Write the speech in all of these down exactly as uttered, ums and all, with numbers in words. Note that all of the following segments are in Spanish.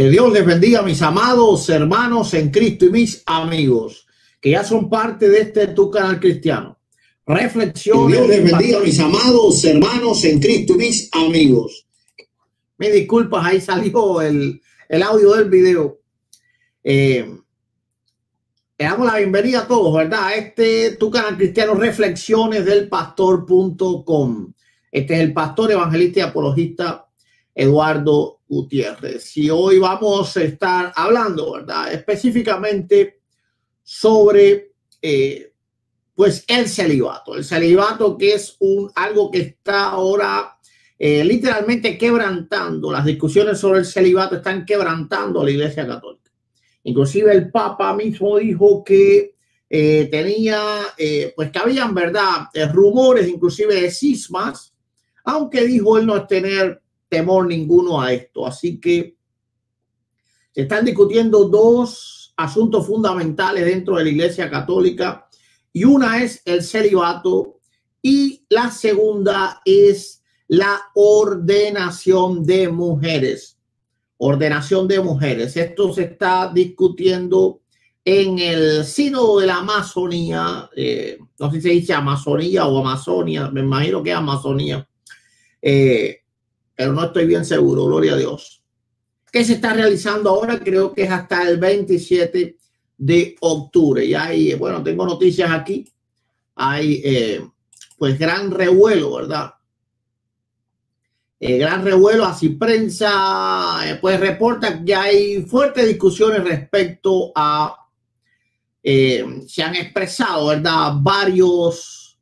Que Dios les bendiga, mis amados hermanos en Cristo y mis amigos que ya son parte de este tu canal cristiano. Reflexiones. Que Dios les bendiga, mis amados hermanos en Cristo y mis amigos. Me disculpas, ahí salió el, el audio del video. Eh, le damos la bienvenida a todos, ¿verdad? A este tu canal cristiano, reflexiones del pastor punto com. Este es el pastor, evangelista y apologista Eduardo Gutiérrez. Y hoy vamos a estar hablando, ¿verdad?, específicamente sobre eh, pues el celibato. El celibato, que es un algo que está ahora eh, literalmente quebrantando. Las discusiones sobre el celibato están quebrantando a la Iglesia Católica. Inclusive el Papa mismo dijo que eh, tenía, eh, pues que habían, ¿verdad?, eh, rumores inclusive de cismas, aunque dijo él no es tener temor ninguno a esto. Así que se están discutiendo dos asuntos fundamentales dentro de la Iglesia Católica, y una es el celibato y la segunda es la ordenación de mujeres. Ordenación de mujeres. Esto se está discutiendo en el sínodo de la Amazonía. Eh, no sé si se dice Amazonía o Amazonia, me imagino que es Amazonía. Eh, pero no estoy bien seguro, gloria a Dios. ¿Qué se está realizando ahora? Creo que es hasta el veintisiete de octubre. Y hay, bueno, tengo noticias aquí. Hay, eh, pues, gran revuelo, ¿verdad? Eh, gran revuelo, así prensa, eh, pues, reporta que hay fuertes discusiones respecto a, eh, se han expresado, ¿verdad?, varios,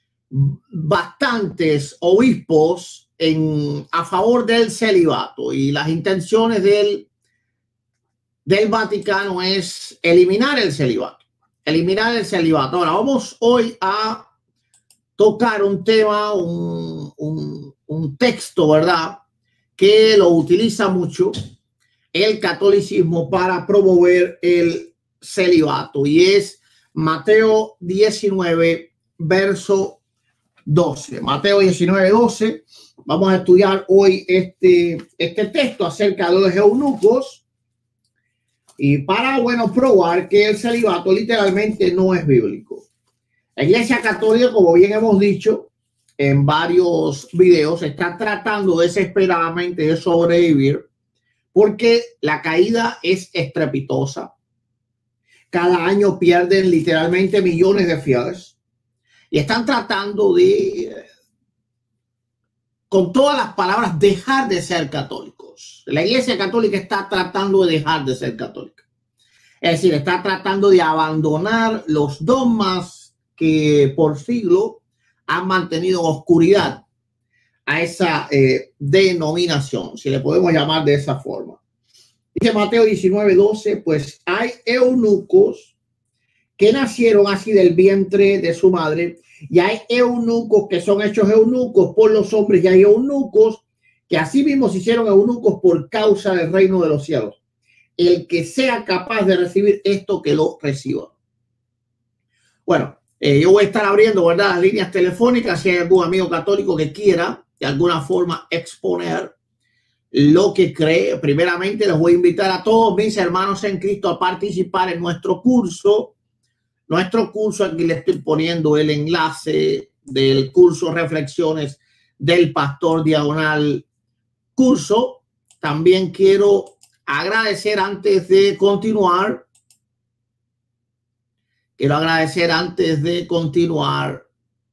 bastantes obispos en, a favor del celibato, y las intenciones del, del Vaticano es eliminar el celibato, eliminar el celibato. Ahora vamos hoy a tocar un tema, un, un, un texto, ¿verdad?, que lo utiliza mucho el catolicismo para promover el celibato, y es Mateo diecinueve, verso doce. Mateo diecinueve, doce. Vamos a estudiar hoy este, este texto acerca de los eunucos, y para, bueno, probar que el celibato literalmente no es bíblico. La Iglesia Católica, como bien hemos dicho en varios videos, está tratando desesperadamente de sobrevivir porque la caída es estrepitosa. Cada año pierden literalmente millones de fieles y están tratando de, con todas las palabras, dejar de ser católicos. La Iglesia Católica está tratando de dejar de ser católica. Es decir, está tratando de abandonar los dogmas que por siglos han mantenido en oscuridad a esa eh, denominación, si le podemos llamar de esa forma. Dice Mateo diecinueve, doce, pues hay eunucos que nacieron así del vientre de su madre, y hay eunucos que son hechos eunucos por los hombres, y hay eunucos que así mismo se hicieron eunucos por causa del reino de los cielos. El que sea capaz de recibir esto, que lo reciba. Bueno, eh, yo voy a estar abriendo, ¿verdad?, las líneas telefónicas. Si hay algún amigo católico que quiera de alguna forma exponer lo que cree, primeramente les voy a invitar a todos mis hermanos en Cristo a participar en nuestro curso. Nuestro curso, aquí le estoy poniendo el enlace del curso Reflexiones del Pastor Diagonal Curso. También quiero agradecer antes de continuar, quiero agradecer antes de continuar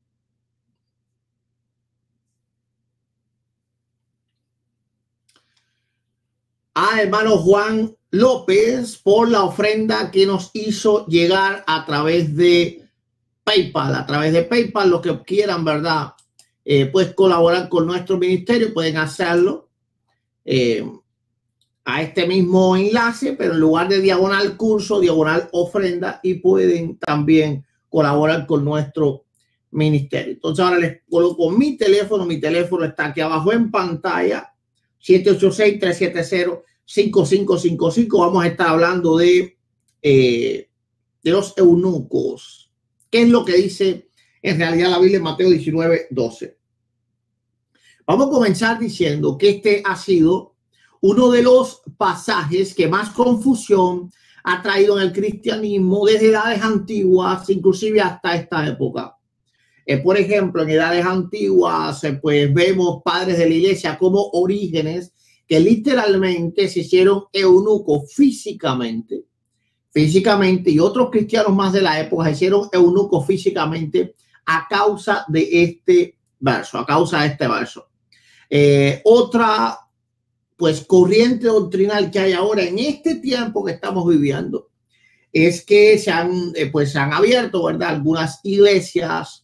a hermano Juan López por la ofrenda que nos hizo llegar a través de PayPal. A través de PayPal, los que quieran, ¿verdad?, eh, pues colaborar con nuestro ministerio, pueden hacerlo eh, a este mismo enlace, pero en lugar de diagonal curso, diagonal ofrenda, y pueden también colaborar con nuestro ministerio. Entonces ahora les coloco mi teléfono. Mi teléfono está aquí abajo en pantalla, siete ocho seis, tres siete cero, cinco cinco cinco cinco. Vamos a estar hablando de, eh, de los eunucos. ¿Qué es lo que dice en realidad la Biblia en Mateo diecinueve, doce? Vamos a comenzar diciendo que este ha sido uno de los pasajes que más confusión ha traído en el cristianismo desde edades antiguas, inclusive hasta esta época. Eh, por ejemplo, en edades antiguas, eh, pues vemos padres de la iglesia como Orígenes, que literalmente se hicieron eunucos físicamente, físicamente, y otros cristianos más de la época se hicieron eunucos físicamente a causa de este verso, a causa de este verso. Eh, otra, pues, corriente doctrinal que hay ahora en este tiempo que estamos viviendo es que se han, eh, pues, se han abierto, ¿verdad?, algunas iglesias,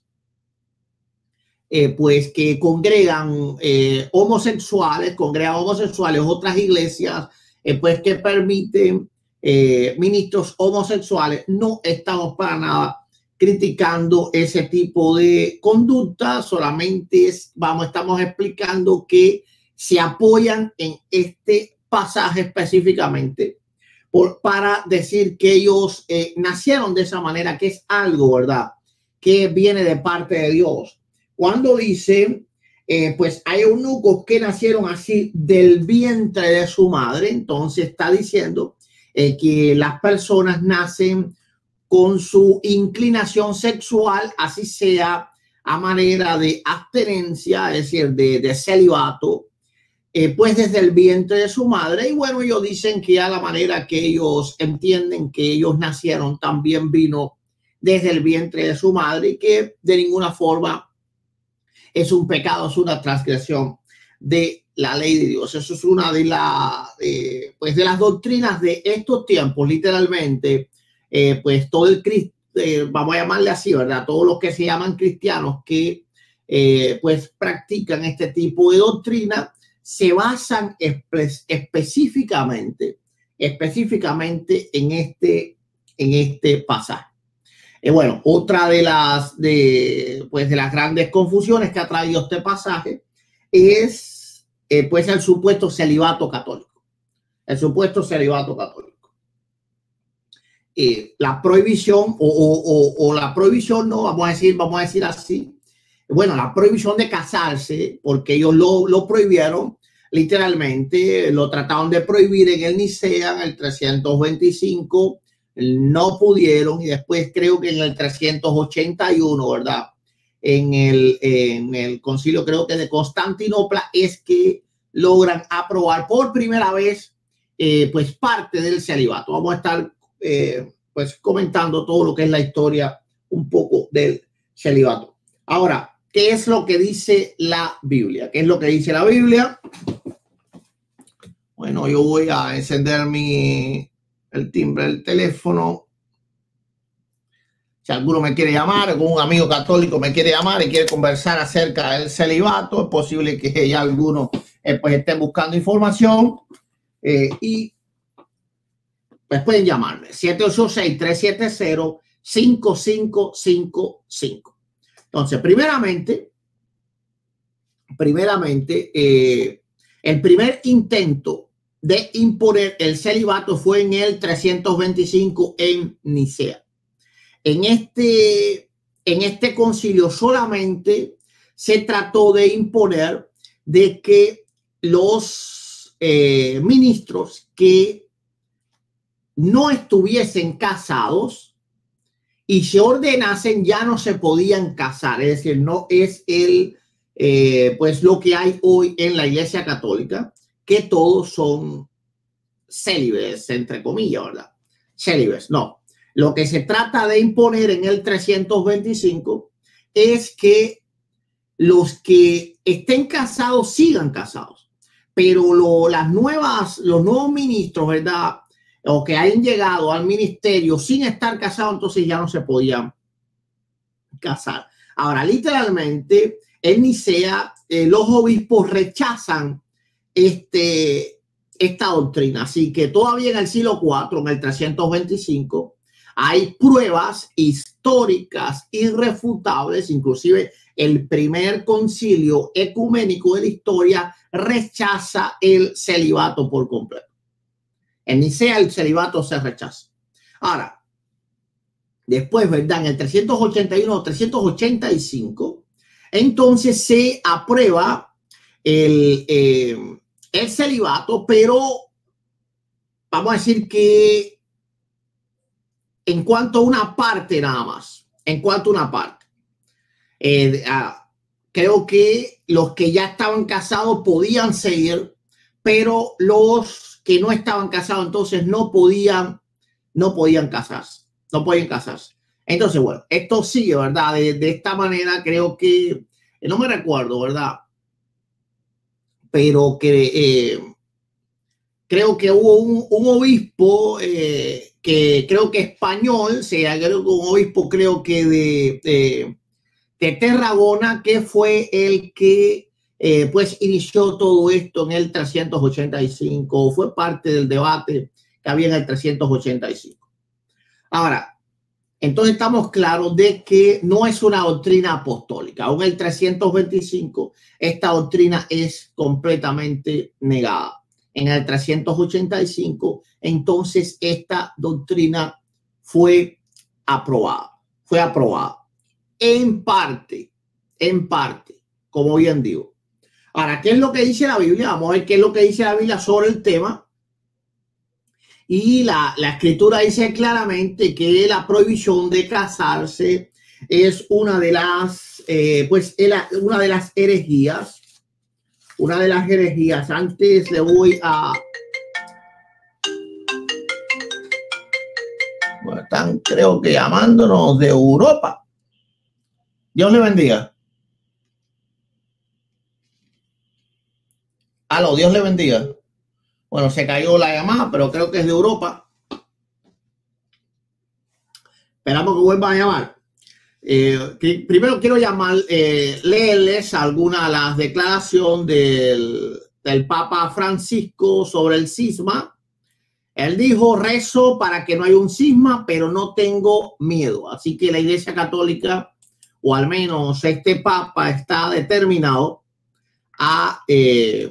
eh, pues, que congregan eh, homosexuales, congregan homosexuales, otras iglesias, eh, pues, que permiten eh, ministros homosexuales. No estamos para nada criticando ese tipo de conducta, solamente es, vamos, estamos explicando que se apoyan en este pasaje específicamente por, para decir que ellos eh, nacieron de esa manera, que es algo, ¿verdad?, que viene de parte de Dios. Cuando dice, eh, pues hay eunucos que nacieron así del vientre de su madre, entonces está diciendo eh, que las personas nacen con su inclinación sexual, así sea a manera de abstenencia, es decir, de, de celibato, eh, pues desde el vientre de su madre. Y bueno, ellos dicen que a la manera que ellos entienden que ellos nacieron también vino desde el vientre de su madre, y que de ninguna forma es un pecado, es una transgresión de la ley de Dios. Eso es una de, la, eh, pues de las doctrinas de estos tiempos, literalmente. Eh, pues todo el eh, vamos a llamarle así, ¿verdad? Todos los que se llaman cristianos que eh, pues practican este tipo de doctrina se basan espe específicamente, específicamente en este, en este pasaje. Eh, bueno, otra de las, de, pues de las grandes confusiones que ha traído este pasaje es eh, pues el supuesto celibato católico. El supuesto celibato católico. Eh, la prohibición o, o, o, o la prohibición, no, vamos a decir, vamos a decir así, bueno, la prohibición de casarse, porque ellos lo, lo prohibieron, literalmente, lo trataron de prohibir en el Nicea, en el trescientos veinticinco, no pudieron, y después creo que en el trescientos ochenta y uno, ¿verdad? En el, en el concilio, creo que de Constantinopla, es que logran aprobar por primera vez, eh, pues, parte del celibato. Vamos a estar Eh, pues comentando todo lo que es la historia un poco del celibato. Ahora, ¿qué es lo que dice la Biblia? ¿Qué es lo que dice la Biblia? Bueno, yo voy a encender mi, el timbre del teléfono. Si alguno me quiere llamar, algún amigo católico me quiere llamar y quiere conversar acerca del celibato, es posible que ya algunos eh, pues estén buscando información eh, y pues pueden llamarme siete ocho seis, tres siete cero, cinco cinco cinco cinco. Entonces, primeramente, primeramente, eh, el primer intento de imponer el celibato fue en el trescientos veinticinco en Nicea. En este, en este concilio solamente se trató de imponer de que los eh, ministros que no estuviesen casados y se ordenasen ya no se podían casar. Es decir, no es el, eh, pues lo que hay hoy en la Iglesia Católica, que todos son célibes, entre comillas, ¿verdad? Célibes, no. Lo que se trata de imponer en el trescientos veinticinco es que los que estén casados sigan casados, pero lo, las nuevas, los nuevos ministros, ¿verdad?, o que hayan llegado al ministerio sin estar casados, entonces ya no se podían casar. Ahora, literalmente, en Nicea, eh, los obispos rechazan este, esta doctrina. Así que todavía en el siglo cuatro, en el trescientos veinticinco, hay pruebas históricas irrefutables, inclusive el primer concilio ecuménico de la historia rechaza el celibato por completo. En Nicea el celibato se rechaza. Ahora, después, ¿verdad? En el trescientos ochenta y uno o trescientos ochenta y cinco, entonces se aprueba el, eh, el celibato, pero vamos a decir que en cuanto a una parte nada más, en cuanto a una parte, eh, uh, creo que los que ya estaban casados podían seguir, pero los que no estaban casados entonces no podían, no podían casarse, no podían casarse. Entonces, bueno, esto sigue, ¿verdad? De, de esta manera creo que, no me recuerdo, ¿verdad? Pero que eh, creo que hubo un, un obispo eh, que creo que español, sea, creo que un obispo creo que de, de, de Tarragona, que fue el que eh, pues inició todo esto en el trescientos ochenta y cinco, fue parte del debate que había en el trescientos ochenta y cinco. Ahora, entonces estamos claros de que no es una doctrina apostólica. Aún el trescientos veinticinco, esta doctrina es completamente negada. En el trescientos ochenta y cinco, entonces esta doctrina fue aprobada. Fue aprobada. En parte, en parte, como bien digo. Ahora, ¿qué es lo que dice la Biblia? Vamos a ver qué es lo que dice la Biblia sobre el tema. Y la, la escritura dice claramente que la prohibición de casarse es una de las, eh, pues, una de las herejías, una de las herejías. Antes le voy a... Bueno, están creo que llamándonos de Europa. Dios le bendiga. Aló, Dios le bendiga. Bueno, se cayó la llamada, pero creo que es de Europa. Esperamos que vuelvan a llamar. Eh, que primero quiero llamar, eh, leerles algunas de las declaraciones del, del Papa Francisco sobre el cisma. Él dijo: rezo para que no haya un cisma, pero no tengo miedo. Así que la Iglesia Católica, o al menos este Papa, está determinado a... Eh,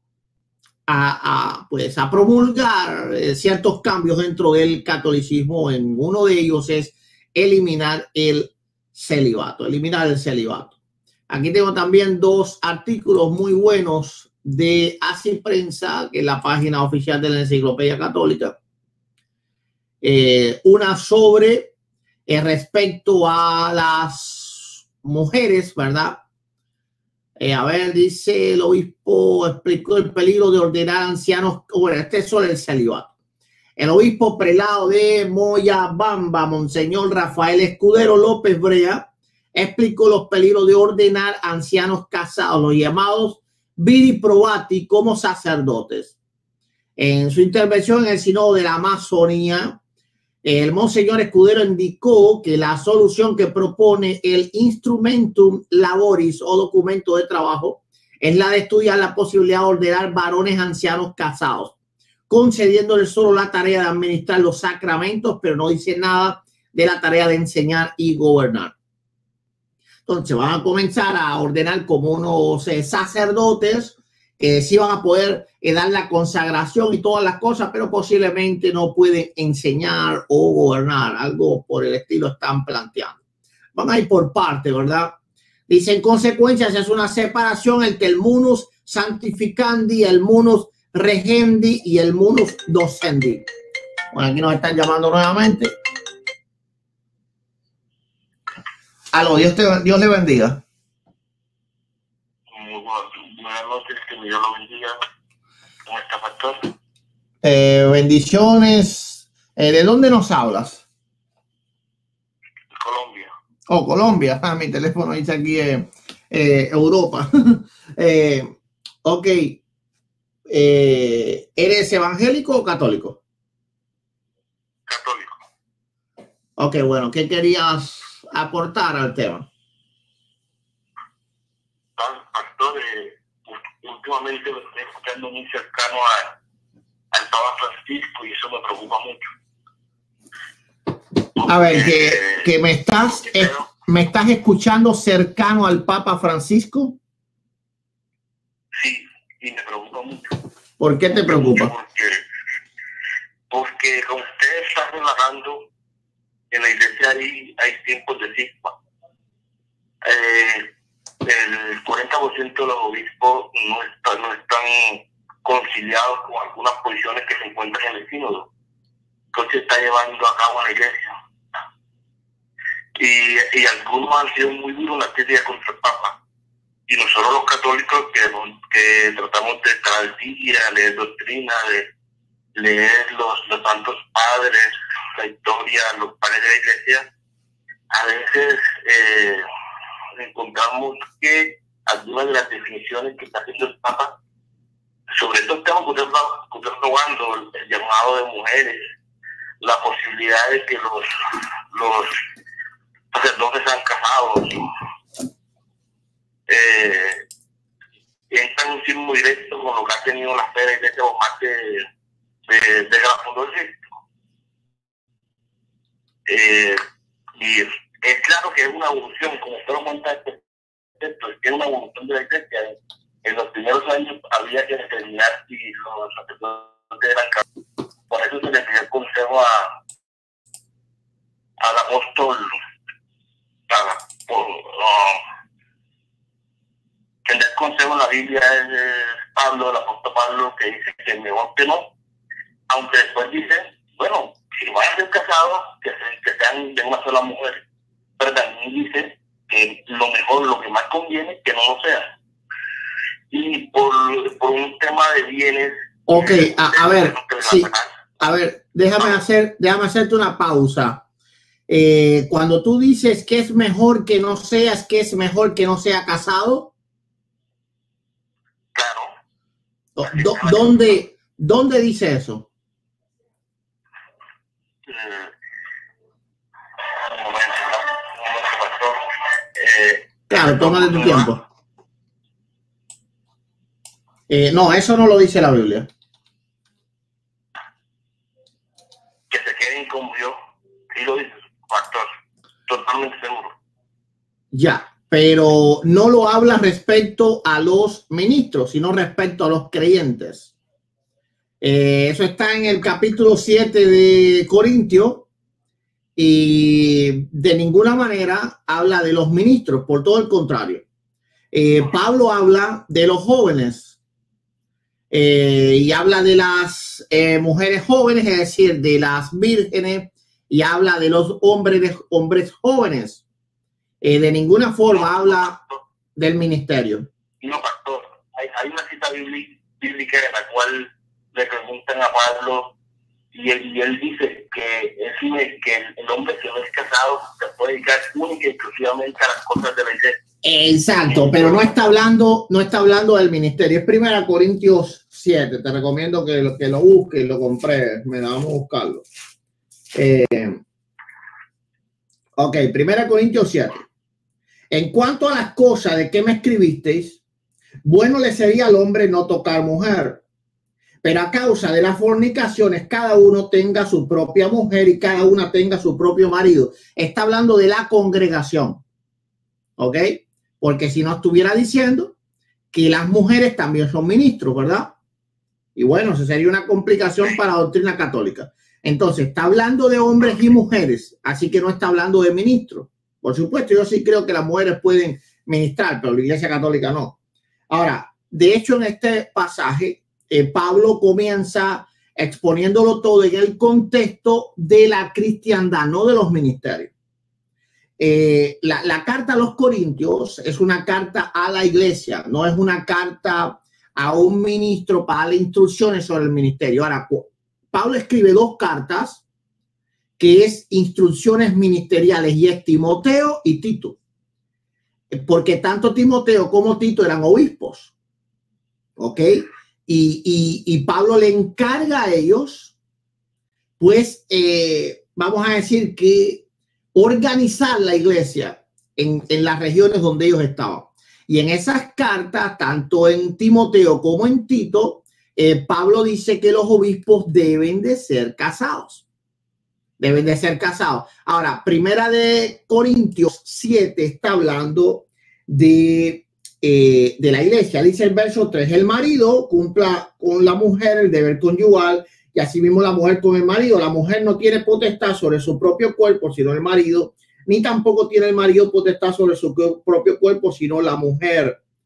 A, a, pues, a promulgar eh, ciertos cambios dentro del catolicismo. En uno de ellos es eliminar el celibato, eliminar el celibato. Aquí tengo también dos artículos muy buenos de Así Prensa, que es la página oficial de la Enciclopedia Católica. Eh, una sobre eh, respecto a las mujeres, ¿verdad? Eh, a ver, dice el obispo, explicó el peligro de ordenar a ancianos. Bueno, este es sobre el celibato. El obispo prelado de Moyabamba, Monseñor Rafael Escudero López Brea, explicó los peligros de ordenar a ancianos casados, los llamados viri probati, como sacerdotes. En su intervención en el Sínodo de la Amazonía, el Monseñor Escudero indicó que la solución que propone el Instrumentum Laboris o documento de trabajo es la de estudiar la posibilidad de ordenar varones ancianos casados, concediéndole solo la tarea de administrar los sacramentos, pero no dice nada de la tarea de enseñar y gobernar. Entonces van a comenzar a ordenar como unos eh, sacerdotes que sí van a poder eh, dar la consagración y todas las cosas, pero posiblemente no pueden enseñar o gobernar, algo por el estilo están planteando. Van a ir por parte, ¿verdad? Dice: en consecuencia se hace una separación entre el munus sanctificandi, el munus regendi y el munus docendi. Bueno, aquí nos están llamando nuevamente. Aló, Dios, te, Dios le bendiga. Muy buenas noches, que Dios lo bendiga. ¿Cómo está, pastor? Eh, bendiciones. Eh, ¿De dónde nos hablas? Colombia. Oh, Colombia. Ah, mi teléfono dice aquí eh, eh, Europa. eh, ok. Eh, ¿Eres evangélico o católico? Católico. Ok, bueno, ¿qué querías aportar al tema? Pastor, eh, últimamente lo estoy escuchando muy cercano a, al Papa Francisco y eso me preocupa mucho. Porque, a ver, que, eh, que me estás eh, me estás escuchando cercano al Papa Francisco. Sí, y me preocupa mucho. ¿Por qué te preocupa? Porque, porque como usted está relajando, en la iglesia hay, hay tiempos de cisma. Eh, el cuarenta por ciento de los obispos no están, no están conciliado con algunas posiciones que se encuentran en el sínodo que se está llevando a cabo en la iglesia. Y, y algunos han sido muy duros en la crítica contra el Papa. Y nosotros los católicos que, que tratamos de estar al día, leer doctrina, de leer los, los santos padres, la historia, los padres de la iglesia, a veces eh, encontramos que algunas de las definiciones que está haciendo el Papa, sobre todo estamos comprobando el llamado de mujeres, la posibilidad de que los, los sacerdotes sean casados, eh, entran en un sismo directo con lo que ha tenido la fe de la iglesia por más de, de, de la fundación. Eh, y es claro que es una evolución, como usted lo cuenta, este texto, es que es una evolución de la iglesia. En los primeros años había que determinar si los sacerdotes eran casados. Por eso se le pidió el consejo a, al apóstol, a, por, uh, quien da el consejo en la Biblia es Pablo, el apóstol Pablo, que dice que mejor que no, aunque después dice, bueno, si van a ser casados, que, se, que sean de una sola mujer, pero también dice que lo mejor, lo que más conviene, que no lo sea. Y por, por un tema de bienes. Ok, a, a ver, sí, a ver, déjame hacer, déjame hacerte una pausa. Eh, cuando tú dices que es mejor que no seas, que es mejor que no sea casado. Claro. Do, ¿Dónde, dónde dice eso? Claro, tómate tu tiempo. Eh, no, eso no lo dice la Biblia. Que se queden como yo. Sí lo dice, pastor. Totalmente seguro. Ya, pero no lo habla respecto a los ministros, sino respecto a los creyentes. Eh, eso está en el capítulo siete de Corintios. Y de ninguna manera habla de los ministros, por todo el contrario. Eh, Pablo habla de los jóvenes eh, y habla de las eh, mujeres jóvenes, es decir, de las vírgenes, y habla de los hombres, hombres jóvenes. Eh, de ninguna forma no, habla no, del ministerio. No, pastor. Hay, hay una cita bíblica en la cual le preguntan a Pablo. Y él, y él dice que, es, que el hombre que no es casado se puede dedicar única y exclusivamente a las cosas de la iglesia. Exacto, pero no está hablando, no está hablando del ministerio. Es Primera Corintios siete. Te recomiendo que lo, que lo busques y lo compres. Me vamos a buscarlo. Eh, ok, Primera Corintios siete. En cuanto a las cosas de que me escribisteis, bueno le sería al hombre no tocar mujer. Pero a causa de las fornicaciones, cada uno tenga su propia mujer y cada una tenga su propio marido. Está hablando de la congregación. ¿Ok? Porque si no estuviera diciendo que las mujeres también son ministros, ¿verdad? Y bueno, eso sería una complicación para la doctrina católica. Entonces, está hablando de hombres y mujeres, así que no está hablando de ministros. Por supuesto, yo sí creo que las mujeres pueden ministrar, pero la Iglesia Católica no. Ahora, de hecho, en este pasaje, Eh, Pablo comienza exponiéndolo todo en el contexto de la cristiandad, no de los ministerios. Eh, la, la carta a los Corintios es una carta a la iglesia, no es una carta a un ministro para darle instrucciones sobre el ministerio. Ahora, Pablo escribe dos cartas que es instrucciones ministeriales y es Timoteo y Tito, porque tanto Timoteo como Tito eran obispos. ¿Ok? Y, y, y Pablo le encarga a ellos, pues, eh, vamos a decir que organizar la iglesia en, en las regiones donde ellos estaban. Y en esas cartas, tanto en Timoteo como en Tito, eh, Pablo dice que los obispos deben de ser casados. Deben de ser casados. Ahora, Primera de Corintios siete está hablando de... Eh, de la iglesia. Dice el verso tres, el marido cumpla con la mujer el deber conyugal y asimismo la mujer con el marido. La mujer no tiene potestad sobre su propio cuerpo sino el marido, ni tampoco tiene el marido potestad sobre su propio cuerpo sino la mujer.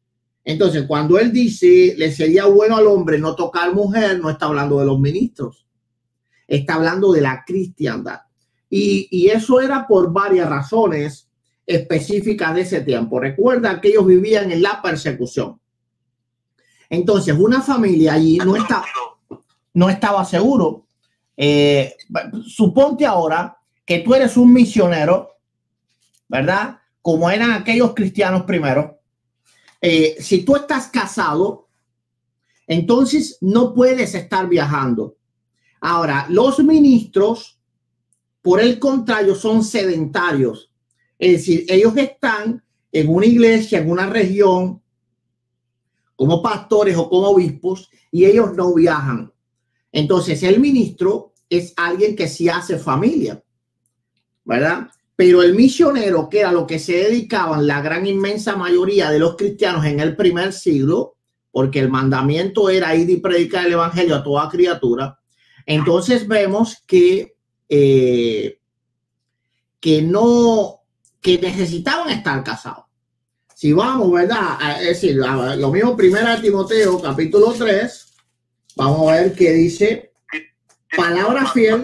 Entonces, cuando él dice, le sería bueno al hombre no tocar mujer, no está hablando de los ministros, está hablando de la cristiandad. Y, y eso era por varias razones específicas de ese tiempo. Recuerda que ellos vivían en la persecución. Entonces, una familia allí no, está, no estaba seguro. Eh, suponte ahora que tú eres un misionero, ¿verdad? Como eran aquellos cristianos primero. Eh, si tú estás casado, entonces no puedes estar viajando. Ahora, los ministros, por el contrario, son sedentarios. Es decir, ellos están en una iglesia, en una región, como pastores o como obispos, y ellos no viajan. Entonces, el ministro es alguien que sí hace familia, ¿verdad? Pero el misionero, que era lo que se dedicaban la gran inmensa mayoría de los cristianos en el primer siglo, porque el mandamiento era ir y predicar el evangelio a toda criatura, entonces vemos que, eh, que no, que necesitaban estar casados. Si vamos, ¿verdad? Es decir, lo mismo primera de Timoteo, capítulo tres, vamos a ver qué dice. Palabra fiel.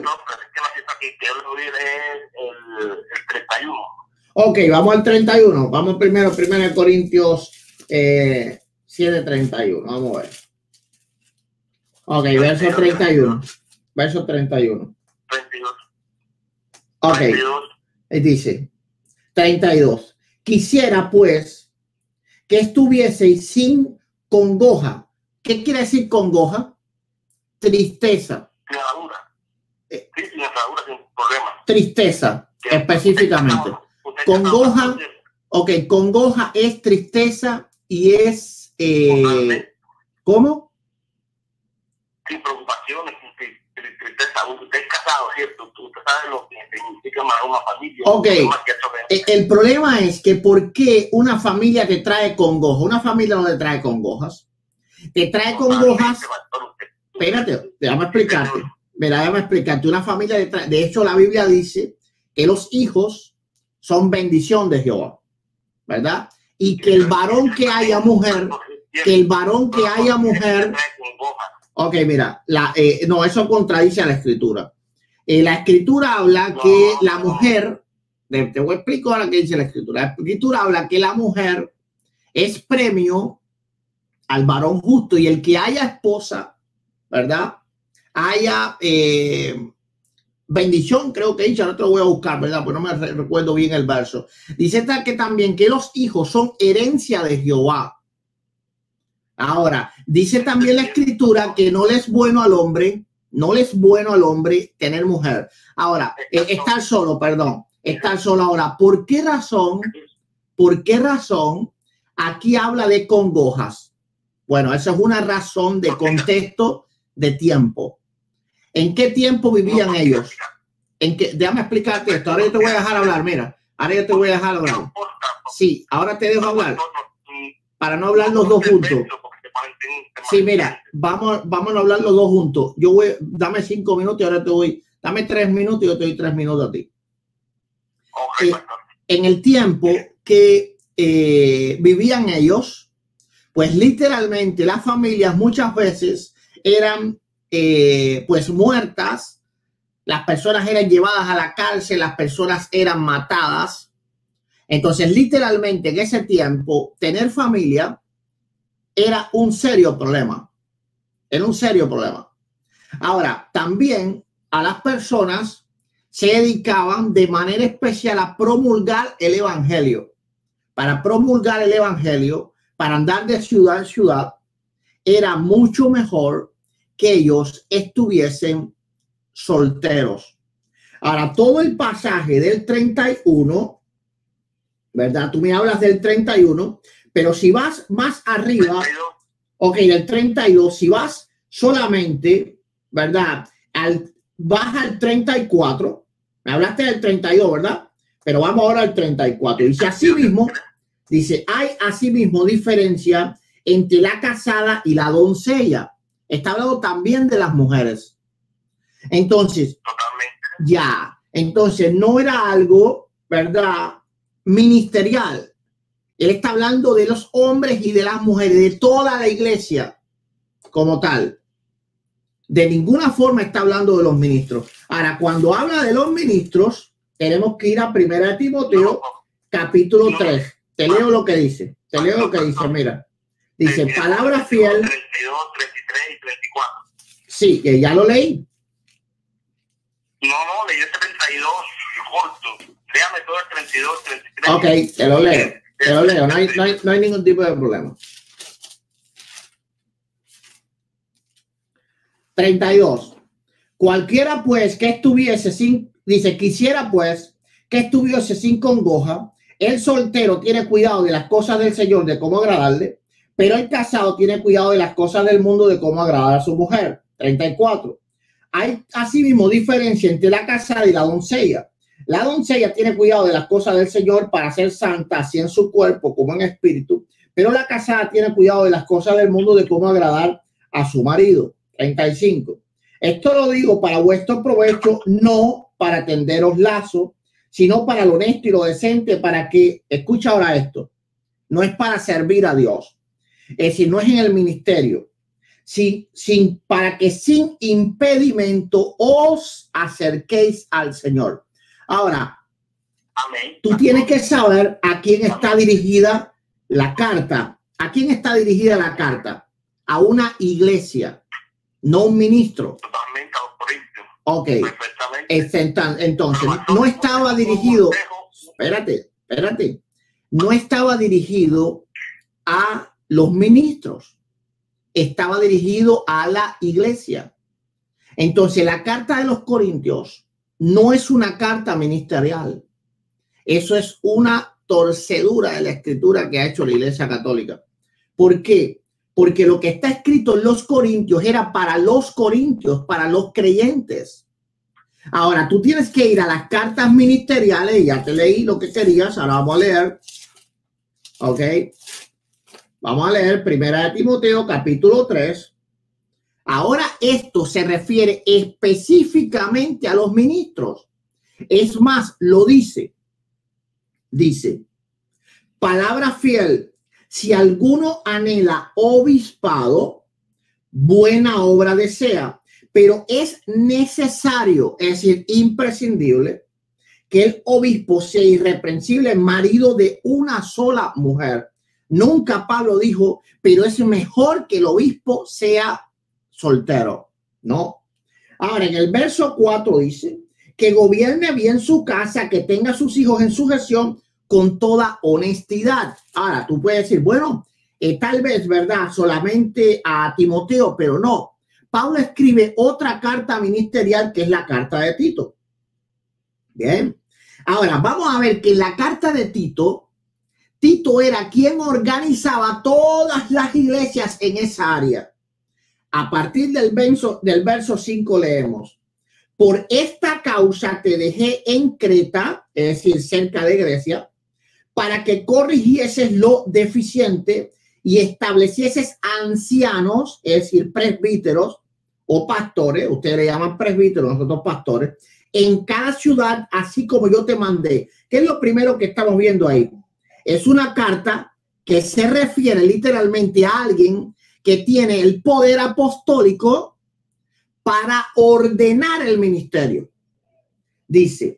El, el treinta y uno. Ok, vamos al treinta y uno. Vamos primero, primero de Corintios eh, siete, treinta y uno. Vamos a ver. Ok, verso treinta y uno. Verso treinta y uno. treinta y dos. Ok. treinta y dos. Dice treinta y dos. Quisiera pues que estuvieseis sin congoja. ¿Qué quiere decir congoja? Tristeza. Sin atadura. Sí, sin atadura, sin problema. Tristeza, específicamente. Congoja, ok, congoja es tristeza y es, eh, ¿cómo? Sin preocupaciones, sin tristeza. Usted es casado, ¿cierto? Usted sabe lo que significa más una familia. Ok, el problema es que ¿por qué una familia te trae congoja? Una familia no te trae congojas. Te trae congojas. Espérate, déjame explicarte. Mira, déjame explicarte. Una familia, de, de hecho, la Biblia dice que los hijos son bendición de Jehová, ¿verdad? Y que el varón que haya mujer, que el varón que haya mujer. Ok, mira, la, eh, no, eso contradice a la escritura. Eh, la escritura habla que la mujer, te, te voy a explicar ahora qué dice la escritura. La escritura habla que la mujer es premio al varón justo y el que haya esposa, ¿verdad? Haya eh, bendición, creo que dice, ahora te lo voy a buscar, ¿verdad? Pues no me recuerdo bien el verso. Dice tal que también que los hijos son herencia de Jehová. Ahora, dice también la escritura que no le es bueno al hombre, no le es bueno al hombre tener mujer. Ahora, eh, estar solo, perdón, estar solo. Ahora, ¿por qué razón? ¿Por qué razón aquí habla de congojas? Bueno, esa es una razón de contexto de tiempo. ¿En qué tiempo vivían ellos? ¿En qué? Déjame explicarte esto. Ahora yo te voy a dejar hablar. Mira, ahora yo te voy a dejar hablar. Sí, ahora te dejo hablar. Para no hablar los dos juntos. Sí, mira, vamos, vamos a hablar los dos juntos. Yo voy, dame cinco minutos y ahora te voy. Dame tres minutos y yo te doy tres minutos a ti. Eh, en el tiempo que eh, vivían ellos, pues literalmente las familias muchas veces eran eh, pues muertas, las personas eran llevadas a la cárcel, las personas eran matadas. Entonces literalmente en ese tiempo tener familia era un serio problema, era un serio problema. Ahora también a las personas se dedicaban de manera especial a promulgar el evangelio. Para promulgar el evangelio, para andar de ciudad en ciudad, era mucho mejor que ellos estuviesen solteros. Ahora, todo el pasaje del treinta y uno, ¿verdad? Tú me hablas del treinta y uno, pero si vas más arriba, ok, del treinta y dos, si vas solamente, ¿verdad? Al, vas al treinta y cuatro, me hablaste del treinta y dos, ¿verdad? Pero vamos ahora al treinta y cuatro. Dice así mismo, dice, hay asimismo diferencia entre la casada y la doncella. Está hablando también de las mujeres. Entonces, ya, entonces no era algo, ¿verdad? Ministerial. Él está hablando de los hombres y de las mujeres, de toda la iglesia como tal. De ninguna forma está hablando de los ministros. Ahora, cuando habla de los ministros, tenemos que ir a primera de Timoteo, capítulo tres. Te leo lo que dice. Te leo lo que dice, mira. Dice, palabra fiel. treinta y dos, treinta y tres y treinta y cuatro. Sí, que ya lo leí. No, no, leí el treinta y dos, corto. Léame todo el treinta y dos, treinta y tres. Ok, te lo leo. Te lo leo. No hay, no hay, no hay ningún tipo de problema. treinta y dos. Cualquiera pues que estuviese sin, dice, quisiera pues que estuviese sin congoja. El soltero tiene cuidado de las cosas del Señor, de cómo agradarle, pero el casado tiene cuidado de las cosas del mundo, de cómo agradar a su mujer. treinta y cuatro. Hay asimismo diferencia entre la casada y la doncella. La doncella tiene cuidado de las cosas del Señor para ser santa, así en su cuerpo como en espíritu, pero la casada tiene cuidado de las cosas del mundo, de cómo agradar a su marido. treinta y cinco. Esto lo digo para vuestro provecho, no para tenderos lazo, sino para lo honesto y lo decente, para que, escucha ahora esto, no es para servir a Dios, es decir, no es en el ministerio, sin, sin, para que sin impedimento os acerquéis al Señor. Ahora, Amén. tú tienes que saber a quién está dirigida la carta. ¿A quién está dirigida la carta? A una iglesia. No un ministro. Totalmente a los corintios. Ok. Perfectamente. Entonces, no estaba dirigido. Espérate, espérate. No estaba dirigido a los ministros. Estaba dirigido a la iglesia. Entonces, la carta de los Corintios no es una carta ministerial. Eso es una torcedura de la escritura que ha hecho la Iglesia Católica. ¿Por qué? Porque lo que está escrito en los Corintios era para los corintios, para los creyentes. Ahora, tú tienes que ir a las cartas ministeriales. Ya te leí lo que querías. Ahora vamos a leer. Ok. Vamos a leer Primera de Timoteo, capítulo tres. Ahora esto se refiere específicamente a los ministros. Es más, lo dice. Dice, palabra fiel. Si alguno anhela obispado, buena obra desea, pero es necesario, es decir, imprescindible, que el obispo sea irreprensible, marido de una sola mujer. Nunca Pablo dijo, pero es mejor que el obispo sea soltero. No. Ahora, en el verso cuatro dice que gobierne bien su casa, que tenga sus hijos en sujeción con toda honestidad. Ahora, tú puedes decir, bueno, eh, tal vez, ¿verdad? Solamente a Timoteo, pero no. Pablo escribe otra carta ministerial que es la carta de Tito. Bien. Ahora, vamos a ver que en la carta de Tito, Tito era quien organizaba todas las iglesias en esa área. A partir del verso, del verso cinco leemos, por esta causa te dejé en Creta, es decir, cerca de Grecia, para que corrigieses lo deficiente y establecieses ancianos, es decir, presbíteros o pastores, ustedes le llaman presbíteros, nosotros pastores, en cada ciudad, así como yo te mandé. ¿Qué es lo primero que estamos viendo ahí? Es una carta que se refiere literalmente a alguien que tiene el poder apostólico para ordenar el ministerio. Dice,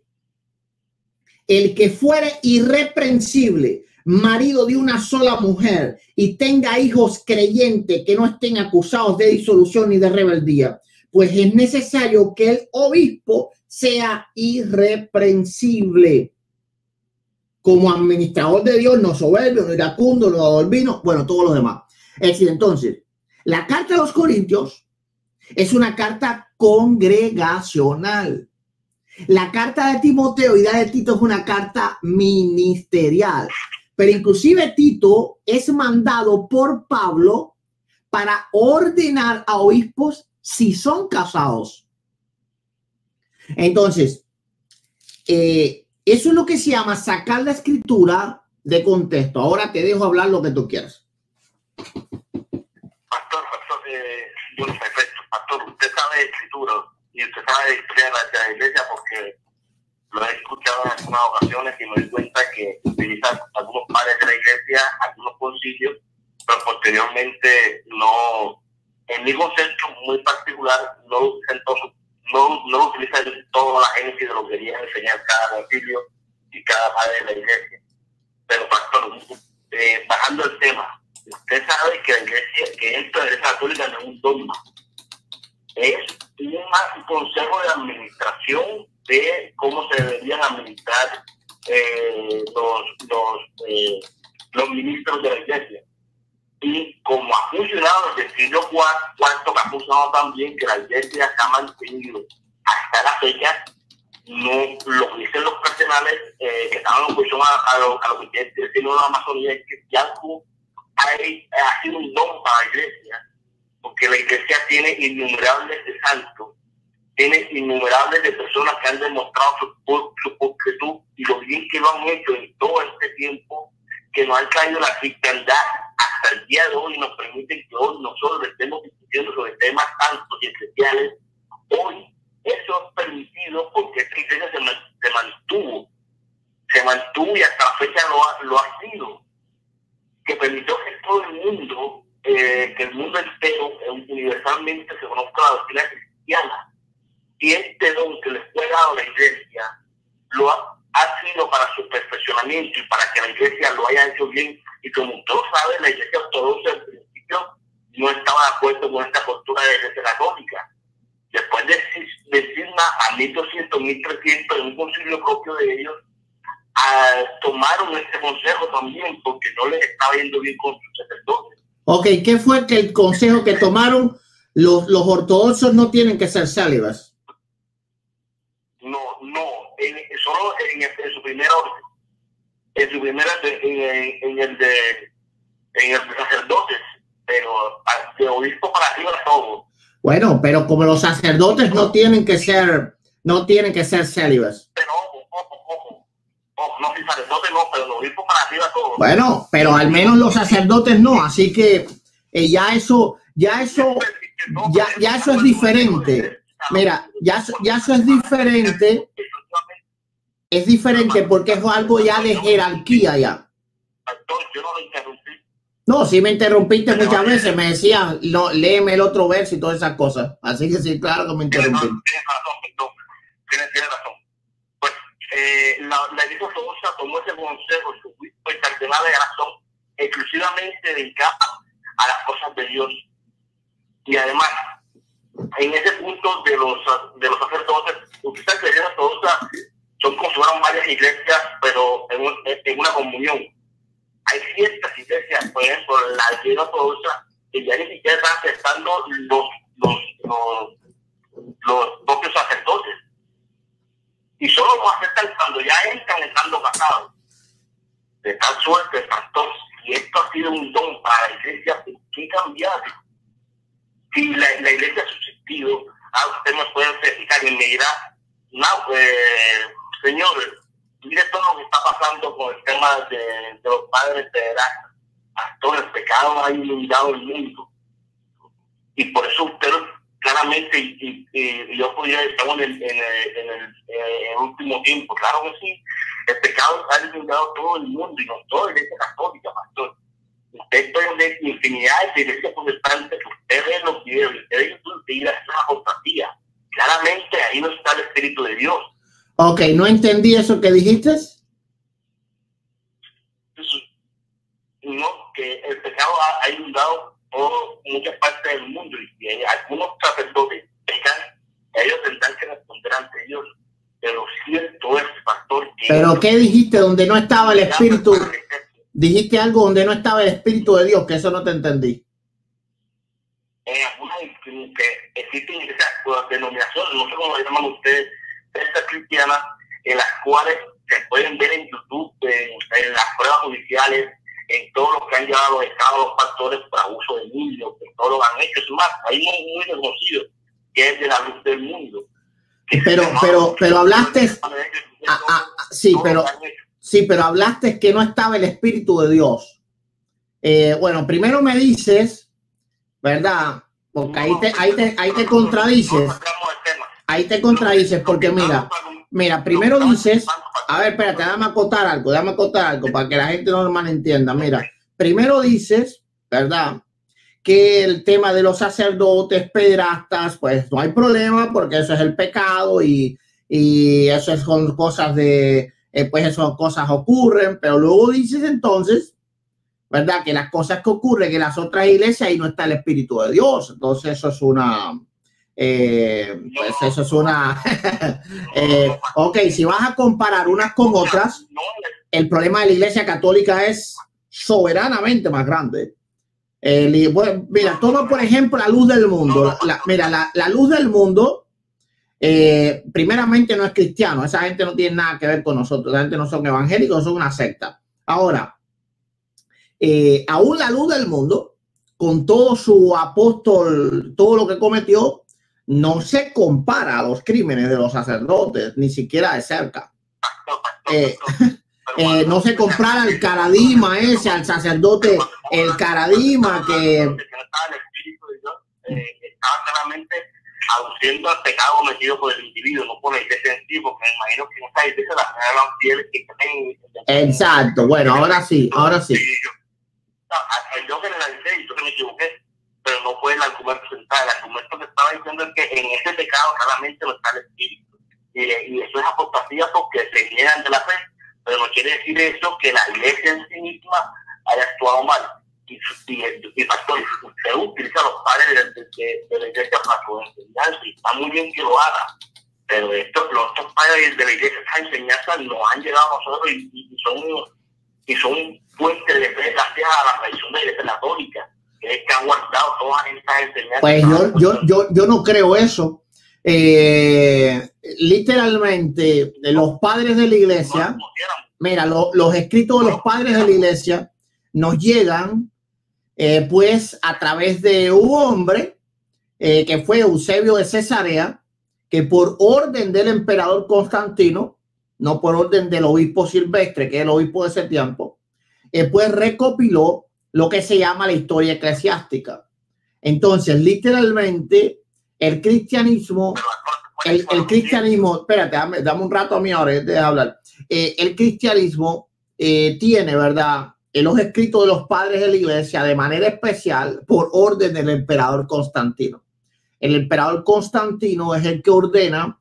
el que fuere irreprensible, marido de una sola mujer y tenga hijos creyentes que no estén acusados de disolución ni de rebeldía, pues es necesario que el obispo sea irreprensible como administrador de Dios, no soberbio, no iracundo, no adolvino, bueno, todos los demás. Es decir, entonces, la carta de los Corintios es una carta congregacional. La carta de Timoteo y la de Tito es una carta ministerial. Pero inclusive Tito es mandado por Pablo para ordenar a obispos si son casados. Entonces, eh, eso es lo que se llama sacar la escritura de contexto. Ahora te dejo hablar lo que tú quieras. Pastor, pastor, eh, yo perfecto. Pastor, usted sabe de escritura y usted sabe de historia de la iglesia porque lo he escuchado en algunas ocasiones y me doy cuenta que utilizan algunos padres de la iglesia, algunos concilios, pero posteriormente no, en mi concepto muy particular, no lo utilizan todo, no, no lo utilizan toda la génesis de lo que quería enseñar cada concilio y cada padre de la iglesia. Pero pastor, eh, bajando el tema, usted sabe que la iglesia, que esto de la iglesia católica no es un dogma, es un consejo de administración de cómo se deberían administrar eh, los, los, eh, los ministros de la iglesia. Y como ha funcionado desde el siglo cuarto, que ha funcionado también, que la iglesia se ha mantenido hasta la fecha, no lo que dicen los cardenales eh, que estaban en oposición a, a, lo, a lo que quiere decir la Amazonía, es que ya hay, ha sido un don para la iglesia, porque la iglesia tiene innumerables de santos, tiene innumerables de personas que han demostrado su, su pulcritud y lo bien que lo han hecho en todo este tiempo, que nos han traído la cristiandad hasta el día de hoy y nos permiten que hoy nosotros estemos discutiendo sobre temas santos y especiales. Hoy eso es permitido porque esta iglesia se, se mantuvo, se mantuvo y hasta la fecha lo ha, lo ha sido, que permitió que todo el mundo, eh, que el mundo entero universalmente se conozca la doctrina cristiana. Y este don que les fue dado a la iglesia lo ha, ha sido para su perfeccionamiento y para que la iglesia lo haya hecho bien. Y como todos saben, la iglesia ortodoxa al principio no estaba de acuerdo con esta postura de la iglesia católica. Después de, de Cisma a mil doscientos, mil trescientos, en un concilio propio de ellos, a, tomaron este consejo también porque no les estaba yendo bien con sus sacerdotes. Ok, ¿qué fue que el consejo que tomaron? Los, los ortodoxos no tienen que ser célibes. No, no, en, solo en, en su primera orden, en su primera, en, en, en el de, en el de sacerdotes, pero de obispo para arriba todo. Bueno, pero como los sacerdotes no tienen que ser, no tienen que ser célibes. Pero ojo, ojo, ojo, ojo, no, si sacerdotes no, pero los obispos para arriba todo. Bueno, pero al menos los sacerdotes no, así que eh, ya eso, ya eso, ya, ya eso es diferente. Mira, ya, ya eso es diferente, es diferente porque es algo ya de jerarquía ya. Yo no lo interrumpí. No, sí me interrumpiste muchas veces, me decías, no, léeme el otro verso y todas esas cosas. Así que sí, claro que me interrumpí. Tienes razón, perdón. Tienes, tienes razón. Pues eh, la, la iglesia ortodoxa tomó ese consejo, su obispo y cardenales son exclusivamente dedicados a las cosas de Dios. Y además, en ese punto de los, de los sacerdotes, ustedes que la iglesia ortodoxa son como si fueran varias iglesias, pero en, en una comunión. Hay ciertas iglesias, por ejemplo, la iglesia ortodoxa, que ya ni siquiera están aceptando los, los, los, los propios sacerdotes. Y solo lo aceptan cuando ya entran estando casados. De tal suerte, pastor, si esto ha sido un don para la iglesia, ¿por qué cambiar? Si la, la iglesia ha subsistido, ah, usted me puede explicar y me dirá, no, eh, señor, mire todo lo que está pasando con el tema de, de los padres de edad. Pastor, el pecado ha inundado el mundo. Y por eso usted claramente, y, y, y yo podría estar en el, en, el, en, el, en el último tiempo, claro que sí, el pecado ha inundado todo el mundo y no toda la iglesia católica, pastor. Usted está en infinidad de iglesias protestantes que usted ve los videos y usted ve y la apostolía. Claramente ahí no está el Espíritu de Dios. Ok, no entendí eso que dijiste. No, que el pecado ha, ha inundado todo, muchas partes del mundo y hay algunos sacerdotes pecan, ellos tendrán que responder ante Dios. Pero cierto es, pastor, que... ¿Pero qué dijiste donde no estaba el Espíritu? Dijiste algo donde no estaba el Espíritu de Dios, que eso no te entendí. En algunas que existen esas denominaciones, no sé cómo le llaman ustedes, estas cristianas, en las cuales se pueden ver en YouTube, en, en las pruebas judiciales, en todo lo que han llevado los estados, los pastores por abuso de niños, que todo lo han hecho. Es más, hay muy, muy reconocido que es de la luz del mundo. Pero, pero, pero hablaste, ah, ah, sí, pero, sí, pero hablaste que no estaba el Espíritu de Dios. Eh, bueno, primero me dices, ¿verdad? Porque ahí te, ahí te, ahí te contradices. Ahí te contradices porque mira, Mira, primero dices, a ver, espérate, déjame acotar algo, déjame acotar algo para que la gente no mal entienda. Mira, primero dices, ¿verdad?, que el tema de los sacerdotes pederastas, pues no hay problema porque eso es el pecado y, y eso son cosas de, eh, pues esas cosas ocurren, pero luego dices entonces, ¿verdad?, que las cosas que ocurren en las otras iglesias ahí no está el Espíritu de Dios. Entonces eso es una, eh, pues eso es una, eh, ok, si vas a comparar unas con otras, el problema de la Iglesia Católica es soberanamente más grande. Eh, bueno, mira, toma por ejemplo la luz del mundo. La, la, mira, la, la luz del mundo, eh, primeramente no es cristiano. Esa gente no tiene nada que ver con nosotros. Esa gente no son evangélicos, son una secta. Ahora, eh, aún la luz del mundo, con todo su apóstol, todo lo que cometió, no se compara a los crímenes de los sacerdotes, ni siquiera de cerca. Eh, Eh, no se compara al caradima ese, al sacerdote, el caradima que... El Espíritu de Dios eh, estaba claramente aduciendo al pecado cometido por el individuo, no por la iglesia en sí, porque me imagino que en esta iglesia las eran fieles que creen. Exacto, bueno, ahora sí, ahora sí. Yo, yo generalicé y yo que me equivoqué, pero no fue el argumento central. El argumento que estaba diciendo es que en ese pecado claramente no está el Espíritu. Y, y eso es apostasía porque se niegan de la fe. Pero no quiere decir eso que la iglesia en sí misma haya actuado mal. Y, y, y pastor, usted utiliza a los padres de, de, de la iglesia para su enseñanza, y está muy bien que lo haga. Pero estos, los estos padres de la iglesia, esas enseñanzas nos han llegado a nosotros y, y, son, y son fuentes de fe gracias a la tradición de la iglesia católica, que es que han guardado todas estas enseñanzas. Pues yo, yo, yo, yo no creo eso. Eh, literalmente los padres de la iglesia, mira, lo, los escritos de los padres de la iglesia nos llegan eh, pues a través de un hombre eh, que fue Eusebio de Cesarea, que por orden del emperador Constantino, no por orden del obispo Silvestre, que es el obispo de ese tiempo, eh, pues recopiló lo que se llama la historia eclesiástica. Entonces, literalmente el cristianismo, el, el cristianismo, espérate, dame, dame un rato a mí ahora, de hablar. Eh, el cristianismo eh, tiene, ¿verdad?, en los escritos de los padres de la iglesia de manera especial por orden del emperador Constantino. El emperador Constantino es el que ordena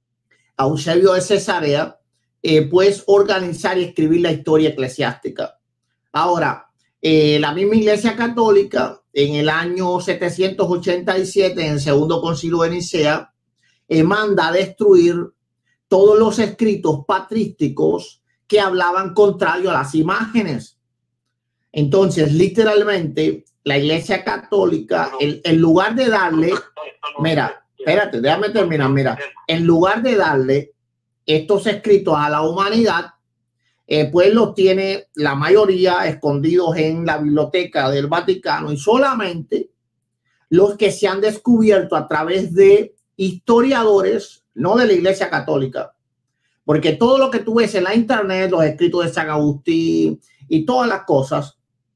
a Eusebio de Cesarea, eh, pues organizar y escribir la historia eclesiástica. Ahora, eh, la misma Iglesia Católica en el año setecientos ochenta y siete, en el segundo concilio de Nicea, eh, manda a destruir todos los escritos patrísticos que hablaban contrario a las imágenes. Entonces, literalmente, la Iglesia Católica, en, en lugar de darle, mira, espérate, déjame terminar, mira, en lugar de darle estos escritos a la humanidad, eh, pues los tiene la mayoría escondidos en la biblioteca del Vaticano, y solamente los que se han descubierto a través de historiadores, no de la Iglesia Católica, porque todo lo que tú ves en la internet, los escritos de San Agustín y todas las cosas,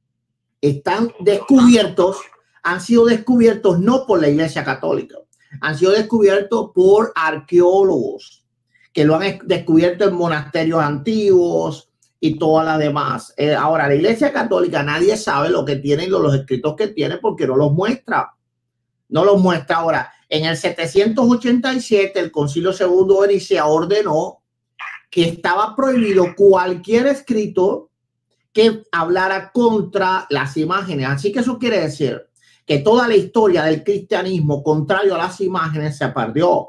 están descubiertos, han sido descubiertos no por la Iglesia Católica, han sido descubiertos por arqueólogos que lo han descubierto en monasterios antiguos y todas las demás. Eh, ahora, la Iglesia Católica, nadie sabe lo que tienen, los, los escritos que tiene, porque no los muestra. No los muestra. Ahora, en el setecientos ochenta y siete, el Concilio Segundo de Nicea ordenó que estaba prohibido cualquier escrito que hablara contra las imágenes. Así que eso quiere decir que toda la historia del cristianismo contrario a las imágenes se perdió.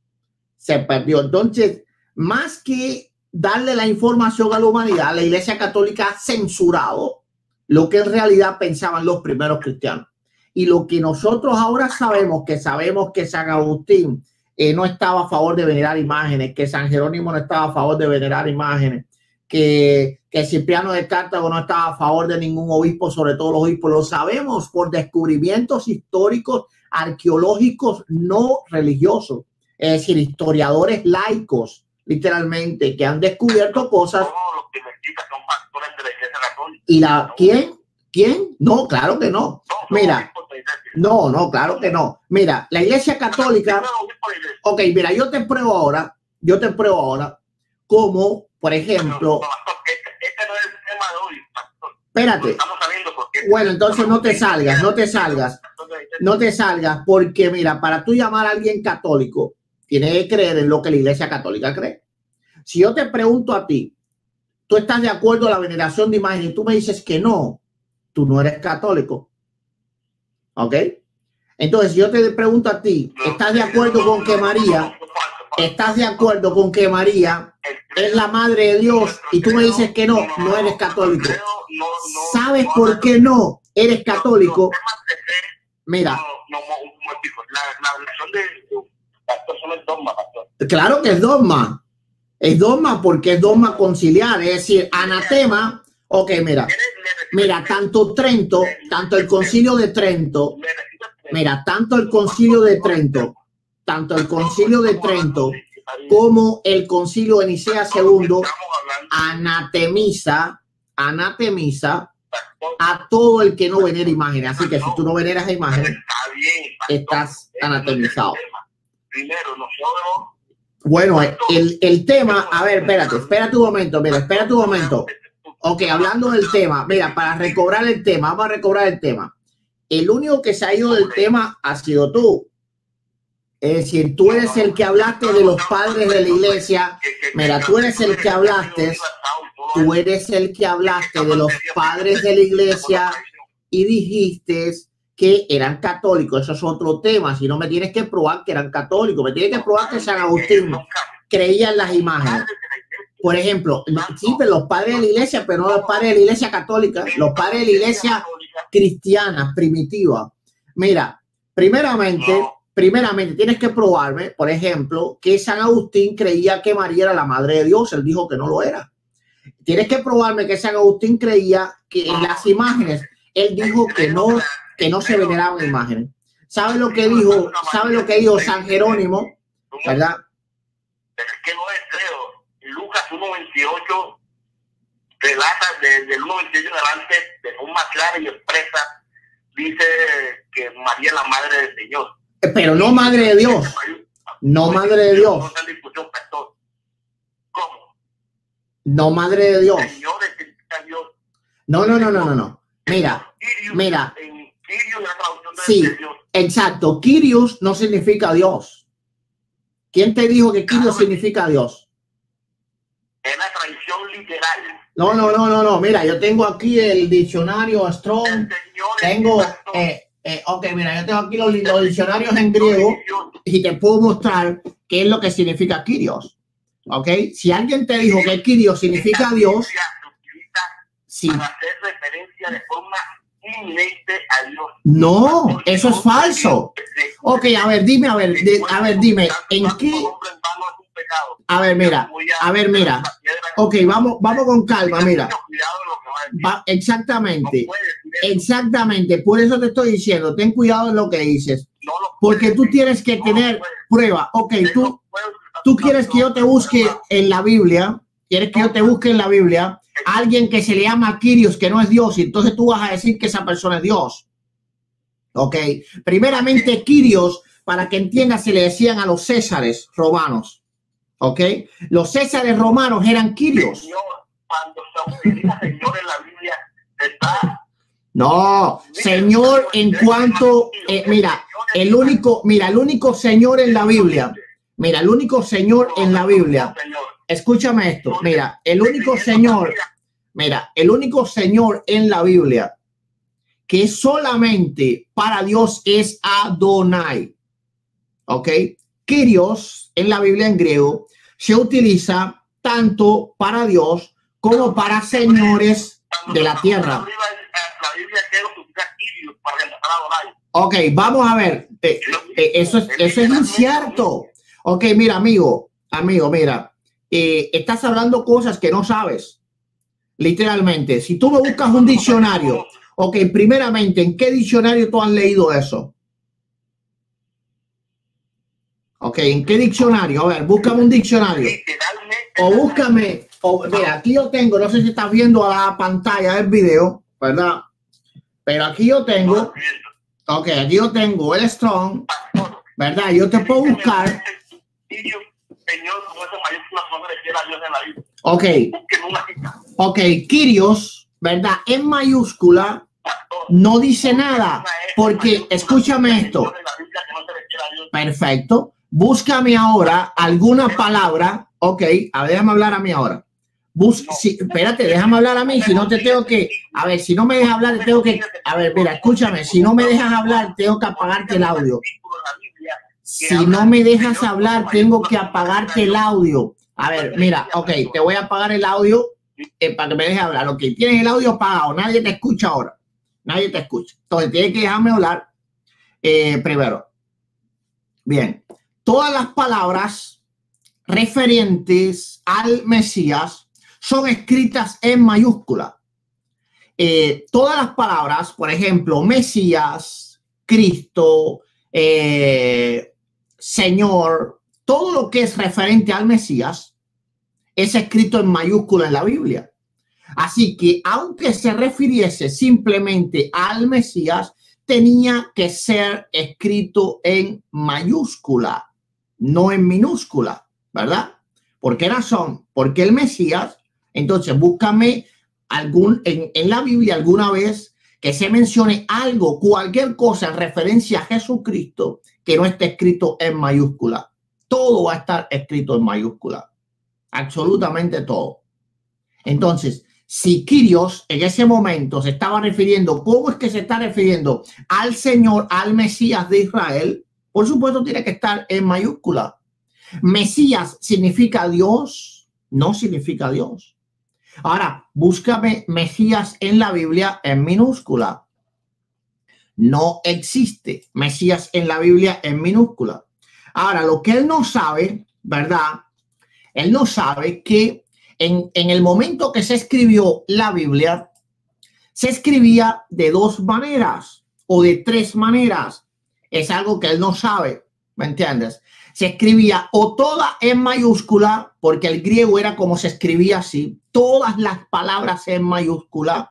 Se perdió. Entonces, más que darle la información a la humanidad, la Iglesia Católica ha censurado lo que en realidad pensaban los primeros cristianos. Y lo que nosotros ahora sabemos, que sabemos que San Agustín eh, no estaba a favor de venerar imágenes, que San Jerónimo no estaba a favor de venerar imágenes, que, que Cipriano de Cartago no estaba a favor de ningún obispo, sobre todo los obispos. Lo sabemos por descubrimientos históricos, arqueológicos, no religiosos. Es decir, historiadores laicos, literalmente, que han descubierto cosas. Todos los que investigan son pastores de la Iglesia Católica. ¿Y la quién? ¿Quién? No, claro que no. Mira, no, no, claro que no. Mira, la Iglesia Católica. Ok, mira, yo te pruebo ahora. yo te pruebo ahora cómo, por ejemplo... Este, este no es el tema de hoy, pastor. Espérate. Estamos sabiendo porque bueno, entonces no te salgas, no te salgas. No te salgas porque, mira, para tú llamar a alguien católico, tienes que creer en lo que la Iglesia Católica cree. Si yo te pregunto a ti, ¿tú estás de acuerdo a la veneración de imágenes? Y tú me dices que no, tú no eres católico. ¿Ok? Entonces, si yo te pregunto a ti, ¿estás de acuerdo con que María, estás de acuerdo con que María es la madre de Dios? Y tú me dices que no, no eres católico. ¿Sabes por qué no eres católico? Mira. La, la versión de pastor solo es dogma, pastor. Claro que es dogma. Es dogma porque es dogma conciliar, es decir, anatema. Ok, mira, mira, tanto Trento, tanto el concilio de Trento, mira, tanto el concilio de Trento, tanto el concilio de Trento como el concilio de Nicea segundo anatemiza, anatemiza a todo el que no venera imágenes. Así que si tú no veneras imágenes, estás anatemizado. Bueno, el, el tema, a ver, espérate, espérate un momento, mira, espérate un momento. Ok, hablando del tema, mira, para recobrar el tema, vamos a recobrar el tema. El único que se ha ido del tema ha sido tú. Es decir, tú eres el que hablaste de los padres de la iglesia. Mira, tú eres el que hablaste, tú eres el que hablaste de los padres de la iglesia y dijiste que eran católicos. Eso es otro tema. Si no me tienes que probar que eran católicos, me tienes que probar que San Agustín creía en las imágenes. Por ejemplo, sí, pero los padres de la iglesia, pero no los padres de la iglesia católica, los padres de la iglesia cristiana, primitiva. Mira, primeramente, primeramente tienes que probarme, por ejemplo, que San Agustín creía que María era la madre de Dios. Él dijo que no lo era. Tienes que probarme que San Agustín creía que en las imágenes, él dijo que no, que no se veneraban imágenes. ¿Sabe lo que dijo? ¿Sabe lo que dijo San Jerónimo? ¿Verdad? Pero es que no es, creo, Lucas uno veintiocho relata desde el uno veintiocho en adelante de forma clara y expresa, dice que María es la madre del Señor. Pero no madre de Dios. No madre de Dios. ¿Cómo? No madre de Dios. Señor es Dios. No, no, no, no, no, no. Mira, mira. Sí, exacto. Kyrios no significa Dios. ¿Quién te dijo que Kyrios significa Dios? Es la tradición literal. No, no, no, no, no. Mira, yo tengo aquí el diccionario Strong. Tengo, eh, eh, ok, mira, yo tengo aquí los, los diccionarios en griego y te puedo mostrar qué es lo que significa Kyrios. Ok, si alguien te dijo que Kyrios significa Dios, sí. Para hacer referencia de forma inminente a Dios. No, eso es falso. Ok, a ver, dime, a ver, de, a ver, dime, ¿en qué? A ver, mira, a ver, mira. Ok, vamos, vamos con calma, mira. Va, exactamente, exactamente. Por eso te estoy diciendo, ten cuidado en lo que dices. Porque tú tienes que tener prueba. Ok, tú, tú quieres que yo te busque en la Biblia, quieres que yo te busque en la Biblia alguien que se le llama Kyrios, que no es Dios, y entonces tú vas a decir que esa persona es Dios. Ok, primeramente Kyrios, para que entiendas, se le decían a los césares romanos. Ok, los césares romanos eran Kyrios. Señor, cuando se utiliza Señor en la Biblia, está. No, Señor, en cuanto, eh, mira, el único, mira, el único Señor en la Biblia, mira, el único Señor en la Biblia, escúchame esto, mira, el único Señor, mira, el único Señor en la Biblia que solamente para Dios es Adonai. Ok, Kyrios en la Biblia en griego se utiliza tanto para Dios como para señores de la tierra. Ok, vamos a ver. Eh, eh, eso es, eso es incierto. Ok, mira, amigo, amigo, mira, eh, estás hablando cosas que no sabes. Literalmente, si tú me buscas un diccionario, ok, primeramente, ¿en qué diccionario tú has leído eso? Ok, ¿en qué diccionario? A ver, búscame un diccionario. O búscame, o, mira, aquí yo tengo, no sé si estás viendo a la pantalla del video, ¿verdad? Pero aquí yo tengo, ok, aquí yo tengo el Strong, ¿verdad? Yo te puedo buscar, Señor, con esas mayúsculas no se refiere a Dios en la Biblia. Ok. Ok, Kyrios, ¿verdad? En mayúscula no dice nada, porque escúchame esto. Perfecto. Búscame ahora alguna palabra. Ok, a ver, déjame hablar a mí ahora. Bus si, espérate, déjame hablar a mí, si no te tengo que, a ver, si no me dejas hablar, tengo que, a ver, mira, escúchame, si no me dejas hablar, tengo que apagarte el audio. Si no me dejas hablar, tengo que apagarte el audio. A ver, mira, ok, te voy a apagar el audio eh, para que me dejes hablar. Ok, tienes el audio apagado, nadie te escucha ahora, nadie te escucha. Entonces, tienes que dejarme hablar eh, primero. Bien, todas las palabras referentes al Mesías son escritas en mayúscula. Eh, todas las palabras, por ejemplo, Mesías, Cristo, eh, Señor, todo lo que es referente al Mesías es escrito en mayúscula en la Biblia. Así que aunque se refiriese simplemente al Mesías, tenía que ser escrito en mayúscula, no en minúscula, ¿verdad? ¿Por qué razón? Porque el Mesías, entonces búscame algún, en, en la Biblia alguna vez que se mencione algo, cualquier cosa en referencia a Jesucristo que no esté escrito en mayúscula. Todo va a estar escrito en mayúscula. Absolutamente todo. Entonces, si Kyrios en ese momento se estaba refiriendo, ¿cómo es que se está refiriendo al Señor, al Mesías de Israel? Por supuesto, tiene que estar en mayúscula. Mesías significa Dios, no significa Dios. Ahora, búscame Mesías en la Biblia en minúscula. No existe Mesías en la Biblia en minúscula. Ahora, lo que él no sabe, ¿verdad? Él no sabe que en, en el momento que se escribió la Biblia, se escribía de dos maneras o de tres maneras. Es algo que él no sabe, ¿me entiendes? Se escribía o toda en mayúscula, porque el griego era como se escribía así, todas las palabras en mayúscula.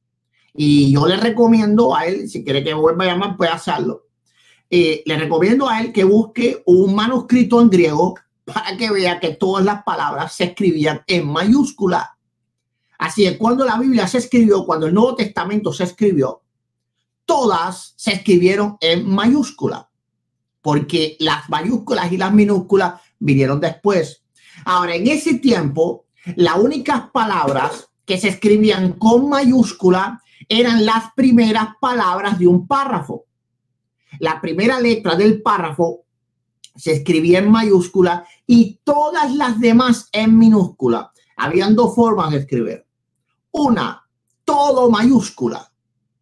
Y yo le recomiendo a él, si quiere que vuelva a llamar, puede hacerlo. Eh, le recomiendo a él que busque un manuscrito en griego para que vea que todas las palabras se escribían en mayúscula. Así que cuando la Biblia se escribió, cuando el Nuevo Testamento se escribió, todas se escribieron en mayúscula, porque las mayúsculas y las minúsculas vinieron después. Ahora, en ese tiempo, las únicas palabras que se escribían con mayúscula eran las primeras palabras de un párrafo. La primera letra del párrafo se escribía en mayúscula y todas las demás en minúscula. Habían dos formas de escribir. Una, todo mayúscula,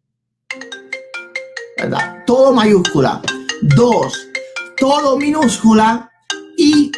¿verdad? Todo mayúscula. Dos, todo minúscula. Y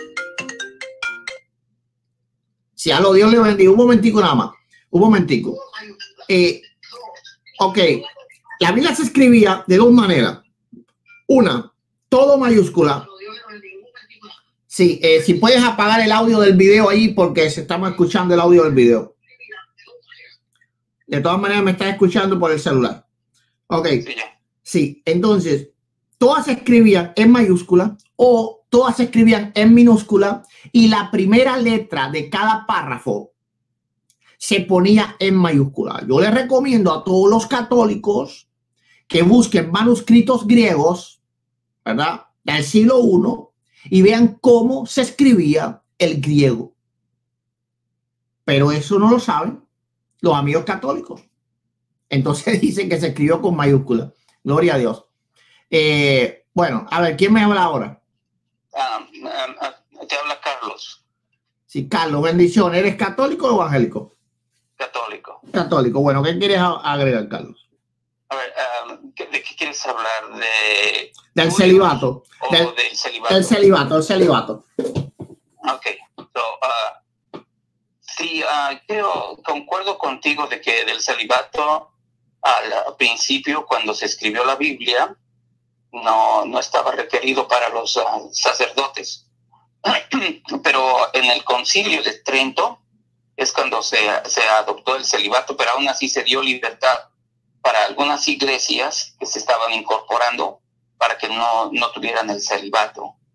si a lo Dios le bendiga, un momentico nada más, un momentico. Eh, ok, la Biblia se escribía de dos maneras. Una, todo mayúscula. Sí, eh, si puedes apagar el audio del video ahí porque se estamos escuchando el audio del video. De todas maneras me estás escuchando por el celular. Ok, sí, entonces todas se escribían en mayúscula o todas se escribían en minúscula y la primera letra de cada párrafo se ponía en mayúscula. Yo les recomiendo a todos los católicos que busquen manuscritos griegos, ¿verdad?, del siglo primero y vean cómo se escribía el griego. Pero eso no lo saben los amigos católicos. Entonces dicen que se escribió con mayúscula. Gloria a Dios. Eh, bueno, a ver, ¿quién me habla ahora? Um, um, te habla Carlos. Sí, Carlos, bendición. ¿Eres católico o evangélico? Católico. Católico. Bueno, ¿qué quieres agregar, Carlos? A ver, um, ¿de qué quieres hablar? ¿De del celibato? Del, del celibato. Del celibato, el celibato. Ok. So, uh, sí, uh, creo, concuerdo contigo de que del celibato al principio, cuando se escribió la Biblia, no, no estaba requerido para los uh, sacerdotes. Pero en el concilio de Trento es cuando se, se adoptó el celibato, pero aún así se dio libertad para algunas iglesias que se estaban incorporando para que no, no tuvieran el celibato.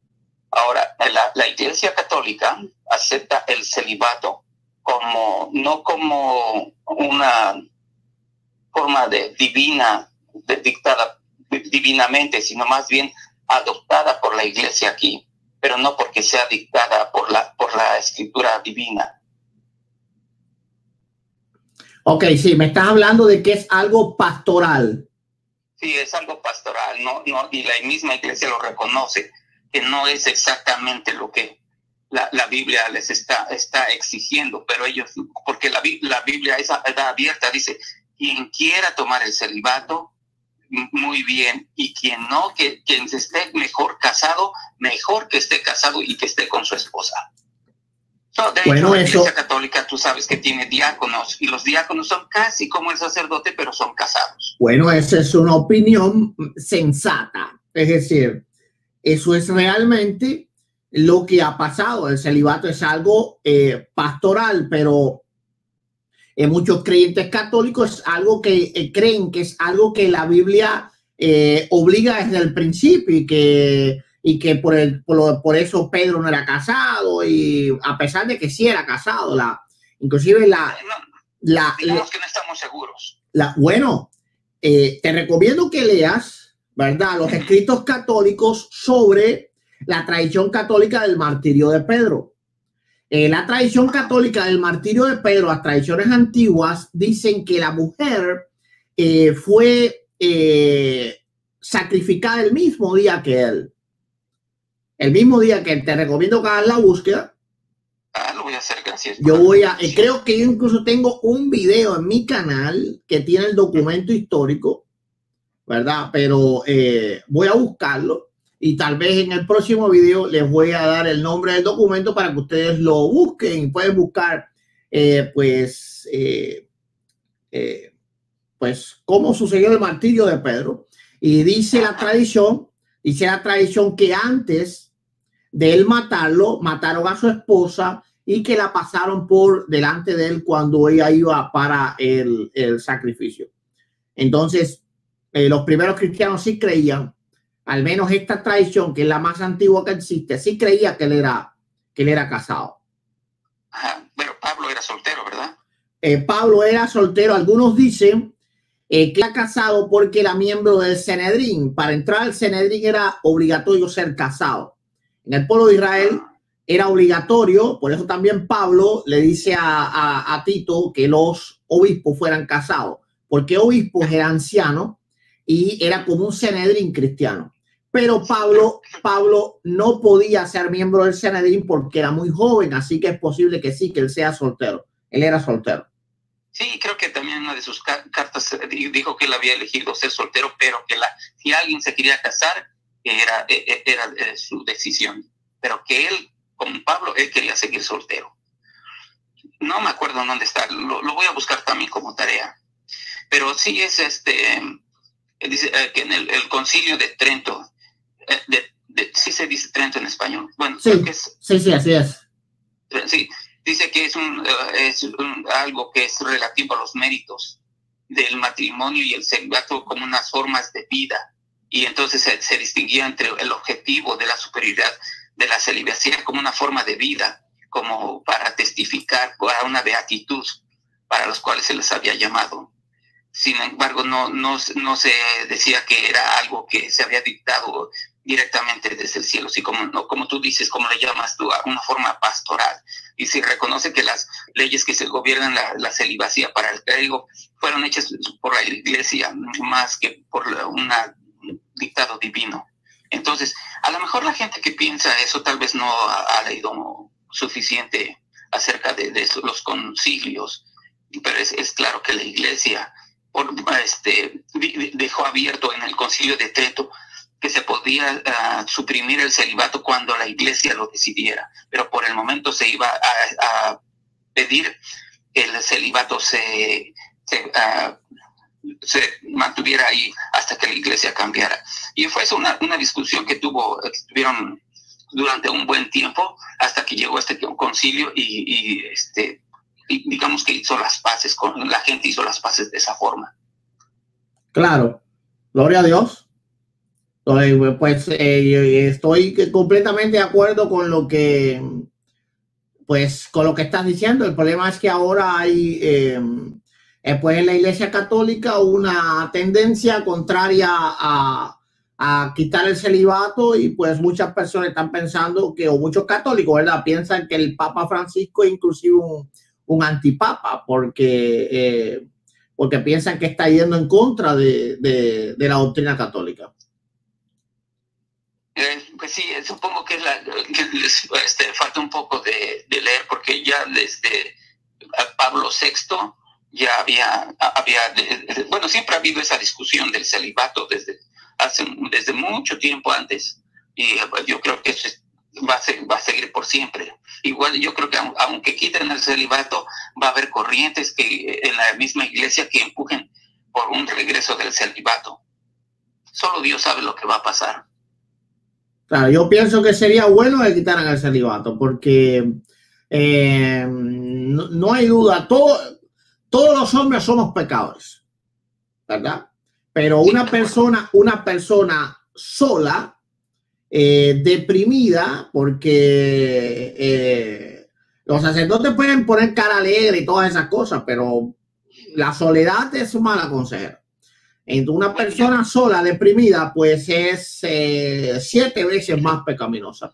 Ahora, la, la Iglesia Católica acepta el celibato como, no como una forma de divina, de, dictada divinamente, sino más bien adoptada por la Iglesia aquí, pero no porque sea dictada por la, por la escritura divina. Ok, sí, me estás hablando de que es algo pastoral. Sí, es algo pastoral, no, no, y la misma Iglesia lo reconoce, que no es exactamente lo que la, la Biblia les está, está exigiendo, pero ellos, porque la, la Biblia es abierta, dice, quien quiera tomar el celibato, muy bien, y quien no, que quien esté mejor casado, mejor que esté casado y que esté con su esposa. So, de bueno, hecho, la Iglesia eso... Católica, tú sabes que tiene diáconos, y los diáconos son casi como el sacerdote, pero son casados. Bueno, esa es una opinión sensata, es decir, eso es realmente lo que ha pasado. El celibato es algo eh, pastoral, pero en muchos creyentes católicos es algo que eh, creen que es algo que la Biblia eh, obliga desde el principio y que, y que por, el, por, por eso Pedro no era casado, y a pesar de que sí era casado, la, inclusive la... la digamos que no estamos seguros. La, bueno, eh, te recomiendo que leas, ¿verdad?, los escritos católicos sobre la tradición católica del martirio de Pedro. Eh, la tradición católica del martirio de Pedro, las tradiciones antiguas, dicen que la mujer eh, fue eh, sacrificada el mismo día que él. El mismo día que él. Te recomiendo que hagas la búsqueda. Ah, lo voy a hacer, gracias. Yo voy a, eh, creo que yo incluso tengo un video en mi canal que tiene el documento histórico, ¿verdad? Pero eh, voy a buscarlo. Y tal vez en el próximo video les voy a dar el nombre del documento para que ustedes lo busquen y pueden buscar, eh, pues, eh, eh, pues, cómo sucedió el martirio de Pedro. Y dice la tradición, dice la tradición que antes de él matarlo, mataron a su esposa y que la pasaron por delante de él cuando ella iba para el, el sacrificio. Entonces, eh, los primeros cristianos sí creían, al menos esta tradición, que es la más antigua que existe, sí creía que él era, que él era casado. Ajá, pero Pablo era soltero, ¿verdad? Eh, Pablo era soltero. Algunos dicen eh, que era casado porque era miembro del Sanedrín. Para entrar al Sanedrín era obligatorio ser casado. En el pueblo de Israel era obligatorio, por eso también Pablo le dice a, a, a Tito que los obispos fueran casados, porque obispos era anciano y era como un Sanedrín cristiano. Pero Pablo, Pablo no podía ser miembro del Sanedrín porque era muy joven, así que es posible que sí, que él sea soltero. Él era soltero. Sí, creo que también en una de sus cartas dijo que él había elegido ser soltero, pero que la, si alguien se quería casar, era, era, era su decisión. Pero que él, como Pablo, él quería seguir soltero. No me acuerdo dónde está, lo, lo voy a buscar también como tarea. Pero sí es este, dice eh, que en el, el concilio de Trento, eh, de, de, sí se dice Trento en español. Bueno, sí, creo que es, sí, sí, así es. Sí, dice que es, un, uh, es un, algo que es relativo a los méritos del matrimonio y el celibato como unas formas de vida. Y entonces se, se distinguía entre el objetivo de la superioridad de la celibación como una forma de vida, como para testificar para una beatitud para los cuales se les había llamado. Sin embargo, no, no, no se decía que era algo que se había dictado directamente desde el cielo, sí, como, no, como tú dices, como le llamas tú, a una forma pastoral. Y se reconoce que las leyes que se gobiernan la, la celibacía para el clérigo fueron hechas por la iglesia más que por un dictado divino. Entonces, a lo mejor la gente que piensa eso tal vez no ha, ha leído suficiente acerca de, de eso, los concilios, pero es, es claro que la iglesia por, este, dejó abierto en el concilio de Trento que se podía uh, suprimir el celibato cuando la iglesia lo decidiera, pero por el momento se iba a, a pedir que el celibato se, se, uh, se mantuviera ahí hasta que la iglesia cambiara. Y fue eso una, una discusión que tuvo, que tuvieron durante un buen tiempo hasta que llegó este concilio y, y este, y digamos que hizo las paces, con la gente hizo las paces de esa forma. Claro, gloria a Dios. Pues eh, estoy completamente de acuerdo con lo que, pues, con lo que estás diciendo. El problema es que ahora hay, eh, eh, pues, en la Iglesia Católica una tendencia contraria a, a quitar el celibato, y pues muchas personas están pensando que, o muchos católicos, ¿verdad?, piensan que el Papa Francisco es inclusive un, un antipapa, porque, eh, porque piensan que está yendo en contra de, de, de la doctrina católica. Eh, pues sí, supongo que, la, que les este, falta un poco de, de leer, porque ya desde Pablo sexto ya había, había bueno, siempre ha habido esa discusión del celibato desde, hace, desde mucho tiempo antes, y yo creo que eso es, va, a ser, va a seguir por siempre. Igual yo creo que aunque quiten el celibato, va a haber corrientes que en la misma iglesia que empujen por un regreso del celibato. Solo Dios sabe lo que va a pasar. Claro, yo pienso que sería bueno que quitaran el celibato, porque eh, no, no hay duda, todo, todos los hombres somos pecadores, ¿verdad? Pero una persona, una persona sola, eh, deprimida, porque eh, los sacerdotes pueden poner cara alegre y todas esas cosas, pero la soledad es mala consejera. Entonces, una persona sola, deprimida, pues es eh, siete veces más pecaminosa.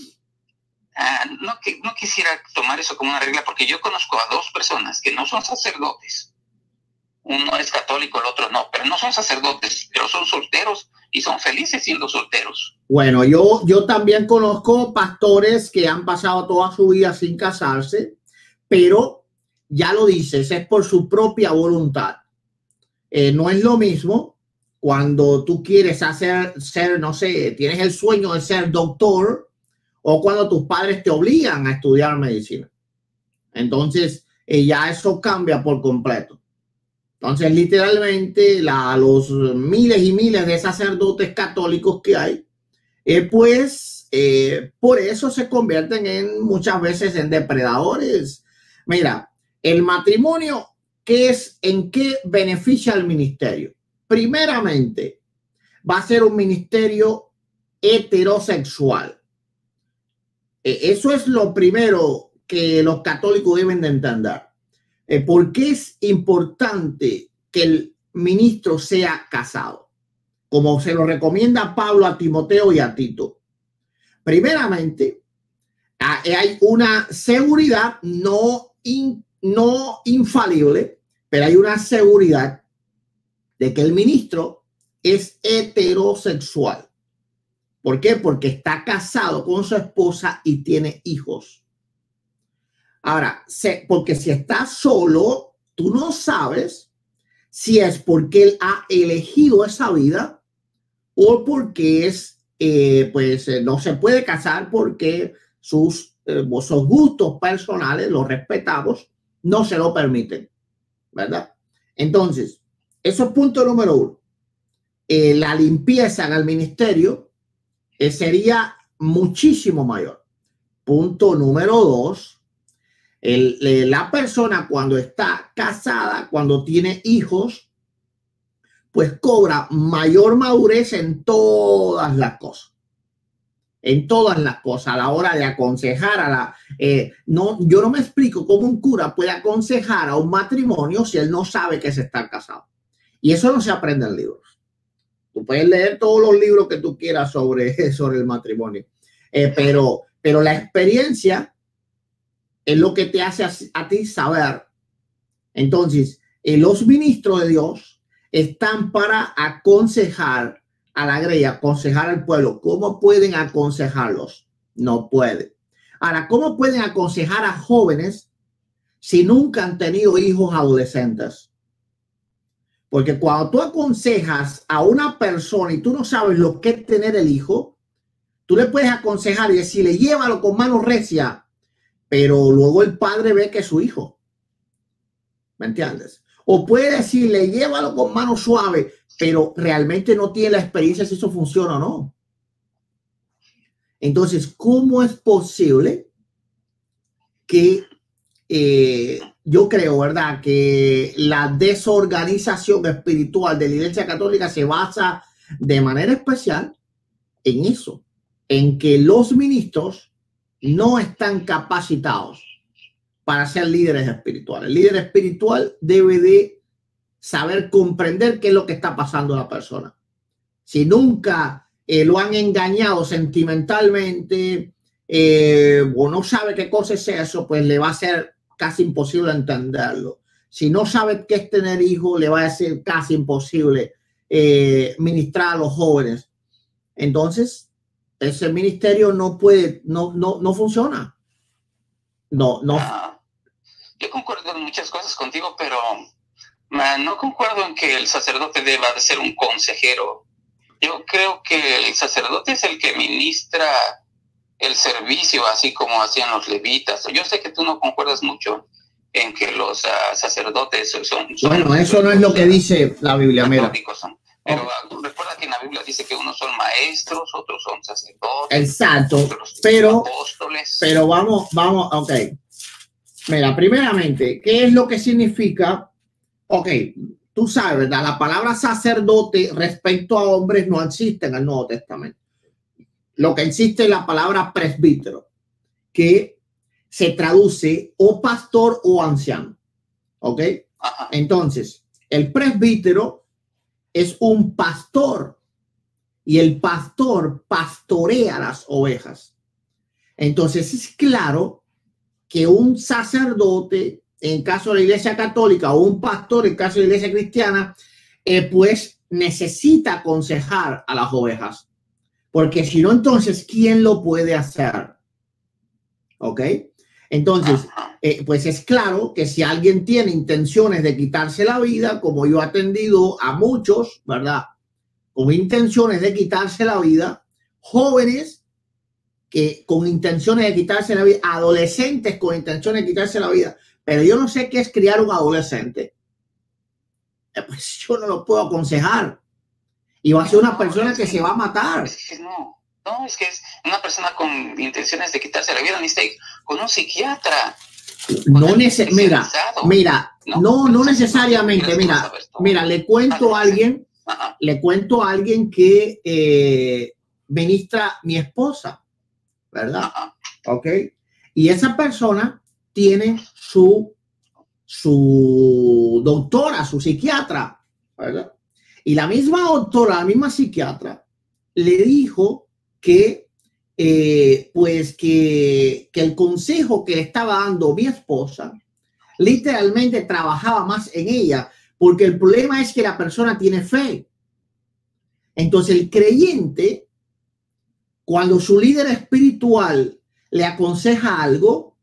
Uh, no, que, no quisiera tomar eso como una regla, porque yo conozco a dos personas que no son sacerdotes. Uno es católico, el otro no, pero no son sacerdotes, pero son solteros y son felices siendo solteros. Bueno, yo, yo también conozco pastores que han pasado toda su vida sin casarse, pero ya lo dices, es por su propia voluntad. Eh, no es lo mismo cuando tú quieres hacer, ser, no sé, tienes el sueño de ser doctor, o cuando tus padres te obligan a estudiar medicina. Entonces, eh, ya eso cambia por completo. Entonces, literalmente, la, los miles y miles de sacerdotes católicos que hay, eh, pues, eh, por eso se convierten en muchas veces en depredadores. Mira, el matrimonio, ¿qué es, en qué beneficia al ministerio? Primeramente, va a ser un ministerio heterosexual. Eso es lo primero que los católicos deben de entender. ¿Por qué es importante que el ministro sea casado? Como se lo recomienda Pablo a Timoteo y a Tito. Primeramente, hay una seguridad no, in, no infalible, pero hay una seguridad de que el ministro es heterosexual. ¿Por qué? Porque está casado con su esposa y tiene hijos. Ahora, porque si está solo, tú no sabes si es porque él ha elegido esa vida o porque es, eh, pues, no se puede casar porque sus, eh, sus gustos personales, los respetamos, no se lo permiten, ¿verdad? Entonces, eso es punto número uno. Eh, la limpieza en el ministerio eh, sería muchísimo mayor. Punto número dos. El, la persona cuando está casada, cuando tiene hijos, pues cobra mayor madurez en todas las cosas. En todas las cosas, a la hora de aconsejar a la... Eh, no, yo no me explico cómo un cura puede aconsejar a un matrimonio si él no sabe que se está casado. Y eso no se aprende en libros. Tú puedes leer todos los libros que tú quieras sobre, sobre el matrimonio. Eh, pero, pero la experiencia es lo que te hace a, a ti saber. Entonces, eh, los ministros de Dios están para aconsejar a la grey, aconsejar al pueblo. ¿Cómo pueden aconsejarlos? No pueden. Ahora, ¿cómo pueden aconsejar a jóvenes si nunca han tenido hijos adolescentes? Porque cuando tú aconsejas a una persona y tú no sabes lo que es tener el hijo, tú le puedes aconsejar y decirle, llévalo con mano recia, pero luego el padre ve que es su hijo. ¿Me entiendes? O puede decirle, llévalo con mano suave, pero realmente no tiene la experiencia si eso funciona o no. Entonces, ¿cómo es posible que eh, yo creo, verdad, que la desorganización espiritual de la Iglesia Católica se basa de manera especial en eso, en que los ministros no están capacitados para ser líderes espirituales. El líder espiritual debe de saber comprender qué es lo que está pasando a la persona. Si nunca eh, lo han engañado sentimentalmente eh, o no sabe qué cosa es eso, pues le va a ser casi imposible entenderlo. Si no sabe qué es tener hijos, le va a ser casi imposible eh, ministrar a los jóvenes. Entonces, ese ministerio no puede, no, no, no funciona. No, no. Ah, yo concuerdo en muchas cosas contigo, pero man, no concuerdo en que el sacerdote deba de ser un consejero. Yo creo que el sacerdote es el que ministra el servicio, así como hacían los levitas. Yo sé que tú no concuerdas mucho en que los uh, sacerdotes son, son... Bueno, eso no es lo que dice la Biblia, mira. Son. Pero uh, recuerda que en la Biblia dice que unos son maestros, otros son sacerdotes. Exacto, otros pero, apóstoles. pero vamos, vamos, ok. Mira, primeramente, ¿qué es lo que significa? Ok, tú sabes, ¿verdad? La palabra sacerdote respecto a hombres no existe en el Nuevo Testamento. Lo que existe es la palabra presbítero, que se traduce o pastor o anciano. ¿Ok? Ajá. Entonces, el presbítero es un pastor y el pastor pastorea las ovejas. Entonces, es claro que un sacerdote, en caso de la Iglesia Católica, o un pastor, en caso de la Iglesia Cristiana, eh, pues necesita aconsejar a las ovejas. Porque si no, entonces, ¿quién lo puede hacer? ¿Ok? Entonces, eh, pues es claro que si alguien tiene intenciones de quitarse la vida, como yo he atendido a muchos, ¿verdad? Con intenciones de quitarse la vida, jóvenes que con intenciones de quitarse la vida, adolescentes con intenciones de quitarse la vida, pero yo no sé qué es criar un adolescente. Eh, pues yo no lo puedo aconsejar. Y va a ser una no, persona que, que se va a matar. Es que no, no, es que es una persona con intenciones de quitarse la vida, necesita con un psiquiatra. No neces mira, mira, no, no, no necesariamente. Mira, mira, le cuento a alguien, Ajá. le cuento a alguien que eh, ministra mi esposa, ¿verdad? Ajá. Ok. Y esa persona tiene su, su doctora, su psiquiatra, ¿verdad? Y la misma doctora, la misma psiquiatra, le dijo que, eh, pues que, que el consejo que le estaba dando mi esposa, literalmente trabajaba más en ella, porque el problema es que la persona tiene fe. Entonces el creyente, cuando su líder espiritual le aconseja algo,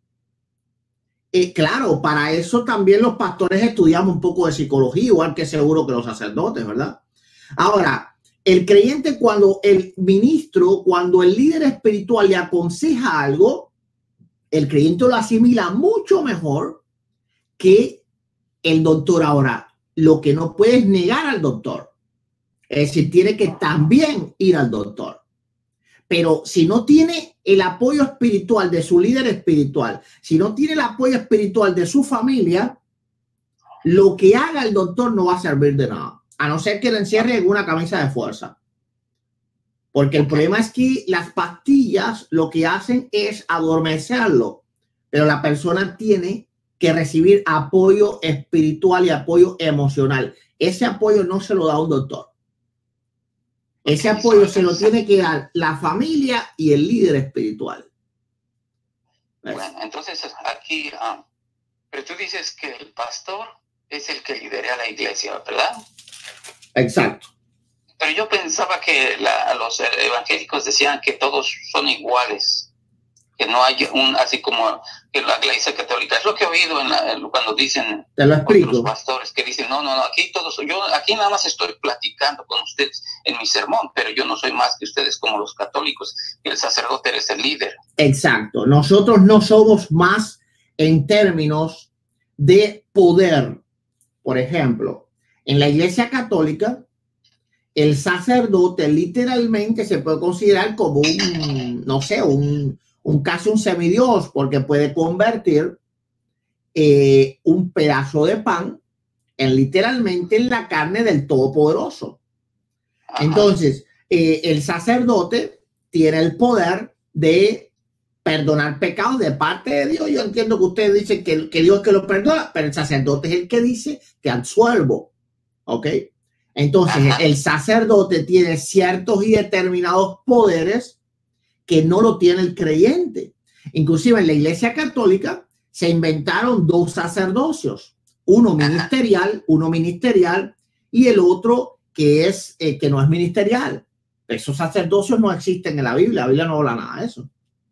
eh, claro, para eso también los pastores estudiamos un poco de psicología, igual que seguro que los sacerdotes, ¿verdad? Ahora, el creyente, cuando el ministro, cuando el líder espiritual le aconseja algo, el creyente lo asimila mucho mejor que el doctor. Ahora, lo que no puedes negar al doctor, es decir, tiene que también ir al doctor. Pero si no tiene el apoyo espiritual de su líder espiritual, si no tiene el apoyo espiritual de su familia, lo que haga el doctor no va a servir de nada, a no ser que le encierre en una camisa de fuerza. Porque el problema es que las pastillas lo que hacen es adormecerlo, pero la persona tiene que recibir apoyo espiritual y apoyo emocional. Ese apoyo no se lo da un doctor. Ese apoyo se lo tiene que dar la familia y el líder espiritual. ¿Ves? Bueno, entonces aquí, um, pero tú dices que el pastor es el que lidera la iglesia, ¿verdad? Exacto. Pero yo pensaba que la, los evangélicos decían que todos son iguales, que no hay un, así como que la iglesia católica. Es lo que he oído en la, en, cuando dicen Te lo explico. Los pastores, que dicen, no, no, no, aquí todos, yo aquí nada más estoy platicando con ustedes en mi sermón, pero yo no soy más que ustedes como los católicos, y el sacerdote es el líder. Exacto. Nosotros no somos más en términos de poder. Por ejemplo, en la iglesia católica, el sacerdote literalmente se puede considerar como un, no sé, un, un casi un semidios, porque puede convertir eh, un pedazo de pan en literalmente en la carne del Todopoderoso. Entonces, eh, el sacerdote tiene el poder de perdonar pecados de parte de Dios. Yo entiendo que ustedes dicen que, que Dios que lo perdona, pero el sacerdote es el que dice que absuelvo. ¿Ok? Entonces, Ajá. el sacerdote tiene ciertos y determinados poderes que no lo tiene el creyente. Inclusive en la Iglesia Católica se inventaron dos sacerdocios, uno ministerial, uno ministerial y el otro que es eh, que no es ministerial. Esos sacerdocios no existen en la Biblia. La Biblia no habla nada de eso.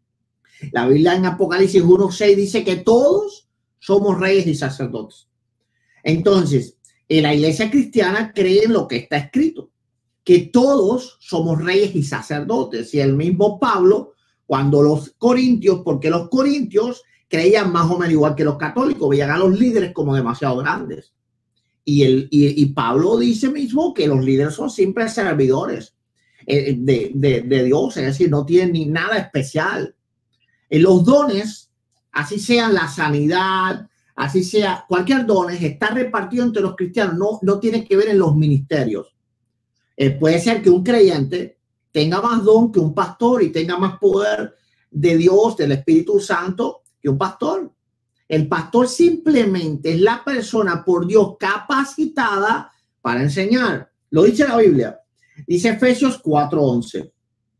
La Biblia en Apocalipsis uno seis dice que todos somos reyes y sacerdotes. Entonces, en la Iglesia cristiana cree en lo que está escrito, que todos somos reyes y sacerdotes. Y el mismo Pablo, cuando los corintios, porque los corintios creían más o menos igual que los católicos, veían a los líderes como demasiado grandes. Y, el, y, y Pablo dice mismo que los líderes son simples servidores eh, de, de, de Dios, es decir, no tienen ni nada especial. En los dones, así sean la sanidad, así sea cualquier dones, está repartido entre los cristianos, no, no tiene que ver en los ministerios. Eh, puede ser que un creyente tenga más don que un pastor y tenga más poder de Dios, del Espíritu Santo, que un pastor. El pastor simplemente es la persona por Dios capacitada para enseñar. Lo dice la Biblia. Dice Efesios cuatro once.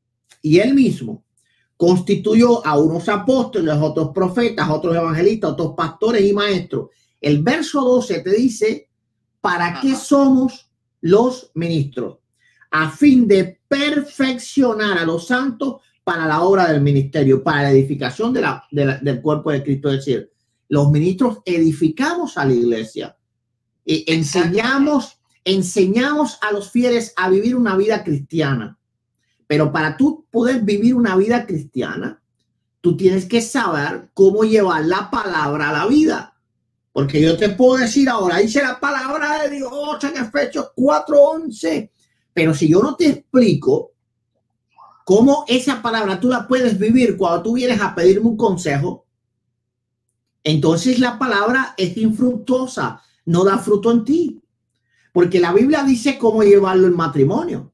Y él mismo constituyó a unos apóstoles, otros profetas, otros evangelistas, otros pastores y maestros. El verso doce te dice, ¿para qué somos los ministros? A fin de perfeccionar a los santos para la obra del ministerio, para la edificación de la, de la, del cuerpo de Cristo. Es decir, los ministros edificamos a la iglesia, eh, enseñamos, enseñamos a los fieles a vivir una vida cristiana. Pero para tú poder vivir una vida cristiana, tú tienes que saber cómo llevar la palabra a la vida. Porque yo te puedo decir ahora, dice la palabra de Dios en Efesios cuatro once. Pero si yo no te explico cómo esa palabra tú la puedes vivir cuando tú vienes a pedirme un consejo, entonces la palabra es infructuosa, no da fruto en ti. Porque la Biblia dice cómo llevarlo en matrimonio.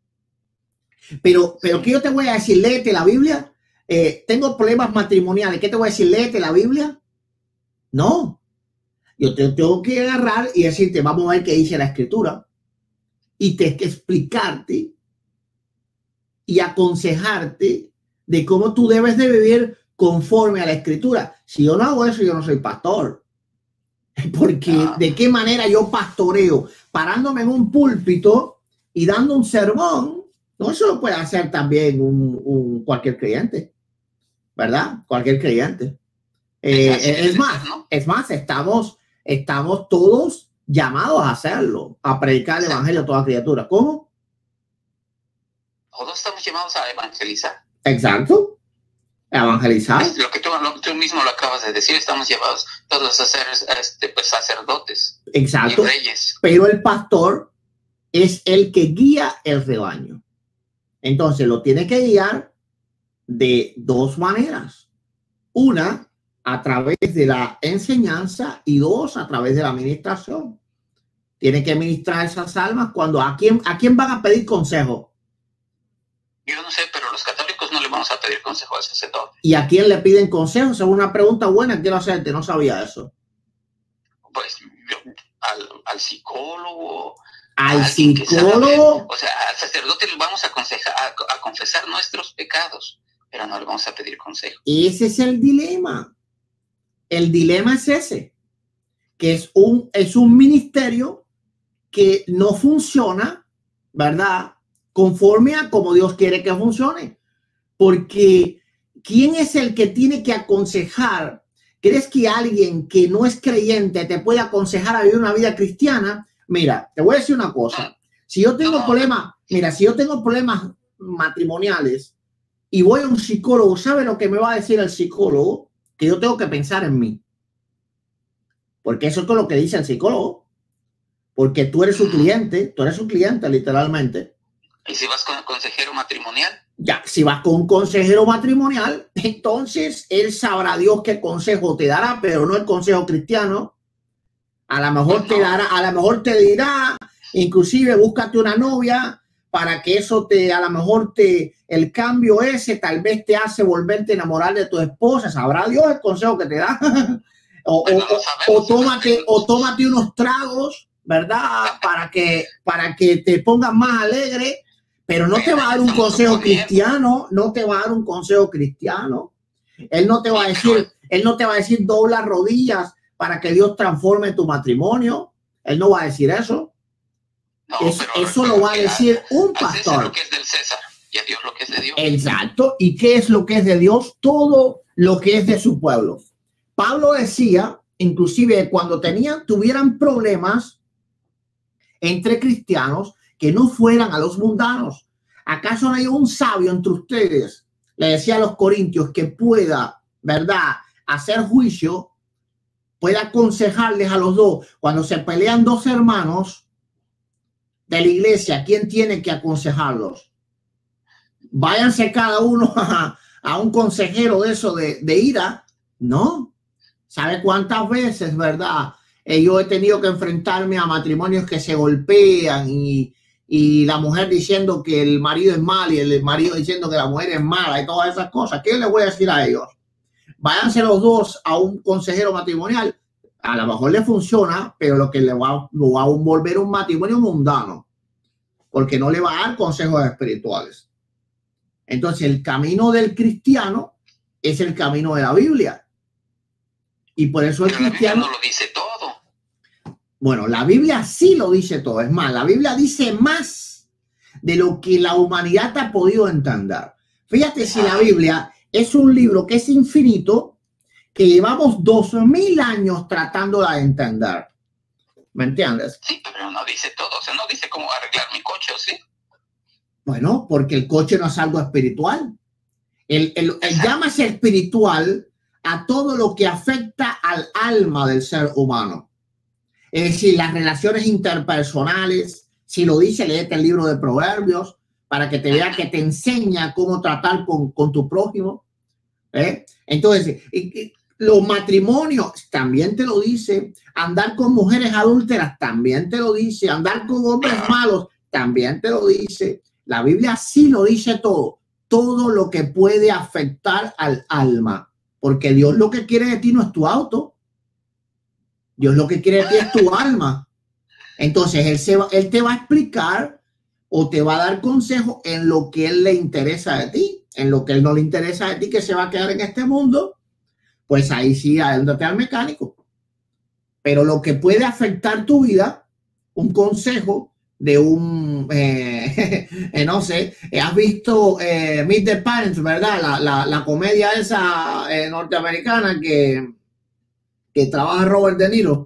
Pero, pero ¿qué yo te voy a decir? Léete la Biblia. Eh, tengo problemas matrimoniales. ¿Qué te voy a decir? Léete la Biblia. No. Yo te tengo que agarrar y decirte, vamos a ver qué dice la Escritura. Y te que explicarte y aconsejarte de cómo tú debes de vivir conforme a la Escritura. Si yo no hago eso, yo no soy pastor. Porque ¿de qué manera yo pastoreo? Parándome en un púlpito y dando un sermón. No, eso lo puede hacer también un, un cualquier creyente, ¿verdad? Cualquier creyente. Eh, es más, es más, estamos, estamos todos llamados a hacerlo, a predicar el evangelio a toda criatura. ¿Cómo? Todos estamos llamados a evangelizar. Exacto. Evangelizar. Es lo que tú, lo, tú mismo lo acabas de decir, estamos llevados todos a ser este, pues, sacerdotes. Exacto. Y reyes. Pero el pastor es el que guía el rebaño. Entonces lo tiene que guiar de dos maneras. Una, a través de la enseñanza y dos, a través de la administración. Tiene que ministrar esas almas cuando a quién, a quién van a pedir consejo. Yo no sé, pero los católicos no le vamos a pedir consejo al sacerdote. ¿Y a quién le piden consejo? Es una pregunta buena, quiero hacerte, no sabía eso. Pues yo, al, al psicólogo. Al psicólogo. O sea, al sacerdote le vamos a, aconsejar, a, a confesar nuestros pecados, pero no le vamos a pedir consejo. Ese es el dilema. El dilema es ese, que es un, es un ministerio que no funciona, ¿verdad? Conforme a como Dios quiere que funcione. Porque ¿quién es el que tiene que aconsejar? ¿Crees que alguien que no es creyente te puede aconsejar a vivir una vida cristiana? Mira, te voy a decir una cosa. Si yo tengo no. problemas, mira, si yo tengo problemas matrimoniales y voy a un psicólogo, ¿sabe lo que me va a decir el psicólogo? Que yo tengo que pensar en mí. Porque eso es todo lo que dice el psicólogo. Porque tú eres su cliente, tú eres su cliente literalmente. ¿Y si vas con el consejero matrimonial? Ya, si vas con un consejero matrimonial, entonces él sabrá Dios qué consejo te dará, pero no el consejo cristiano. A lo mejor te dará, a lo mejor te dirá, inclusive búscate una novia para que eso te, a lo mejor te, el cambio ese tal vez te hace volverte a enamorar de tu esposa. Sabrá Dios el consejo que te da. o, bueno, o, o, o, tómate, o tómate unos tragos, ¿verdad? Para que, para que te pongas más alegre, pero no te va a dar un consejo cristiano, no te va a dar un consejo cristiano. Él no te va a decir, él no te va a decir dobla rodillas para que Dios transforme tu matrimonio. Él no va a decir eso. No, eso eso lo va a decir un pastor. Lo que es del César y a Dios lo que es de Dios. Exacto. ¿Y qué es lo que es de Dios? Todo lo que es de su pueblo. Pablo decía, inclusive cuando tenían, tuvieran problemas entre cristianos, que no fueran a los mundanos. ¿Acaso no hay un sabio entre ustedes? Le decía a los corintios, que pueda, ¿verdad?, hacer juicio, pueda aconsejarles a los dos. Cuando se pelean dos hermanos de la iglesia, ¿quién tiene que aconsejarlos? Váyanse cada uno a, a un consejero de eso de, de ira. No. ¿Sabe cuántas veces, verdad? Eh, yo he tenido que enfrentarme a matrimonios que se golpean y, y la mujer diciendo que el marido es mal y el marido diciendo que la mujer es mala y todas esas cosas. ¿Qué les voy a decir a ellos? Váyanse los dos a un consejero matrimonial. A lo mejor le funciona, pero lo que le va, lo va a volver un matrimonio mundano, porque no le va a dar consejos espirituales. Entonces, el camino del cristiano es el camino de la Biblia. Y por eso el pero cristiano no lo dice todo. Bueno, la Biblia sí lo dice todo. Es más, la Biblia dice más de lo que la humanidad ha podido entender. Fíjate si la Biblia es un libro que es infinito, que llevamos dos mil años tratando de entender. ¿Me entiendes? Sí, pero no dice todo. O sea, no dice cómo arreglar mi coche, ¿o sí? Bueno, porque el coche no es algo espiritual. El, el, el llámase espiritual a todo lo que afecta al alma del ser humano. Es decir, las relaciones interpersonales. Si lo dice, léete el libro de Proverbios para que te vea que te enseña cómo tratar con, con tu prójimo. ¿Eh? Entonces, y, y, los matrimonios también te lo dice. Andar con mujeres adúlteras también te lo dice. Andar con hombres malos también te lo dice. La Biblia sí lo dice todo. Todo lo que puede afectar al alma. Porque Dios lo que quiere de ti no es tu auto. Dios lo que quiere de ti es tu alma. Entonces, él, se va, él te va a explicar o te va a dar consejo en lo que él le interesa de ti. En lo que él no le interesa de ti, que se va a quedar en este mundo, pues ahí sí, ándate al mecánico. Pero lo que puede afectar tu vida, un consejo de un, eh, eh, no sé, eh, has visto eh, Meet the Parents, ¿verdad? La, la, la comedia esa eh, norteamericana que, que trabaja Robert De Niro.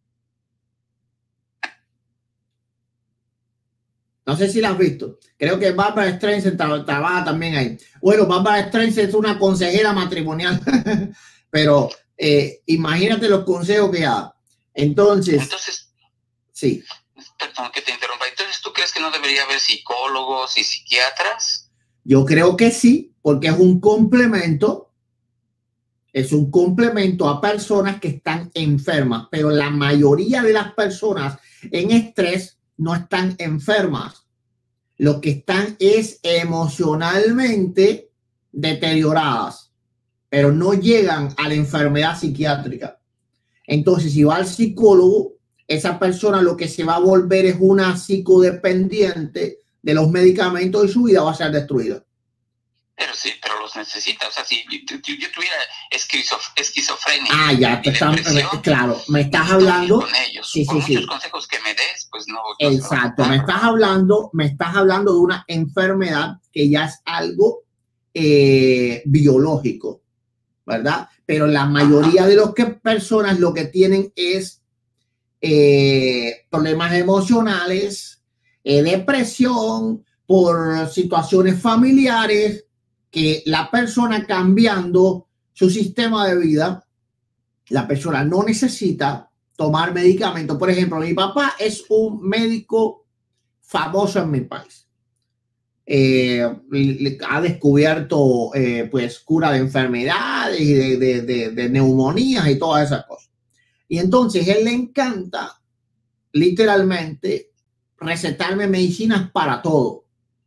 No sé si la has visto. Creo que Barbara Streisand tra trabaja también ahí. Bueno, Barbara Streisand es una consejera matrimonial, pero eh, imagínate los consejos que da. Entonces, Entonces, sí. Perdón que te interrumpa. Entonces, ¿tú crees que no debería haber psicólogos y psiquiatras? Yo creo que sí, porque es un complemento, es un complemento a personas que están enfermas, pero la mayoría de las personas en estrés no están enfermas. Lo que están es emocionalmente deterioradas, pero no llegan a la enfermedad psiquiátrica. Entonces, si va al psicólogo, esa persona lo que se va a volver es una psicodependiente de los medicamentos y su vida va a ser destruida. Pero sí, pero los necesita. O sea, si yo, yo tuviera esquizof esquizofrenia. Ah, ya, te están, claro, me estás hablando. Con ellos, sí, con sí, muchos sí. consejos que me des, pues no. Exacto, me estás hablando, me estás hablando de una enfermedad que ya es algo eh, biológico, ¿verdad? Pero la mayoría de las personas lo que tienen es eh, problemas emocionales, eh, depresión, por situaciones familiares, que la persona cambiando su sistema de vida, la persona no necesita tomar medicamentos. Por ejemplo, mi papá es un médico famoso en mi país. Eh, ha descubierto eh, pues cura de enfermedades y de, de, de, de neumonías y todas esas cosas. Y entonces él le encanta literalmente recetarme medicinas para todo.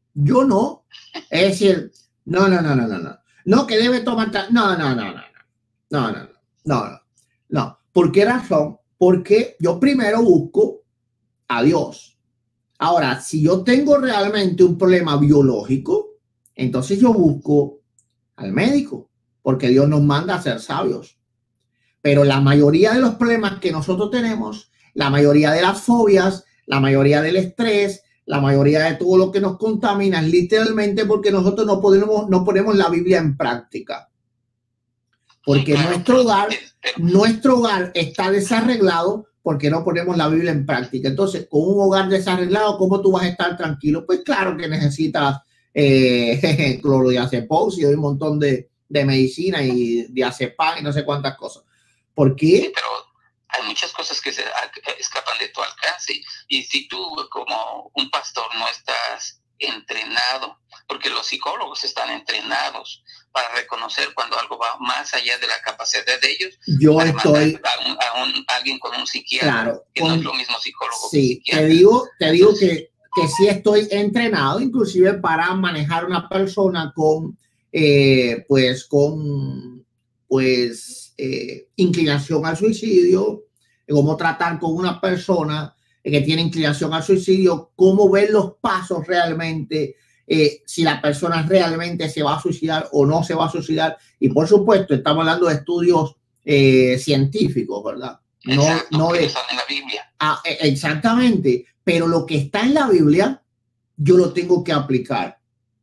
Yo no. Es decir, no, no, no, no, no, no. No, que debe tomar... No, no, no, no, no. No, no, no, no, no. No. ¿Por qué razón? Porque yo primero busco a Dios. Ahora, si yo tengo realmente un problema biológico, entonces yo busco al médico, porque Dios nos manda a ser sabios. Pero la mayoría de los problemas que nosotros tenemos, la mayoría de las fobias, la mayoría del estrés, la mayoría de todo lo que nos contamina es literalmente porque nosotros no podemos, no ponemos la Biblia en práctica. Porque nuestro hogar, nuestro hogar está desarreglado porque no ponemos la Biblia en práctica. Entonces, con un hogar desarreglado, ¿cómo tú vas a estar tranquilo? Pues claro que necesitas eh, clorodiazepam y un montón de, de medicina y diazepam y no sé cuántas cosas. ¿Por qué? Sí, pero hay muchas cosas que se escapan de tu alcance. Y si tú, como un pastor, no estás entrenado, porque los psicólogos están entrenados para reconocer cuando algo va más allá de la capacidad de ellos. Yo estoy a, un, a, un, a alguien con un psiquiatra, claro, que con, no es lo mismo psicólogo sí, que psiquiatra. Te digo, te digo que, que sí estoy entrenado, inclusive para manejar una persona con, eh, pues, con, pues, eh, inclinación al suicidio, cómo tratar con una persona que tiene inclinación al suicidio, cómo ver los pasos realmente, eh, si la persona realmente se va a suicidar o no se va a suicidar. Y por supuesto, estamos hablando de estudios eh, científicos, ¿verdad? No, Exacto, no que de, están en la Biblia. Ah, exactamente, pero lo que está en la Biblia, yo lo tengo que aplicar.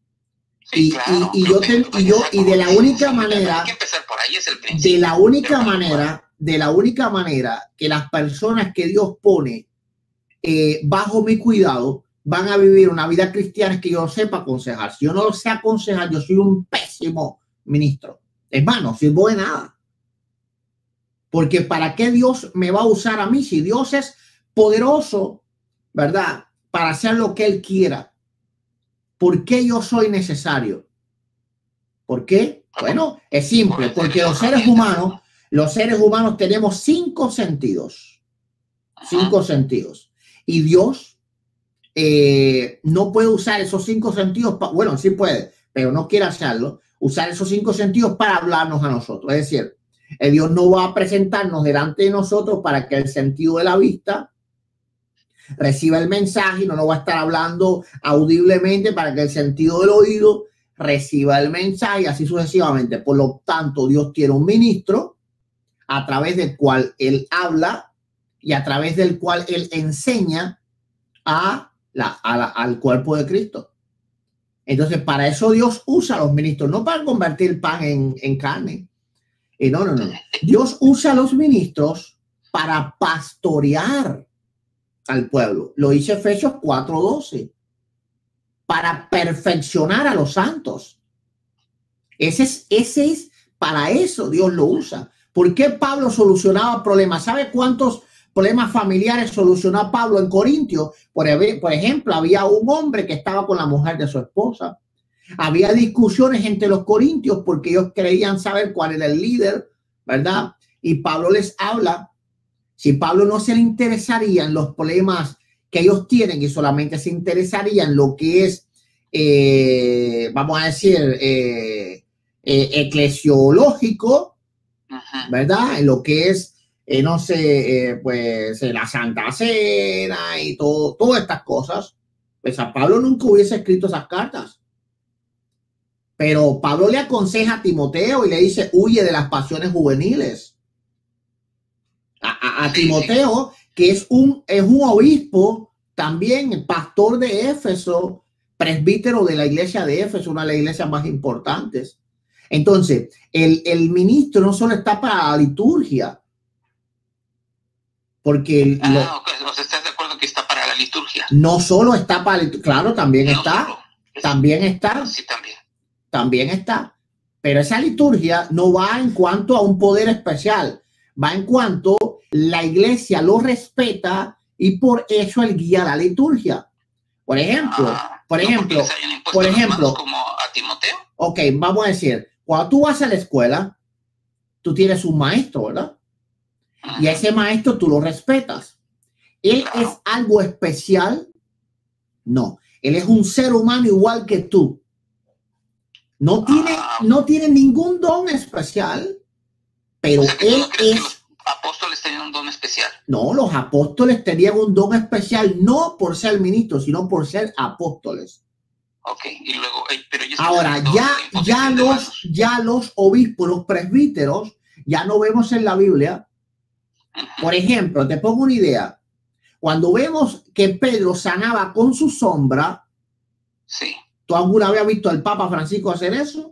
Sí, y, claro, y, y yo, te, y, yo y de la única manera, hay que empezar por ahí, es el principio. de la única manera, de la única manera que las personas que Dios pone eh, bajo mi cuidado van a vivir una vida cristiana es que yo sepa aconsejar. Si yo no lo sé aconsejar, yo soy un pésimo ministro. Hermano, no sirvo de nada. Porque ¿para qué Dios me va a usar a mí si Dios es poderoso, verdad, para hacer lo que Él quiera? ¿Por qué yo soy necesario? ¿Por qué? Bueno, es simple, porque los seres humanos, los seres humanos tenemos cinco sentidos. Cinco sentidos. Y Dios eh, no puede usar esos cinco sentidos, pa, bueno, sí puede, pero no quiere hacerlo, usar esos cinco sentidos para hablarnos a nosotros. Es decir, el Dios no va a presentarnos delante de nosotros para que el sentido de la vista reciba el mensaje y no nos va a estar hablando audiblemente para que el sentido del oído reciba el mensaje y así sucesivamente. Por lo tanto, Dios tiene un ministro a través del cual Él habla y a través del cual Él enseña a la, a la, al cuerpo de Cristo. Entonces, para eso Dios usa a los ministros, no para convertir pan en, en carne. Y no, no, no. Dios usa a los ministros para pastorear al pueblo. Lo dice Efesios cuatro doce. Para perfeccionar a los santos. Ese es, ese es, para eso Dios lo usa. ¿Por qué Pablo solucionaba problemas? ¿Sabe cuántos problemas familiares solucionó Pablo en Corintios? Por, por ejemplo, había un hombre que estaba con la mujer de su esposa. Había discusiones entre los corintios porque ellos creían saber cuál era el líder, ¿verdad? Y Pablo les habla. Si Pablo no se le interesaría en los problemas que ellos tienen y solamente se interesaría en lo que es, eh, vamos a decir, eh, eh, eclesiológico, ¿verdad? En lo que es, eh, no sé, eh, pues eh, la Santa Cena y todo, todas estas cosas, pues a Pablo nunca hubiese escrito esas cartas. Pero Pablo le aconseja a Timoteo y le dice, huye de las pasiones juveniles. A, a, a Timoteo, que es un, es un obispo, también pastor de Éfeso, presbítero de la iglesia de Éfeso, una de las iglesias más importantes. Entonces, el, el ministro no solo está para la liturgia, porque el, ah, lo, okay. O sea, ¿estás de acuerdo que está para la liturgia? No solo está para la, claro, también no está, solo. también está, sí, también. también está, pero esa liturgia no va en cuanto a un poder especial, va en cuanto la iglesia lo respeta y por eso él guía la liturgia. Por ejemplo, ah, por no ejemplo, por ejemplo, como a Timoteo. Ok, vamos a decir, cuando tú vas a la escuela, tú tienes un maestro, ¿verdad? Uh-huh. Y a ese maestro tú lo respetas. ¿Él claro. es algo especial? No. Él es un ser humano igual que tú. No tiene, Ah. no tiene ningún don especial, pero O sea, que tú él no crees que es... los apóstoles tenían un don especial. No, los apóstoles tenían un don especial, no por ser ministros, sino por ser apóstoles. Ok, y luego, eh, pero ellos Ahora, tenían el don ya, de la imposición ya, de los, manos. ya los obispos, los presbíteros, ya no vemos en la Biblia. Ujú. Por ejemplo, te pongo una idea. Cuando vemos que Pedro sanaba con su sombra, Sí. ¿tú alguna vez has visto al Papa Francisco hacer eso?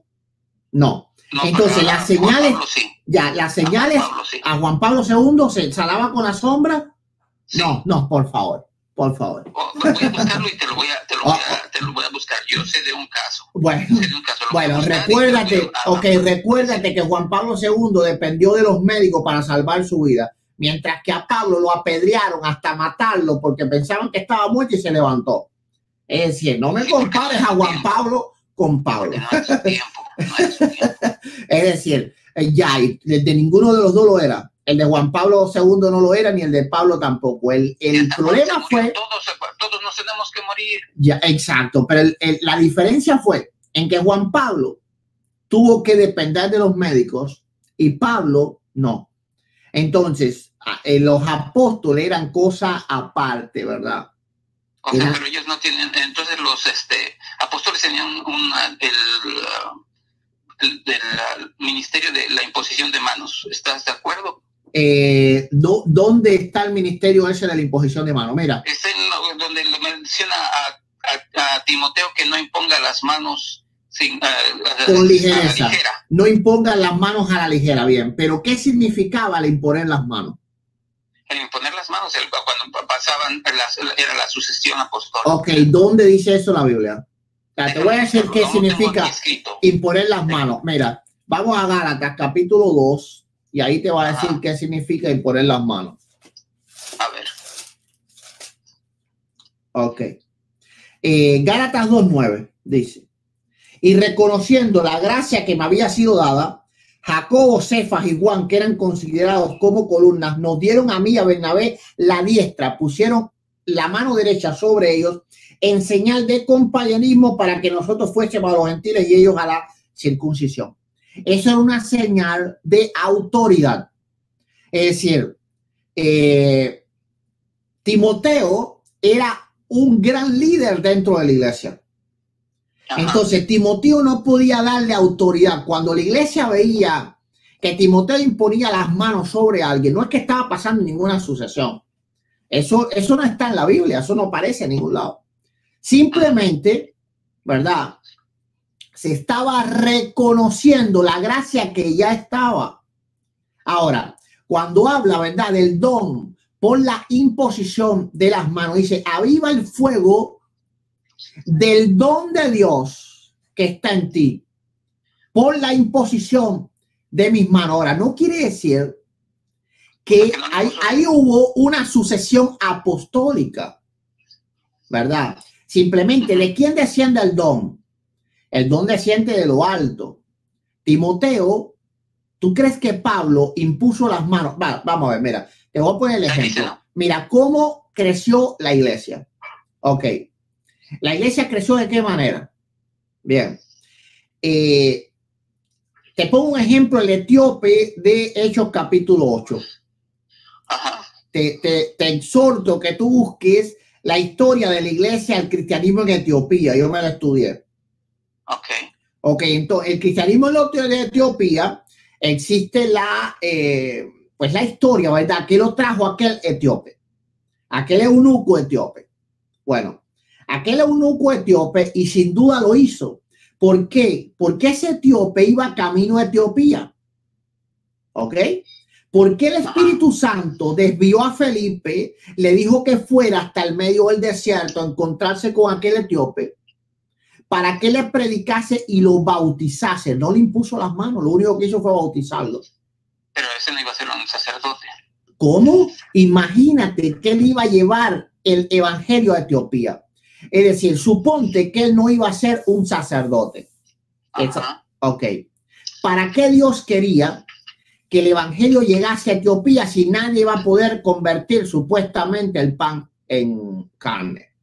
No. No, Entonces, pero a- las a Juan señales, Pablo sí. ya, las A Juan señales Pablo sí. a Juan Pablo segundo se sanaba con la sombra. Sí. No, no, por favor, por favor. Oh, voy a buscarlo y te lo voy a, te lo Oh, voy a, te lo voy a buscar. Yo sé de un caso. Bueno, Sé de un caso. Lo voy a bueno, buscar y te lo recuérdate, voy a- ok, recuérdate que Juan Pablo segundo dependió de los médicos para salvar su vida, mientras que a Pablo lo apedrearon hasta matarlo porque pensaban que estaba muerto y se levantó. Es decir, no me Sí, porque compares no a es su Juan tiempo. Pablo con Pablo. Porque no es su tiempo. No es su tiempo. Es decir, eh, ya, y de, de ninguno de los dos lo era. El de Juan Pablo segundo no lo era, ni el de Pablo tampoco. El, el Hasta cuando problema se murió, fue... Todos, todos nos tenemos que morir. Ya, exacto, pero el, el, la diferencia fue en que Juan Pablo tuvo que depender de los médicos y Pablo no. Entonces, eh, los apóstoles eran cosa aparte, ¿verdad? O sea, Era- pero ellos no tienen, entonces los este, apóstoles tenían una, el, uh, el, del uh, ministerio de la imposición de manos. ¿Estás de acuerdo? Eh, do, ¿Dónde está el ministerio ese de la imposición de mano? Mira, Está en donde le menciona a, a, a Timoteo que no imponga las manos sin, uh, Con a ligereza. la ligera. no impongan las manos a la ligera, bien, pero ¿qué significaba el imponer las manos? El imponer las manos, el, cuando pasaban, las, era la sucesión apostólica. Ok, ¿dónde dice eso la Biblia? O sea, te voy a decir qué No lo tengo significa aquí escrito. imponer las manos. Mira, vamos a Gálatas capítulo dos y ahí te va a decir Ajá. qué significa imponer las manos. A ver. Ok. Eh, Gálatas dos nueve dice, y reconociendo la gracia que me había sido dada, Jacobo, Cefas y Juan, que eran considerados como columnas, nos dieron a mí y a Bernabé la diestra, pusieron la mano derecha sobre ellos en señal de compañerismo para que nosotros fuésemos a los gentiles y ellos a la circuncisión. Eso era una señal de autoridad. Es decir, eh, Timoteo era un gran líder dentro de la iglesia. Ajá. Entonces, Timoteo no podía darle autoridad. Cuando la iglesia veía que Timoteo imponía las manos sobre alguien, no es que estaba pasando ninguna sucesión. Eso, eso no está en la Biblia, eso no aparece en ningún lado. Simplemente, ¿verdad? Se estaba reconociendo la gracia que ya estaba. Ahora, cuando habla, ¿verdad?, del don por la imposición de las manos, dice, aviva el fuego del don de Dios que está en ti por la imposición de mis manos. Ahora, no quiere decir que ahí, ahí hubo una sucesión apostólica, ¿verdad? Simplemente, ¿de quién desciende el don? El don desciende de lo alto. Timoteo, ¿tú crees que Pablo impuso las manos? Va, vamos a ver, mira, te voy a poner el ejemplo. Mira cómo creció la iglesia. Ok. La iglesia creció ¿de qué manera? Bien. Eh, te pongo un ejemplo, el etíope de Hechos capítulo ocho. Ajá. Te, te, te exhorto que tú busques la historia de la iglesia, el cristianismo en Etiopía. Yo me la estudié. Ok. Ok, entonces el cristianismo en Etiopía existe la, eh, pues la historia, ¿verdad? Que lo trajo aquel etíope, aquel eunuco etíope. Bueno, aquel eunuco etíope, y sin duda lo hizo. ¿Por qué? Porque ese etíope iba camino a Etiopía. ¿Ok? Porque el Espíritu Santo desvió a Felipe, le dijo que fuera hasta el medio del desierto a encontrarse con aquel etíope para que le predicase y lo bautizase. No le impuso las manos, lo único que hizo fue bautizarlo. Pero ese no iba a ser un sacerdote. ¿Cómo? Imagínate que él iba a llevar el evangelio a Etiopía. Es decir, suponte que él no iba a ser un sacerdote. Eso, ok. ¿Para qué Dios quería que el evangelio llegase a Etiopía si nadie iba a poder convertir supuestamente el pan en carne?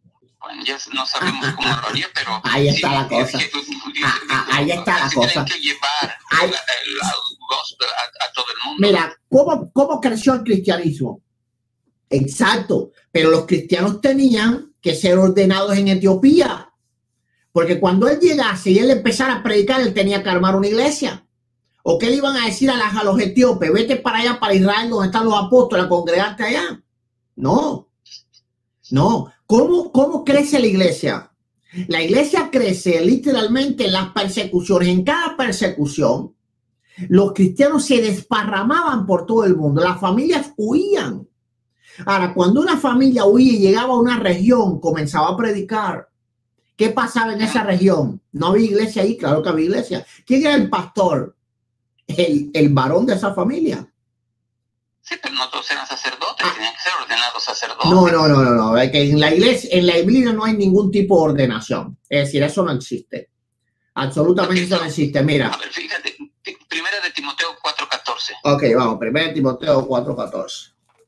Bueno, ya no sabemos cómo lo haría, pero... Ahí está sí, la cosa. que, que, ah, ah, ahí está la cosa. que llevar ahí, el, el, el gospel a, a todo el mundo. Mira, ¿cómo, ¿cómo creció el cristianismo? Exacto, pero los cristianos tenían que ser ordenados en Etiopía, porque cuando él llegase y él empezara a predicar, él tenía que armar una iglesia. ¿O qué le iban a decir a, las, a los etíopes? Vete para allá, para Israel, donde están los apóstoles, a congregarte allá. No, no. ¿Cómo, cómo crece la iglesia? La iglesia crece literalmente en las persecuciones. En cada persecución, los cristianos se desparramaban por todo el mundo. Las familias huían. Ahora, cuando una familia huía y llegaba a una región, comenzaba a predicar. ¿Qué pasaba en esa región? No había iglesia ahí, claro que había iglesia. ¿Quién era el pastor? El, el varón de esa familia. Sí, pero no todos eran sacerdotes, ah. tenían que ser ordenados sacerdotes. No, no, no, no, no. Es que en la iglesia, en la Biblia no hay ningún tipo de ordenación. Es decir, eso no existe. Absolutamente okay, eso no existe. Mira. A ver, fíjate, primera de Timoteo cuatro catorce. Ok, vamos, primera de Timoteo cuatro catorce.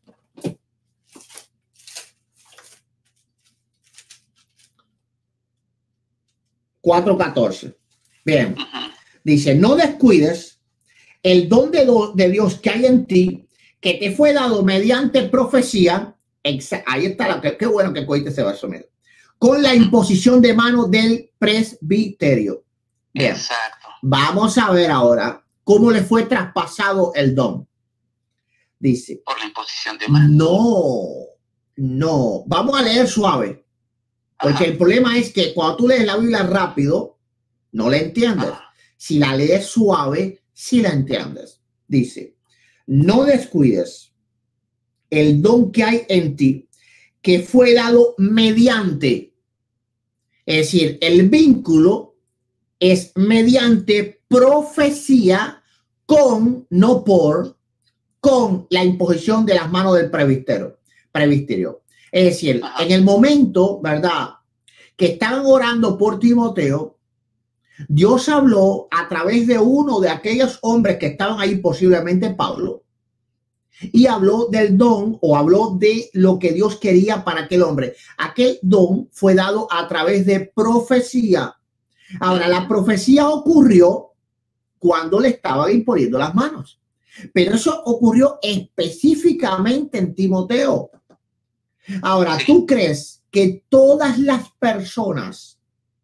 cuatro catorce. Bien. Uh-huh. Dice, no descuides el don de, do, de Dios que hay en ti, que te fue dado mediante profecía. Exa- ahí está, la, qué, qué bueno que cogiste ese verso, mira, con la imposición de mano del presbiterio. Bien. Exacto. Vamos a ver ahora cómo le fue traspasado el don. Dice. Por la imposición de mano. No, no. Vamos a leer suave. Porque Ajá. el problema es que cuando tú lees la Biblia rápido, no la entiendes. Ajá. Si la lees suave, sí la entiendes. Dice, no descuides el don que hay en ti, que fue dado mediante. Es decir, el vínculo es mediante profecía con, no por, con la imposición de las manos del presbiterio. presbiterio. Es decir, en el momento, ¿verdad?, que estaban orando por Timoteo, Dios habló a través de uno de aquellos hombres que estaban ahí, posiblemente Pablo, y habló del don o habló de lo que Dios quería para aquel hombre. Aquel don fue dado a través de profecía. Ahora, la profecía ocurrió cuando le estaban imponiendo las manos, pero eso ocurrió específicamente en Timoteo. Ahora, ¿tú crees que todas las personas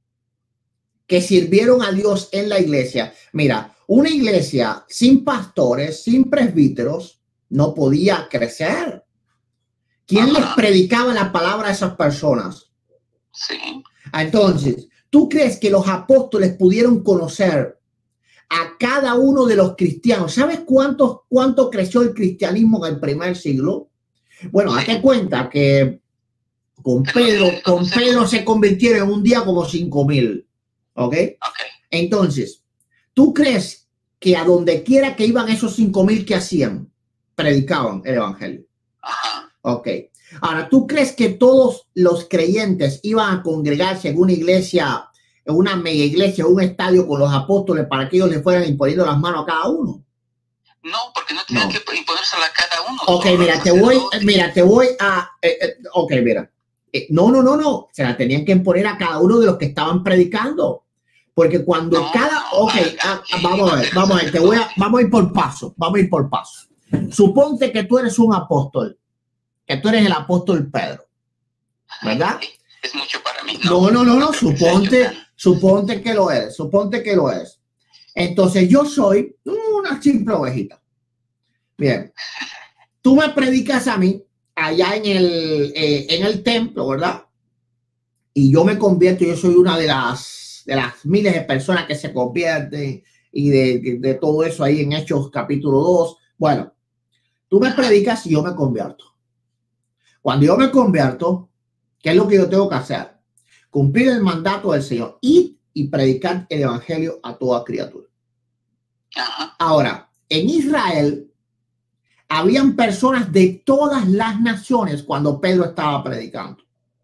que sirvieron a Dios en la iglesia, mira, una iglesia sin pastores, sin presbíteros, no podía crecer? ¿Quién Ajá. les predicaba la palabra a esas personas? Sí. Entonces, ¿tú crees que los apóstoles pudieron conocer a cada uno de los cristianos? ¿Sabes cuánto, cuánto creció el cristianismo en el primer siglo? Bueno, hazte cuenta que con Pedro, con Pedro se convirtieron en un día como cinco mil. ¿Ok? Okay. Entonces, ¿tú crees que a donde quiera que iban esos cinco mil que hacían, predicaban el evangelio? Ajá. Ok. Ahora, ¿tú crees que todos los creyentes iban a congregarse en una iglesia, en una mega iglesia, un estadio con los apóstoles para que ellos le fueran imponiendo las manos a cada uno? No, porque no tenían no. que imponérsela a cada uno. Ok, mira, te voy, mira, te voy a... Eh, eh, ok, mira. Eh, no, no, no, no. Se la tenían que imponer a cada uno de los que estaban predicando. Porque cuando no, cada... Ok, no, ah, vamos a ver, vamos a ver. Te voy a, vamos a ir por paso. Vamos a ir por paso. Suponte que tú eres un apóstol. Que tú eres el apóstol Pedro. ¿Verdad? Es mucho para mí. No, no, no, no. no. Suponte, suponte que lo eres. Suponte que lo eres. Entonces yo soy una simple ovejita. Bien, tú me predicas a mí allá en el, eh, en el templo, ¿verdad? Y yo me convierto, yo soy una de las, de las miles de personas que se convierten y de, de, de todo eso ahí en Hechos capítulo dos. Bueno, tú me predicas y yo me convierto. Cuando yo me convierto, ¿qué es lo que yo tengo que hacer? Cumplir el mandato del Señor. Ir y predicar el evangelio a toda criatura. Ajá. Ahora, en Israel habían personas de todas las naciones cuando Pedro estaba predicando.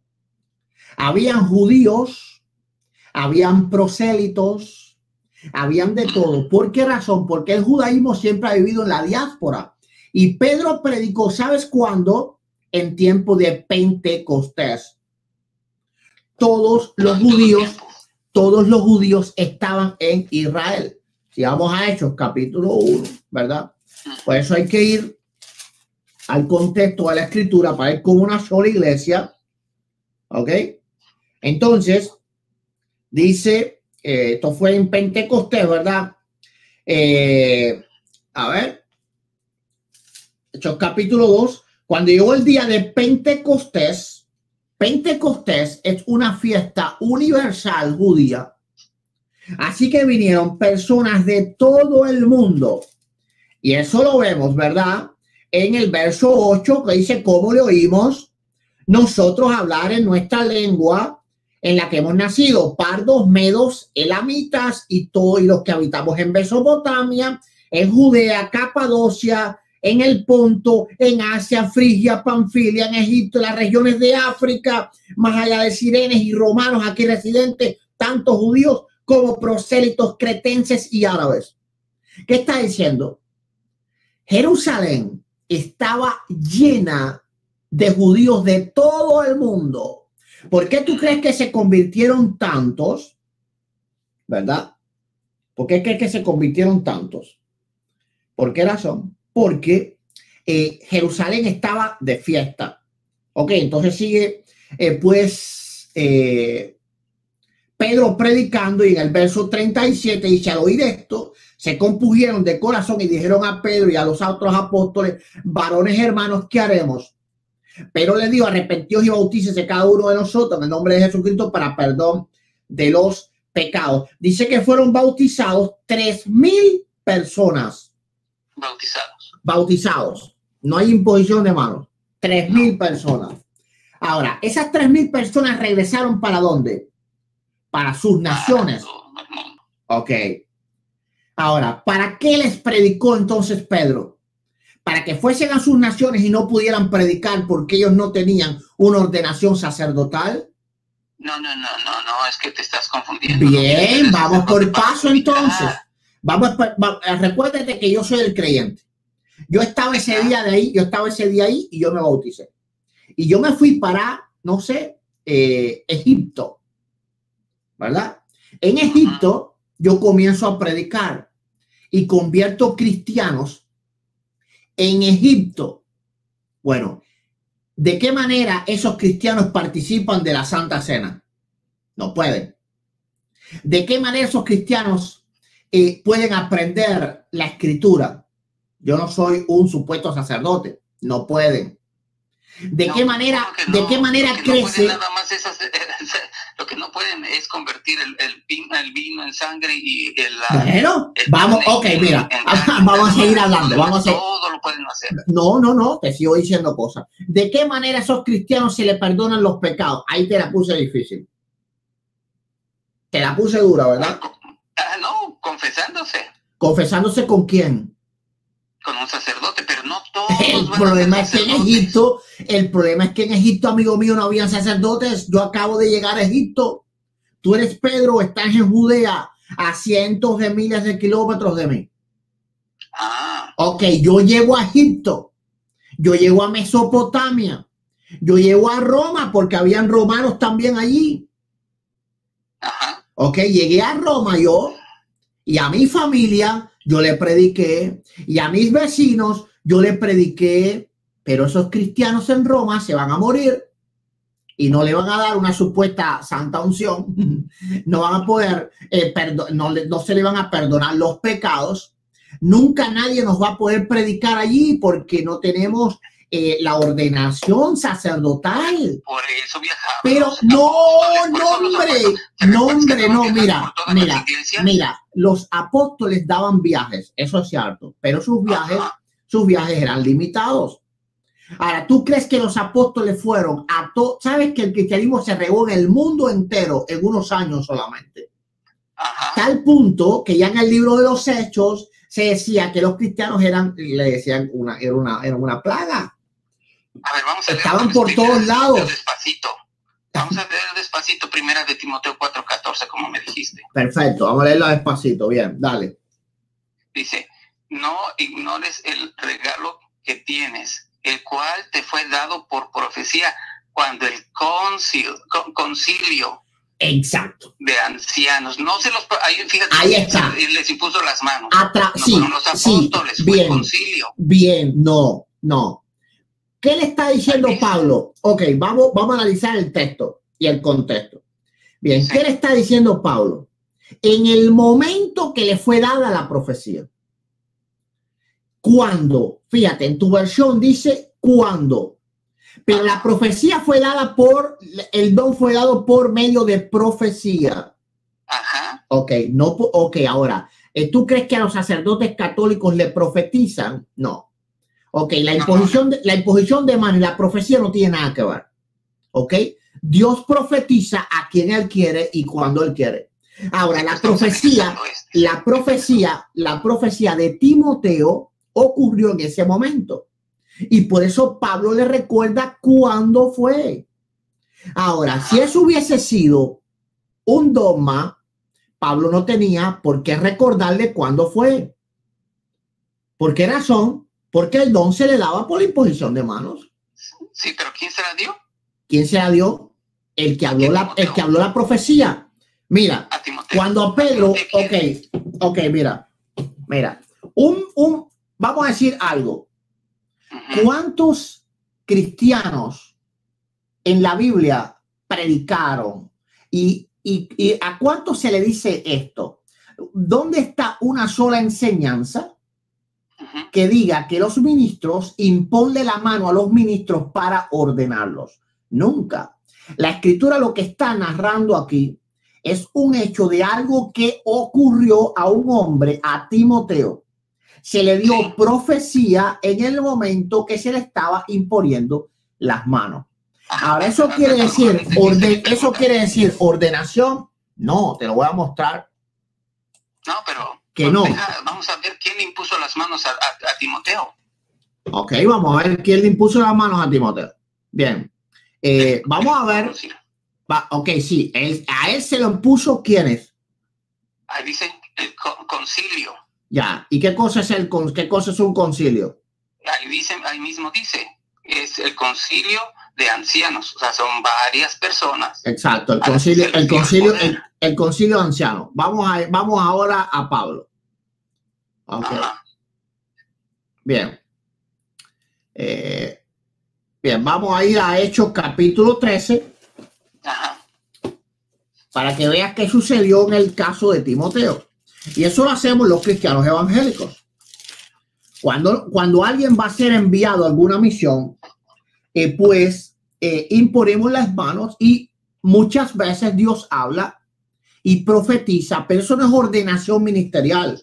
Habían judíos, habían prosélitos, habían de todo. ¿Por qué razón? Porque el judaísmo siempre ha vivido en la diáspora. Y Pedro predicó, ¿sabes cuándo? En tiempo de Pentecostés. todos los judíos, todos los judíos estaban en Israel. Si vamos a Hechos capítulo uno, ¿verdad? Por eso hay que ir al contexto de la escritura para ver cómo una sola iglesia. ¿Ok? Entonces, dice, eh, esto fue en Pentecostés, ¿verdad? Eh, a ver, Hechos capítulo dos, cuando llegó el día de Pentecostés, Pentecostés es una fiesta universal judía. Así que vinieron personas de todo el mundo. Y eso lo vemos, ¿verdad? En el verso ocho que dice, ¿cómo le oímos nosotros hablar en nuestra lengua en la que hemos nacido? Pardos, medos, elamitas y todos los que habitamos en Mesopotamia, en Judea, Capadocia, en el Ponto, en Asia, Frigia, Panfilia, en Egipto, en las regiones de África, más allá de sirenes y romanos aquí residentes, tanto judíos como prosélitos, cretenses y árabes. ¿Qué está diciendo? Jerusalén estaba llena de judíos de todo el mundo. ¿Por qué tú crees que se convirtieron tantos? ¿Verdad? ¿Por qué crees que se convirtieron tantos? ¿Por qué razón? Porque eh, Jerusalén estaba de fiesta. Ok, entonces sigue, eh, pues, eh, Pedro predicando, y en el verso treinta y siete dice, al oír esto, se compugieron de corazón y dijeron a Pedro y a los otros apóstoles, varones hermanos, ¿qué haremos? Pero le dijo, arrepentíos y bautícese cada uno de nosotros en el nombre de Jesucristo para perdón de los pecados. Dice que fueron bautizados tres mil personas. Bautizados. Bautizados. No hay imposición de manos. Tres mil personas. Ahora, esas tres mil personas regresaron ¿para dónde? Para sus naciones. Ok. Ahora, ¿para qué les predicó entonces Pedro? Para que fuesen a sus naciones y no pudieran predicar porque ellos no tenían una ordenación sacerdotal. No, no, no, no, no, es que te estás confundiendo. Bien, vamos por paso entonces. Vamos, va, recuérdate que yo soy el creyente. Yo estaba ese día de ahí, yo estaba ese día ahí y yo me bauticé. Y yo me fui para, no sé, eh, Egipto, ¿verdad? En Egipto yo comienzo a predicar y convierto cristianos en Egipto. Bueno, ¿de qué manera esos cristianos participan de la Santa Cena? No pueden. ¿De qué manera esos cristianos eh, pueden aprender la escritura? Yo no soy un supuesto sacerdote. No pueden. ¿De no, qué manera, no, de qué manera no crece? Nada más es hacer, lo que no pueden es convertir el, el, vino, el vino en sangre y el. Bueno, el vamos, ok, en, mira, en, en, vamos a seguir hablando. Vamos a seguir. Todo lo pueden hacer. No, no, no, te sigo diciendo cosas. ¿De qué manera esos cristianos se les perdonan los pecados? Ahí te la puse difícil. Te la puse dura, ¿verdad? Ah, no, confesándose. ¿Confesándose con quién? Con un sacerdote, pero no todos. El problema es que en Egipto, el problema es que en Egipto, amigo mío, no habían sacerdotes. Yo acabo de llegar a Egipto. Tú eres Pedro, estás en Judea, a cientos de miles de kilómetros de mí. Ah. Ok, yo llego a Egipto. Yo llego a Mesopotamia. Yo llego a Roma porque habían romanos también allí. Ajá. Ok, llegué a Roma yo y a mi familia yo le prediqué y a mis vecinos yo le prediqué, pero esos cristianos en Roma se van a morir y no le van a dar una supuesta santa unción, no van a poder, eh, no, no se le van a perdonar los pecados. Nunca nadie nos va a poder predicar allí porque no tenemos eh, la ordenación sacerdotal. Por eso viajamos. Pero no, no, hombre, no, hombre, no, mira, mira, mira, los apóstoles daban viajes, eso es cierto, pero sus viajes, sus viajes eran limitados. Ahora, ¿tú crees que los apóstoles fueron a todo? ¿Sabes que el cristianismo se regó en el mundo entero en unos años solamente? Ajá. Tal punto que ya en el libro de los Hechos se decía que los cristianos eran, le decían, una, era, una, era una plaga. A ver, vamos a Estaban por todos lados. Despacito. Vamos a leer despacito, primera de Timoteo cuatro catorce, como me dijiste. Perfecto, vamos a leerlo despacito. Bien, dale. Dice, no ignores el regalo que tienes, el cual te fue dado por profecía cuando el concilio, con, concilio Exacto. de ancianos, no se los, ahí, fíjate, ahí está. Les impuso las manos. Atra no sí, fueron los apóstoles, sí, fue bien, el concilio. Bien, no, no. ¿Qué le está diciendo Pablo? Ok, vamos, vamos a analizar el texto y el contexto. Bien, sí. ¿Qué le está diciendo Pablo? En el momento que le fue dada la profecía. Cuando, fíjate, en tu versión dice cuando, pero la profecía fue dada por, el don fue dado por medio de profecía. Ajá. Ok, no, ok, ahora, ¿tú crees que a los sacerdotes católicos le profetizan? No. Ok, la imposición de, la imposición de mano y la profecía no tiene nada que ver. Ok, Dios profetiza a quien Él quiere y cuando Él quiere. Ahora, la profecía, la profecía, la profecía de Timoteo ocurrió en ese momento. Y por eso Pablo le recuerda cuándo fue. Ahora, si eso hubiese sido un dogma, Pablo no tenía por qué recordarle cuándo fue. ¿Por qué razón? Porque el don se le daba por la imposición de manos. Sí, pero ¿quién se la dio? ¿Quién se la dio? El que habló la, el que habló la profecía. Mira, a cuando a Pedro, ok, ok, mira, mira, un, un, vamos a decir algo. Uh-huh. ¿Cuántos cristianos en la Biblia predicaron? Y, y, y a cuántos se le dice esto? ¿Dónde está una sola enseñanza que diga que los ministros imponle la mano a los ministros para ordenarlos? Nunca. La escritura lo que está narrando aquí es un hecho de algo que ocurrió a un hombre, a Timoteo. Se le dio profecía en el momento que se le estaba imponiendo las manos. Ahora, ¿eso quiere decir, orden, eso quiere decir ordenación? No, te lo voy a mostrar. No, pero que no. Deja, vamos a ver quién le impuso las manos a, a, a Timoteo. Ok, vamos a ver quién le impuso las manos a Timoteo. Bien. Eh, vamos a ver. Va, ok, sí. Él, a él se lo impuso, ¿quién es? Ahí dice el concilio. Ya. ¿Y qué cosa es el qué cosa es un concilio? Ahí dice, ahí mismo dice, es el concilio de ancianos. O sea, son varias personas. Exacto. El concilio, el concilio, el, el concilio de ancianos. Vamos a, vamos ahora a Pablo. Okay. Ajá. Bien. Eh, bien, vamos a ir a Hechos capítulo trece. Ajá. Para que veas qué sucedió en el caso de Timoteo. Y eso lo hacemos los cristianos evangélicos. Cuando, cuando alguien va a ser enviado a alguna misión, eh, pues eh, imponemos las manos y muchas veces Dios habla y profetiza, pero eso no es ordenación ministerial.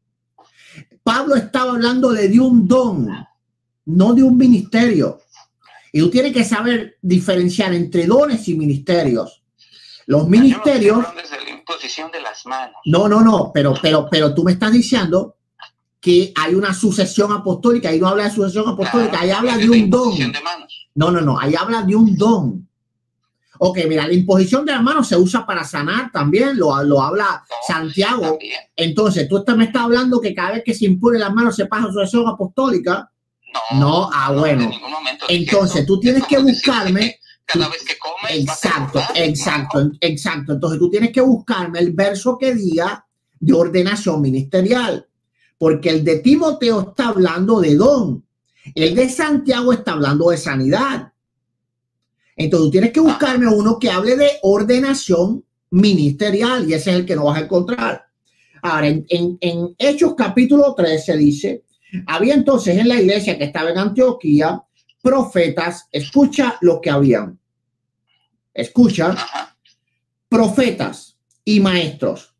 Pablo estaba hablando de un don, no de un ministerio. Y tú tienes que saber diferenciar entre dones y ministerios. Los ministerios. Desde la imposición de las manos. No, no, no, pero, pero, pero tú me estás diciendo que hay una sucesión apostólica. Ahí no habla de sucesión apostólica, claro, ahí habla de un don. De no, no, no, ahí habla de un don. Ok, mira, la imposición de las manos se usa para sanar también, lo, lo habla no, Santiago. También. Entonces, tú me estás hablando que cada vez que se impone las manos se pasa sucesión apostólica. No, no, ah, no, bueno. Entonces, tú tienes que buscarme. Cada vez que comes, exacto, vas a exacto, no. exacto. Entonces, tú tienes que buscarme el verso que diga de ordenación ministerial. Porque el de Timoteo está hablando de don. El de Santiago está hablando de sanidad. Entonces, tú tienes que buscarme uno que hable de ordenación ministerial y ese es el que no vas a encontrar. Ahora, en, en, en Hechos capítulo trece dice, había entonces en la iglesia que estaba en Antioquía profetas, escucha lo que habían, escucha, profetas y maestros.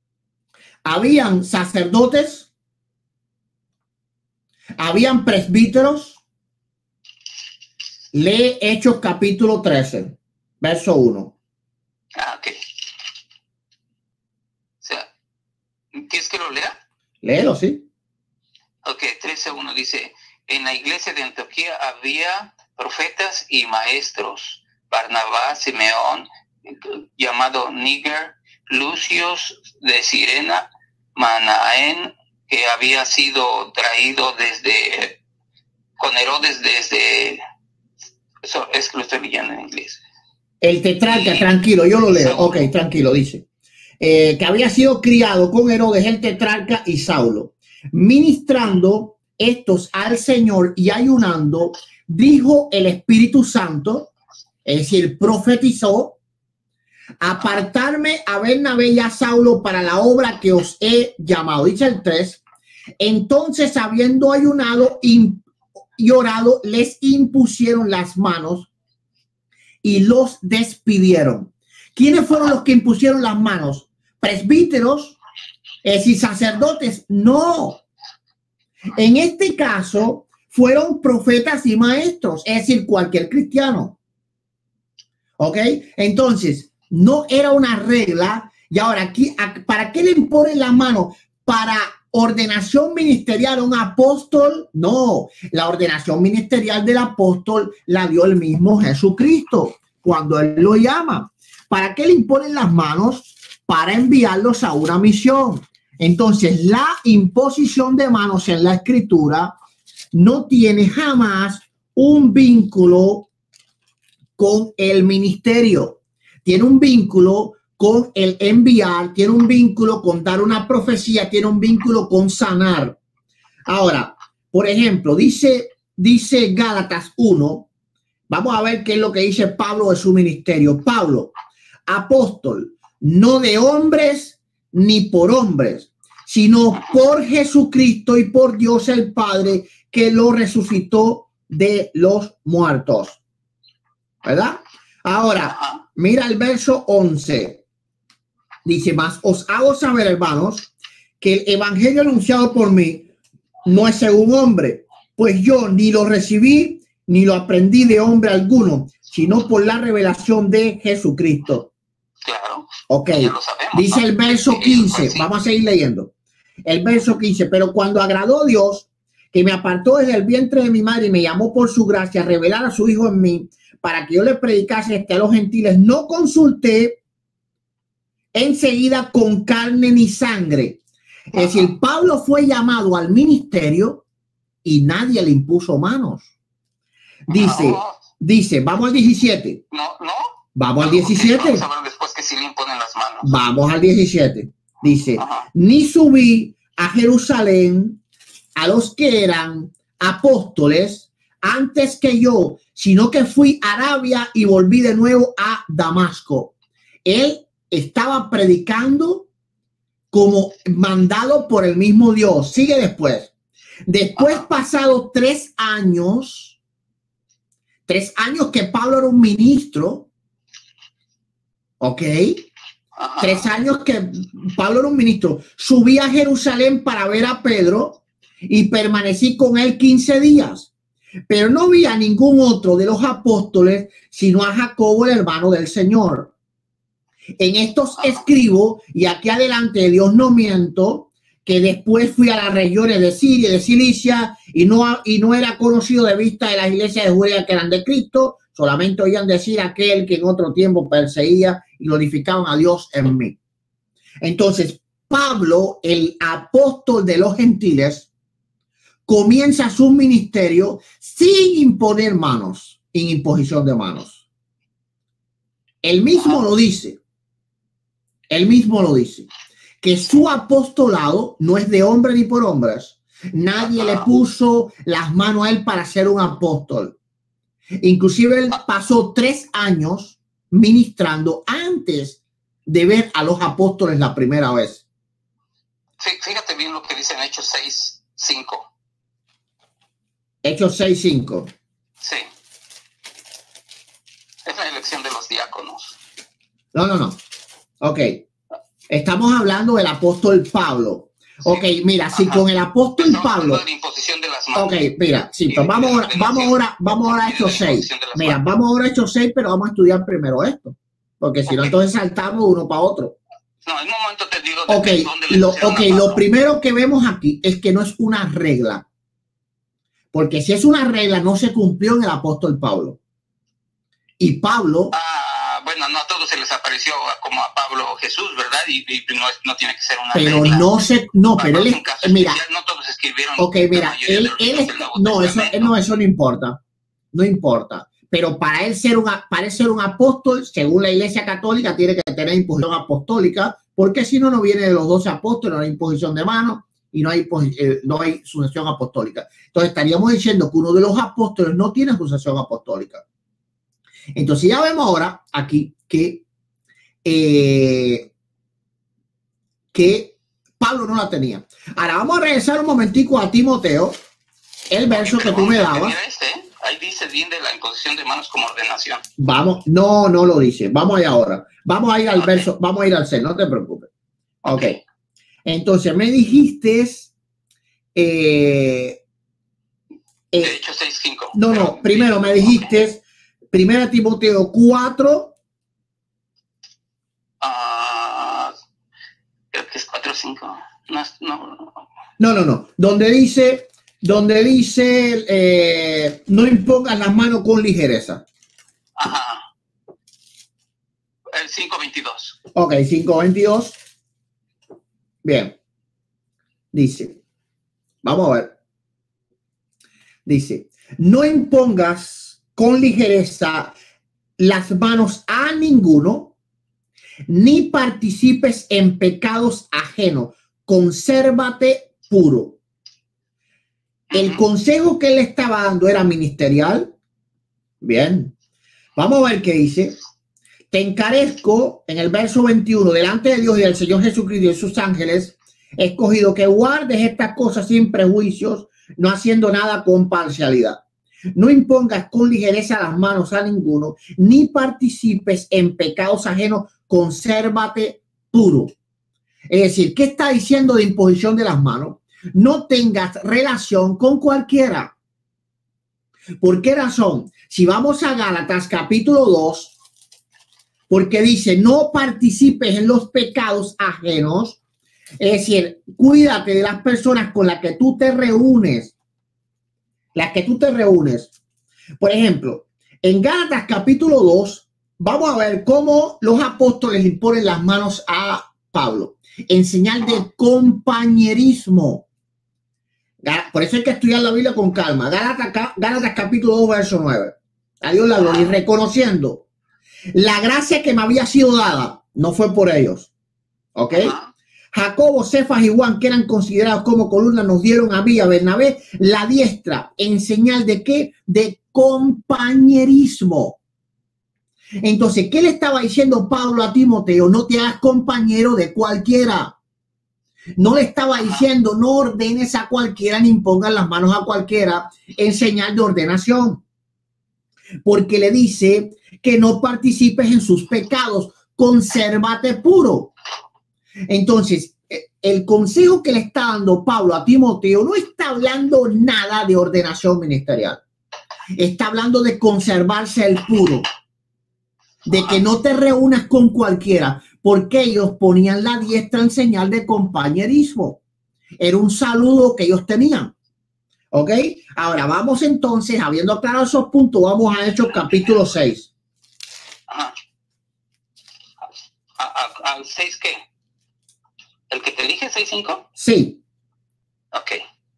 Habían sacerdotes, habían presbíteros. Lee Hechos capítulo trece, verso uno. Ah, ok. O sea, ¿quieres que lo lea? Léelo, sí. Ok, trece uno dice, en la iglesia de Antioquía había profetas y maestros, Barnabás, Simeón, llamado Níger, Lucius de Sirena, Manaén, que había sido traído desde, con Herodes desde... So, Eso es que lo estoy leyendo en inglés. El tetrarca, tranquilo, yo lo leo. Ok, tranquilo, dice. Eh, que había sido criado con Herodes el tetrarca y Saulo. Ministrando estos al Señor y ayunando, dijo el Espíritu Santo, es decir, profetizó, apartarme a Bernabé y a Saulo para la obra que os he llamado. Dice el tres. Entonces, habiendo ayunado y orado, les impusieron las manos y los despidieron. ¿Quiénes fueron los que impusieron las manos? ¿Presbíteros? Es decir, sacerdotes. No. En este caso, fueron profetas y maestros, es decir, cualquier cristiano. ¿Ok? Entonces, no era una regla. Y ahora, aquí, ¿para qué le imponen las manos? Para ordenación ministerial a un apóstol. No, la ordenación ministerial del apóstol la dio el mismo Jesucristo cuando él lo llama. ¿Para qué le imponen las manos? Para enviarlos a una misión. Entonces, la imposición de manos en la escritura no tiene jamás un vínculo con el ministerio. Tiene un vínculo con el enviar, tiene un vínculo con dar una profecía, tiene un vínculo con sanar. Ahora, por ejemplo, dice, dice Gálatas uno, vamos a ver qué es lo que dice Pablo de su ministerio. Pablo, apóstol, no de hombres ni por hombres, sino por Jesucristo y por Dios el Padre, que lo resucitó de los muertos. ¿Verdad? Ahora, mira el verso once. Dice, más os hago saber, hermanos, que el evangelio anunciado por mí no es según hombre, pues yo ni lo recibí ni lo aprendí de hombre alguno, sino por la revelación de Jesucristo. Claro. Ok. Sabemos, dice ¿no? el verso quince. Sí. Vamos a seguir leyendo. El verso quince. Pero cuando agradó Dios, que me apartó desde el vientre de mi madre y me llamó por su gracia a revelar a su Hijo en mí, para que yo le predicase este a los gentiles, no consulté enseguida con carne ni sangre. Es decir, Pablo fue llamado al ministerio y nadie le impuso manos. Dice, no. dice, vamos al diecisiete. No, no. Vamos al diecisiete. Vamos a ver después que sí le imponen las manos. Vamos al diecisiete. Dice, Ajá. ni subí a Jerusalén a los que eran apóstoles antes que yo, sino que fui a Arabia y volví de nuevo a Damasco. Él estaba predicando como mandado por el mismo Dios. Sigue después. Después, pasados tres años, tres años que Pablo era un ministro, ¿ok? Tres años que Pablo era un ministro. Subí a Jerusalén para ver a Pedro y permanecí con él quince días. Pero no vi a ningún otro de los apóstoles, sino a Jacobo, el hermano del Señor. En estos escribo, y aquí adelante Dios no miento, que después fui a las regiones de Siria y de Cilicia y no, y no era conocido de vista de las iglesias de Judea que eran de Cristo, solamente oían decir aquel que en otro tiempo perseguía y glorificaban a Dios en mí. Entonces, Pablo, el apóstol de los gentiles, comienza su ministerio sin imponer manos, sin imposición de manos. Él mismo lo dice. Él mismo lo dice, que su apostolado no es de hombre ni por hombres. Nadie le puso las manos a él para ser un apóstol. Inclusive él pasó tres años ministrando antes de ver a los apóstoles la primera vez. Fíjate bien lo que dice en Hechos seis, cinco. Hechos seis, cinco. Sí. Es la elección de los diáconos. No, no, no. Ok, estamos hablando del apóstol Pablo. Ok, mira, si con el apóstol Pablo. Ok, mira, sí, pues vamos ahora, vamos ahora, vamos ahora a Hechos seis. Mira, vamos ahora a Hechos seis, pero vamos a estudiar primero esto, porque si no, entonces saltamos uno para otro. No, en un momento te digo. Ok, lo, okay, lo primero que vemos aquí es que no es una regla, porque si es una regla, no se cumplió en el apóstol Pablo. Y Pablo. Bueno, no a todos se les apareció como a Pablo Jesús, ¿verdad? Y, y no, no tiene que ser una pero regla. no se, no, pero él, es, mira, especial, no todos escribieron. Ok, mira, él, él es, no, eso, no, eso no importa, no importa, pero para él ser un, para él ser un apóstol, según la Iglesia Católica, tiene que tener imposición apostólica, porque si no, no viene de los doce apóstoles, no hay imposición de manos y no hay, eh, no hay sucesión apostólica. Entonces estaríamos diciendo que uno de los apóstoles no tiene sucesión apostólica. Entonces ya vemos ahora aquí que, eh, que Pablo no la tenía. Ahora vamos a regresar un momentico a Timoteo, el verso que tú me dabas. Ahí dice bien de la imposición de manos como ordenación. Vamos, no, no lo dice. Vamos allá ahora. Vamos a ir al okay. verso, vamos a ir al C, no te preocupes. Ok. okay. Entonces me dijiste. Eh, eh, de hecho, seis cinco. No, no, primero me dijiste, okay. primero Timoteo cuatro. Uh, creo que es cuatro cinco. No, no, no, no, no. Donde dice. Donde dice, eh, no impongas las manos con ligereza. Ajá. El cinco veintidós. Ok, cinco veintidós. Bien. Dice, vamos a ver. Dice, no impongas con ligereza las manos a ninguno, ni participes en pecados ajenos. Consérvate puro. El consejo que él estaba dando era ministerial. Bien. Vamos a ver qué dice. Te encarezco en el verso veintiuno, delante de Dios y del Señor Jesucristo y de sus ángeles, escogido, que guardes estas cosas sin prejuicios, no haciendo nada con parcialidad. No impongas con ligereza las manos a ninguno, ni participes en pecados ajenos, consérvate puro. Es decir, ¿qué está diciendo de imposición de las manos? No tengas relación con cualquiera. ¿Por qué razón? Si vamos a Gálatas capítulo dos, porque dice, no participes en los pecados ajenos, es decir, cuídate de las personas con las que tú te reúnes, las que tú te reúnes. Por ejemplo, en Gálatas capítulo dos, vamos a ver cómo los apóstoles imponen las manos a Pablo, en señal de compañerismo. Por eso hay que estudiar la Biblia con calma. Gálatas, Gálatas capítulo dos, verso nueve. A Dios la gloria. Y reconociendo la gracia que me había sido dada, no fue por ellos. ¿Ok? Jacobo, Cefas y Juan, que eran considerados como columnas, nos dieron a mí, a Bernabé, la diestra, en señal de qué? De compañerismo. Entonces, ¿qué le estaba diciendo Pablo a Timoteo? No te hagas compañero de cualquiera. No le estaba diciendo, no ordenes a cualquiera ni impongas las manos a cualquiera en señal de ordenación. Porque le dice que no participes en sus pecados, consérvate puro. Entonces, el consejo que le está dando Pablo a Timoteo no está hablando nada de ordenación ministerial. Está hablando de conservarse el puro, de que no te reúnas con cualquiera, porque ellos ponían la diestra en señal de compañerismo. Era un saludo que ellos tenían. ¿Ok? Ahora vamos entonces, habiendo aclarado esos puntos, vamos a Hechos capítulo seis. Ajá. ¿Al seis qué? ¿El que te dije, seis cinco? Sí. Ok.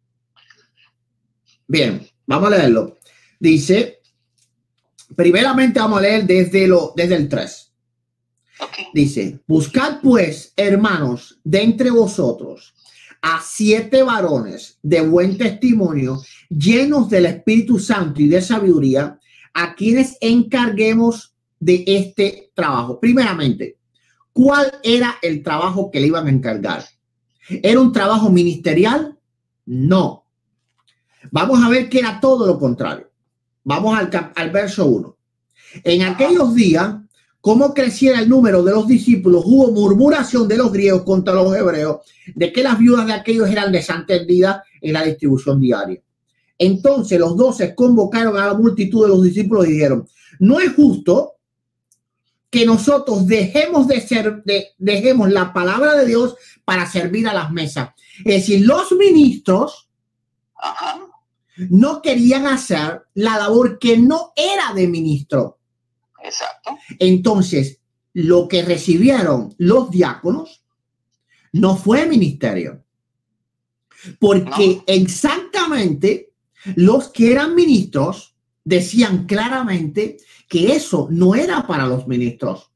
Bien, vamos a leerlo. Dice, primeramente vamos a leer desde, lo, desde el tres. Okay. Dice, buscad pues, hermanos, de entre vosotros a siete varones de buen testimonio, llenos del Espíritu Santo y de sabiduría, a quienes encarguemos de este trabajo. Primeramente, ¿cuál era el trabajo que le iban a encargar? ¿Era un trabajo ministerial? No. Vamos a ver que era todo lo contrario. Vamos al, al verso uno. En aquellos días, como creciera el número de los discípulos, hubo murmuración de los griegos contra los hebreos de que las viudas de aquellos eran desatendidas en la distribución diaria. Entonces los doce convocaron a la multitud de los discípulos y dijeron, no es justo que nosotros dejemos de ser, de, dejemos la palabra de Dios para servir a las mesas. Es decir, los ministros Ajá. no querían hacer la labor que no era de ministro. Exacto. Entonces, lo que recibieron los diáconos no fue ministerio. Porque no. exactamente los que eran ministros decían claramente que eso no era para los ministros.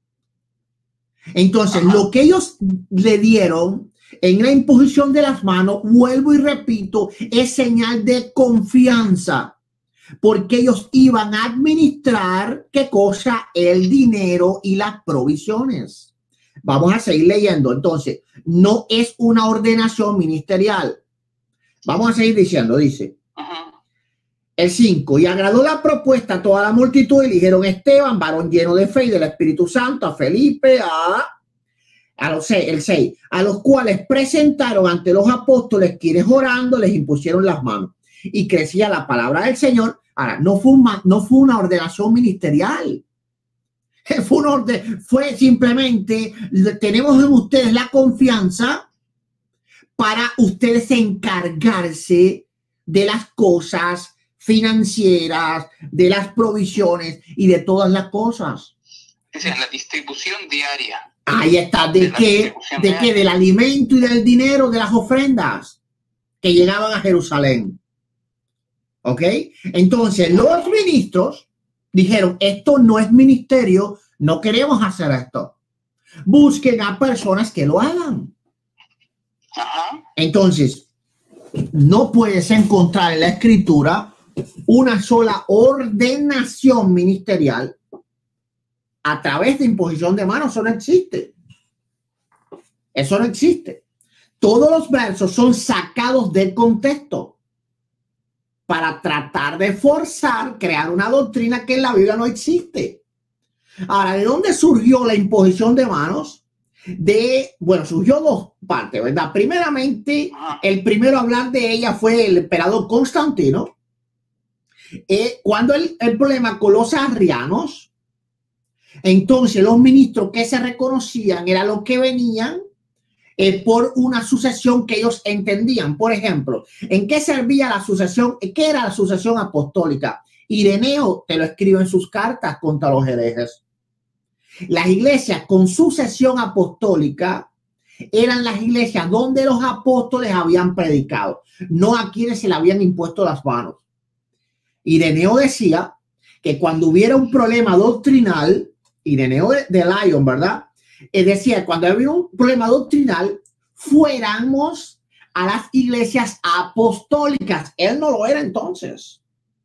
Entonces, Ajá. lo que ellos le dieron en la imposición de las manos, vuelvo y repito, es señal de confianza, porque ellos iban a administrar, ¿qué cosa? El dinero y las provisiones. Vamos a seguir leyendo. Entonces, no es una ordenación ministerial. Vamos a seguir diciendo, dice. Ajá. El cinco, y agradó la propuesta a toda la multitud y dijeron Esteban, varón lleno de fe y del Espíritu Santo, a Felipe, a, a los seis, el seis, a los cuales presentaron ante los apóstoles, quienes orando les impusieron las manos y crecía la palabra del Señor. Ahora, no fue, un, no fue una ordenación ministerial. Fue, una orden, fue simplemente, tenemos en ustedes la confianza para ustedes encargarse de las cosas financieras, de las provisiones y de todas las cosas. O sea, la distribución diaria. Ahí está. ¿De, de qué? ¿De qué? Del alimento y del dinero, de las ofrendas que llegaban a Jerusalén. ¿Ok? Entonces, los ministros dijeron, esto no es ministerio, no queremos hacer esto. Busquen a personas que lo hagan. Ajá. Entonces, no puedes encontrar en la escritura una sola ordenación ministerial a través de imposición de manos. Eso no existe. Eso no existe. Todos los versos son sacados del contexto para tratar de forzar, crear una doctrina que en la Biblia no existe. Ahora, ¿de dónde surgió la imposición de manos? De, bueno, surgió dos partes, ¿verdad? Primeramente, el primero a hablar de ella fue el emperador Constantino. Eh, cuando el, el problema con los arrianos, entonces los ministros que se reconocían eran los que venían eh, por una sucesión que ellos entendían. Por ejemplo, ¿en qué servía la sucesión? ¿Qué era la sucesión apostólica? Ireneo te lo escribe en sus cartas contra los herejes. Las iglesias con sucesión apostólica eran las iglesias donde los apóstoles habían predicado, no a quienes se le habían impuesto las manos. Ireneo decía que cuando hubiera un problema doctrinal, Ireneo de, de Lyon, ¿verdad? Él decía, cuando había un problema doctrinal, fuéramos a las iglesias apostólicas. Él no lo era entonces.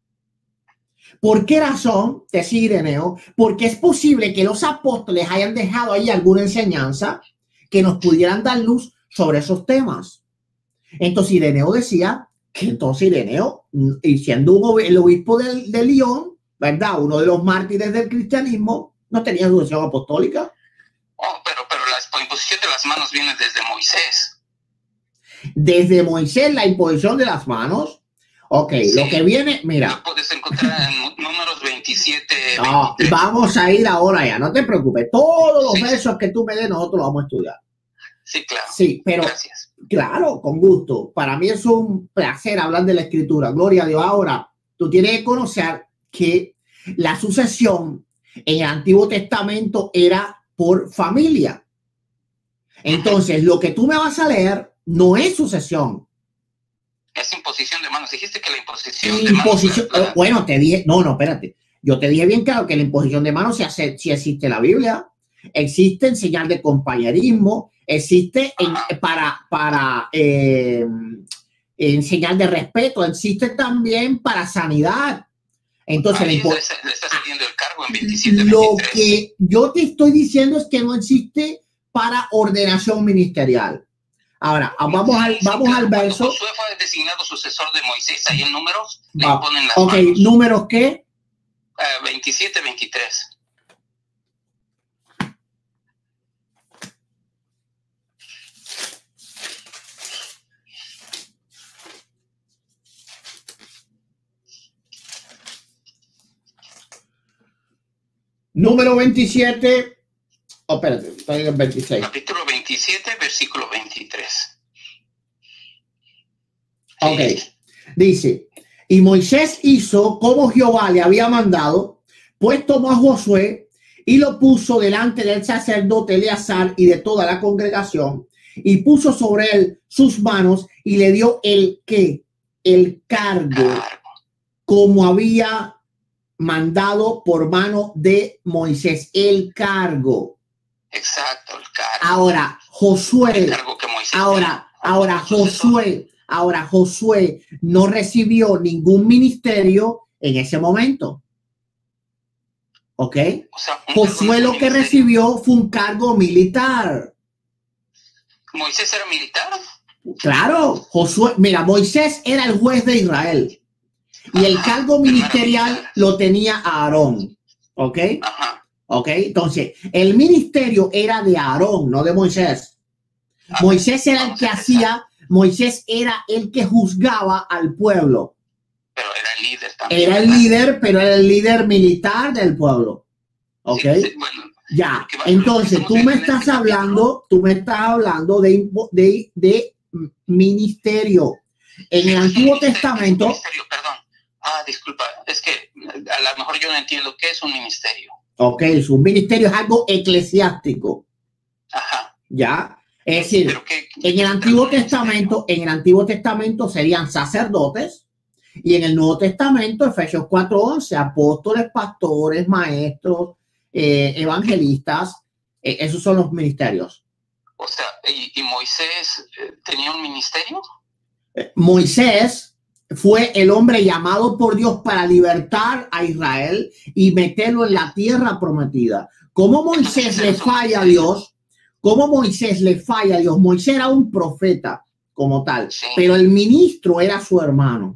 ¿Por qué razón? Decía Ireneo, porque es posible que los apóstoles hayan dejado ahí alguna enseñanza que nos pudieran dar luz sobre esos temas. Entonces Ireneo decía que entonces Ireneo, y siendo un, el obispo de, de Lyon, ¿verdad? Uno de los mártires del cristianismo, no tenía sucesión apostólica. Oh, pero, pero la imposición de las manos viene desde Moisés. Desde Moisés la imposición de las manos. Ok, sí. Lo que viene, mira. Lo puedes encontrar en números veintisiete. No, vamos a ir ahora ya, no te preocupes. Todos los sí. versos que tú me des, nosotros los vamos a estudiar. Sí, claro. Sí, pero gracias. Claro, con gusto. Para mí es un placer hablar de la escritura. Gloria a Dios. Ahora, tú tienes que conocer que la sucesión en el Antiguo Testamento era por familia. Entonces, lo que tú me vas a leer no es sucesión. Es imposición de manos. Dijiste que la imposición, imposición de manos... Bueno, te dije... No, no, espérate. Yo te dije bien claro que la imposición de manos, si, hace, si existe en la Biblia, existe en señal de compañerismo, existe en, para, para eh, en señal de respeto, existe también para sanidad. Entonces, le está saliendo el cargo en veintisiete, lo que yo te estoy diciendo es que no existe para ordenación ministerial. Ahora, vamos al, vamos al verso. Josué fue designado sucesor de Moisés, ahí en números le ah, ponen las ok, manos. ¿números qué? Uh, veintisiete, veintitrés. Número veintisiete. Oh, espérate, estoy en el veintiséis. Capítulo veintisiete, versículo veintitrés. Ok. Dice, y Moisés hizo como Jehová le había mandado, pues tomó a Josué y lo puso delante del sacerdote Eleazar y de toda la congregación, y puso sobre él sus manos y le dio el que el cargo como había mandado por mano de Moisés, el cargo. Exacto, el cargo. Ahora, Josué, el cargo que Moisés ahora, tenía. ahora Josué, ahora Josué no recibió ningún ministerio en ese momento. ¿Ok? O sea, Josué lo que ministerio. recibió fue un cargo militar. ¿Moisés era militar? Claro, Josué, mira, Moisés era el juez de Israel y el cargo ministerial lo tenía Aarón. ¿Ok? Ajá. ¿Ok? Entonces, el ministerio era de Aarón, no de Moisés. Ah, Moisés era el vamos que a hacía, Moisés era el que juzgaba al pueblo. Pero era el líder también. Era el ¿verdad? líder, pero era el líder militar del pueblo. ¿Ok? Sí, sí, bueno, Ya. porque va- Entonces, estamos tú viendo me en este estás capítulo. hablando, tú me estás hablando de, de, de ministerio. En el Antiguo Ministerio, Testamento, ministerio, perdón. Ah, disculpa, es que a lo mejor yo no entiendo qué es un ministerio. ok, su ministerio es algo eclesiástico. Ajá. ¿Ya? Es decir, Pero qué- en el Antiguo Testamento, en el Antiguo Testamento serían sacerdotes y en el Nuevo Testamento, Efesios cuatro once, apóstoles, pastores, maestros, eh, evangelistas, eh, esos son los ministerios. O sea, ¿y, y Moisés eh, tenía un ministerio? Eh, Moisés fue el hombre llamado por Dios para libertar a Israel y meterlo en la tierra prometida. ¿Cómo Moisés le falla a Dios? ¿Cómo Moisés le falla a Dios? Moisés era un profeta como tal, Sí. pero el ministro era su hermano.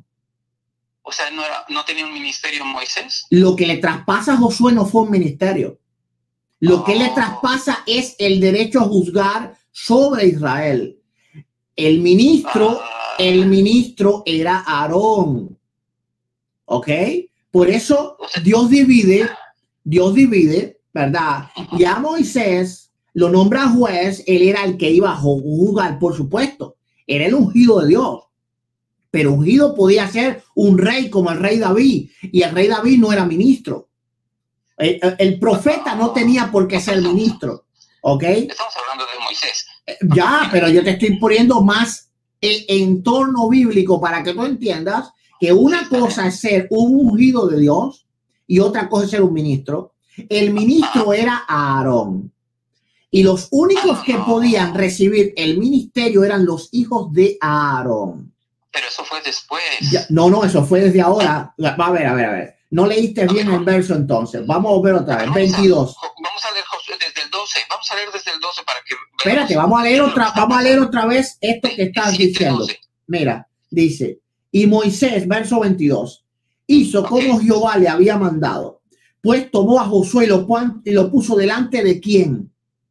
O sea, no, era, no tenía un ministerio Moisés. Lo que le traspasa a Josué no fue un ministerio. Lo Oh. que le traspasa es el derecho a juzgar sobre Israel. El ministro, Ah. el ministro era Aarón. ¿Ok? Por eso O sea, Dios divide, Dios divide, ¿verdad? Y a Moisés lo nombra juez, él era el que iba a juzgar, por supuesto. Era el ungido de Dios. Pero ungido podía ser un rey como el rey David. Y el rey David no era ministro. El, el profeta no tenía por qué ser ministro. ¿Ok? estamos hablando de Moisés. Ya, pero yo te estoy poniendo más el entorno bíblico para que tú entiendas que una cosa es ser un ungido de Dios y otra cosa es ser un ministro. El ministro era Aarón. Y los únicos que podían recibir el ministerio eran los hijos de Aarón. Pero eso fue después. Ya, no, no, eso fue desde ahora. Va a ver, a ver, a ver. No leíste bien el verso entonces. Vamos a ver otra vez. veintidós. Vamos a leer desde el doce. Vamos a leer desde el doce para que... Espérate, vamos a leer otra, vamos a leer otra vez esto que estás diciendo. Mira, dice, y Moisés, verso veintidós, hizo como Jehová le había mandado, pues tomó a Josué y lo, y lo puso delante de quién.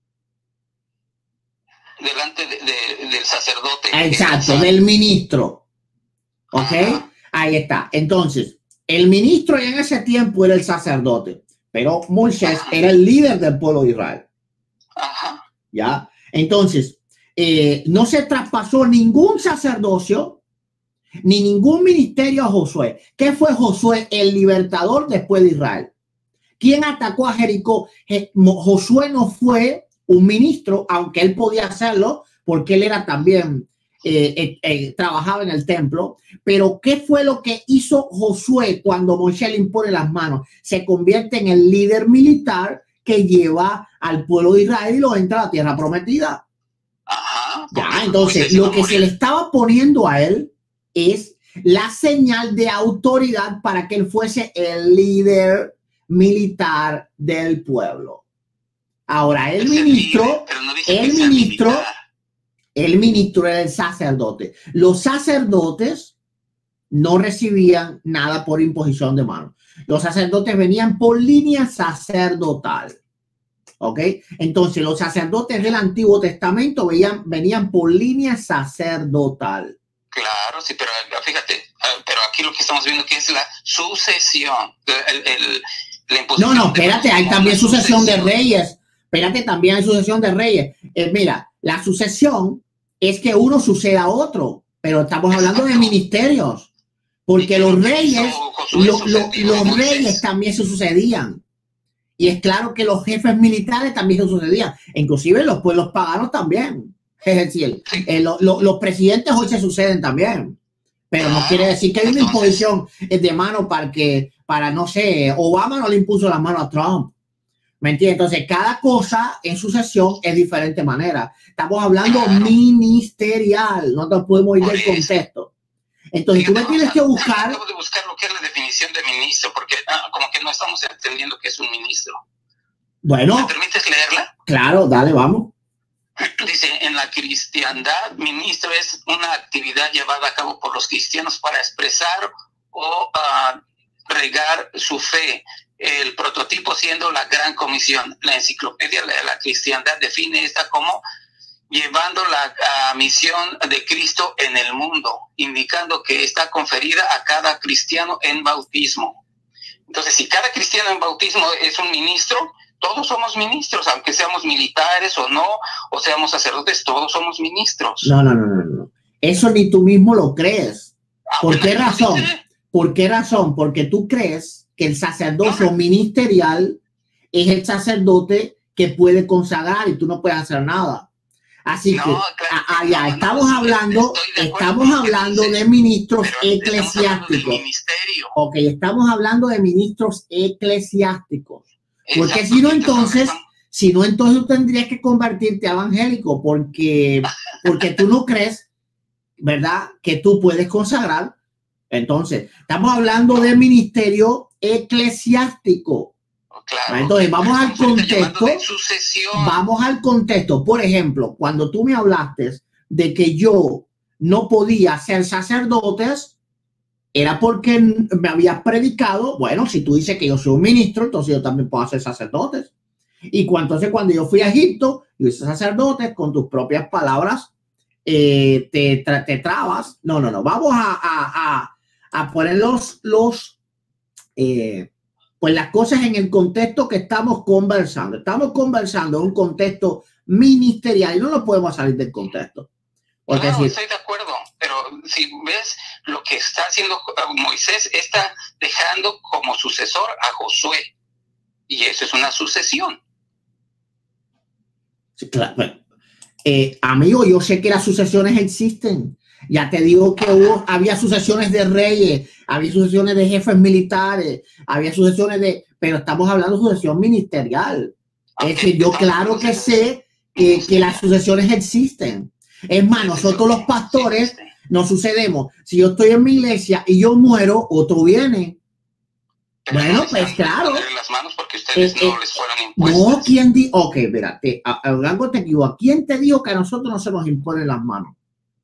Delante de, de, del sacerdote. Exacto, del ministro. ¿Ok? Ajá. Ahí está. Entonces, el ministro en ese tiempo era el sacerdote, pero Moisés Ajá. era el líder del pueblo de Israel. Ajá. ¿Ya? Entonces, eh, no se traspasó ningún sacerdocio ni ningún ministerio a Josué. ¿Qué fue Josué? El libertador después de Israel. ¿Quién atacó a Jericó? Josué no fue un ministro, aunque él podía hacerlo, porque él era también, eh, eh, eh, trabajaba en el templo. Pero ¿qué fue lo que hizo Josué cuando Moisés le impone las manos? Se convierte en el líder militar que lleva al pueblo de Israel y lo entra a la tierra prometida. Ajá. Ya, entonces, lo que se le estaba poniendo a él es la señal de autoridad para que él fuese el líder militar del pueblo. Ahora, el ministro, el ministro, el ministro era el sacerdote. Los sacerdotes no recibían nada por imposición de manos. Los sacerdotes venían por línea sacerdotal. ¿Ok? Entonces, los sacerdotes del Antiguo Testamento venían, venían por línea sacerdotal. Claro, sí, pero fíjate, pero aquí lo que estamos viendo que es la sucesión. El, el, la no, no, espérate, hay también sucesión, sucesión de reyes. Espérate, también hay sucesión de reyes. Eh, mira, la sucesión es que uno suceda a otro, pero estamos hablando Exacto. de ministerios. Porque los reyes, lo, lo, los reyes también se sucedían. Y es claro que los jefes militares también se sucedían. Inclusive los pueblos paganos también. Es decir, eh, lo, lo, los presidentes hoy se suceden también. Pero no quiere decir que hay una imposición de mano para que para, no sé, Obama no le impuso la mano a Trump. ¿Me entiendes? Entonces, cada cosa en sucesión es diferente manera. Estamos hablando claro. ministerial, no nos podemos ir del contexto. Entonces, Fíjate, tú me tienes que buscar... Acabo de buscar lo que es la definición de ministro, porque ah, como que no estamos entendiendo qué es un ministro. Bueno. ¿Me permites leerla? Claro, dale, vamos. Dice, en la cristiandad, ministro es una actividad llevada a cabo por los cristianos para expresar o uh, regar su fe. El prototipo siendo la Gran Comisión. La enciclopedia de la, la cristiandad define esta como llevando la uh, misión de Cristo en el mundo, indicando que está conferida a cada cristiano en bautismo. Entonces, si cada cristiano en bautismo es un ministro, todos somos ministros, aunque seamos militares o no, o seamos sacerdotes, todos somos ministros. No, no, no, no, no. Eso ni tú mismo lo crees. Ah, ¿Por bueno, qué razón? dice... ¿Por qué razón? Porque tú crees que el sacerdocio no. ministerial es el sacerdote que puede consagrar y tú no puedes hacer nada. Así no, que claro, allá no, estamos no, hablando, de estamos hablando de ministros eclesiásticos. Ok, estamos hablando de ministros eclesiásticos. Porque Exacto, si no, entonces, si no, entonces tú tendrías que convertirte a evangélico porque, porque tú no crees, ¿verdad?, que tú puedes consagrar. Entonces, estamos hablando de ministerio eclesiástico. Claro, entonces, vamos al contexto. Vamos al contexto. Por ejemplo, cuando tú me hablaste de que yo no podía ser sacerdotes, era porque me habías predicado. Bueno, si tú dices que yo soy un ministro, entonces yo también puedo hacer sacerdotes. Y cuando, entonces, cuando yo fui a Egipto, yo hice sacerdotes con tus propias palabras. Eh, te, tra te trabas. No, no, no. Vamos a, a, a, a poner los, los eh, pues las cosas en el contexto que estamos conversando. Estamos conversando en un contexto ministerial y no nos podemos salir del contexto. Porque no, si, estoy de acuerdo, pero si ves lo que está haciendo Moisés, está dejando como sucesor a Josué. Y eso es una sucesión. Sí, claro. Eh, amigo, yo sé que las sucesiones existen. Ya te digo que hubo, había sucesiones de reyes, había sucesiones de jefes militares, había sucesiones de... Pero estamos hablando de sucesión ministerial. Okay, es decir, yo claro que sé que, que las sucesiones existen. Es más, nosotros los pastores nos sucedemos. Si yo estoy en mi iglesia y yo muero, otro viene. Pero bueno, no pues claro. Las manos porque ustedes eh, no eh, les fueron impuestas. No, ¿quién dijo? Ok, espérate, algo te equivoco. ¿Quién te dijo que a nosotros no se nos imponen las manos?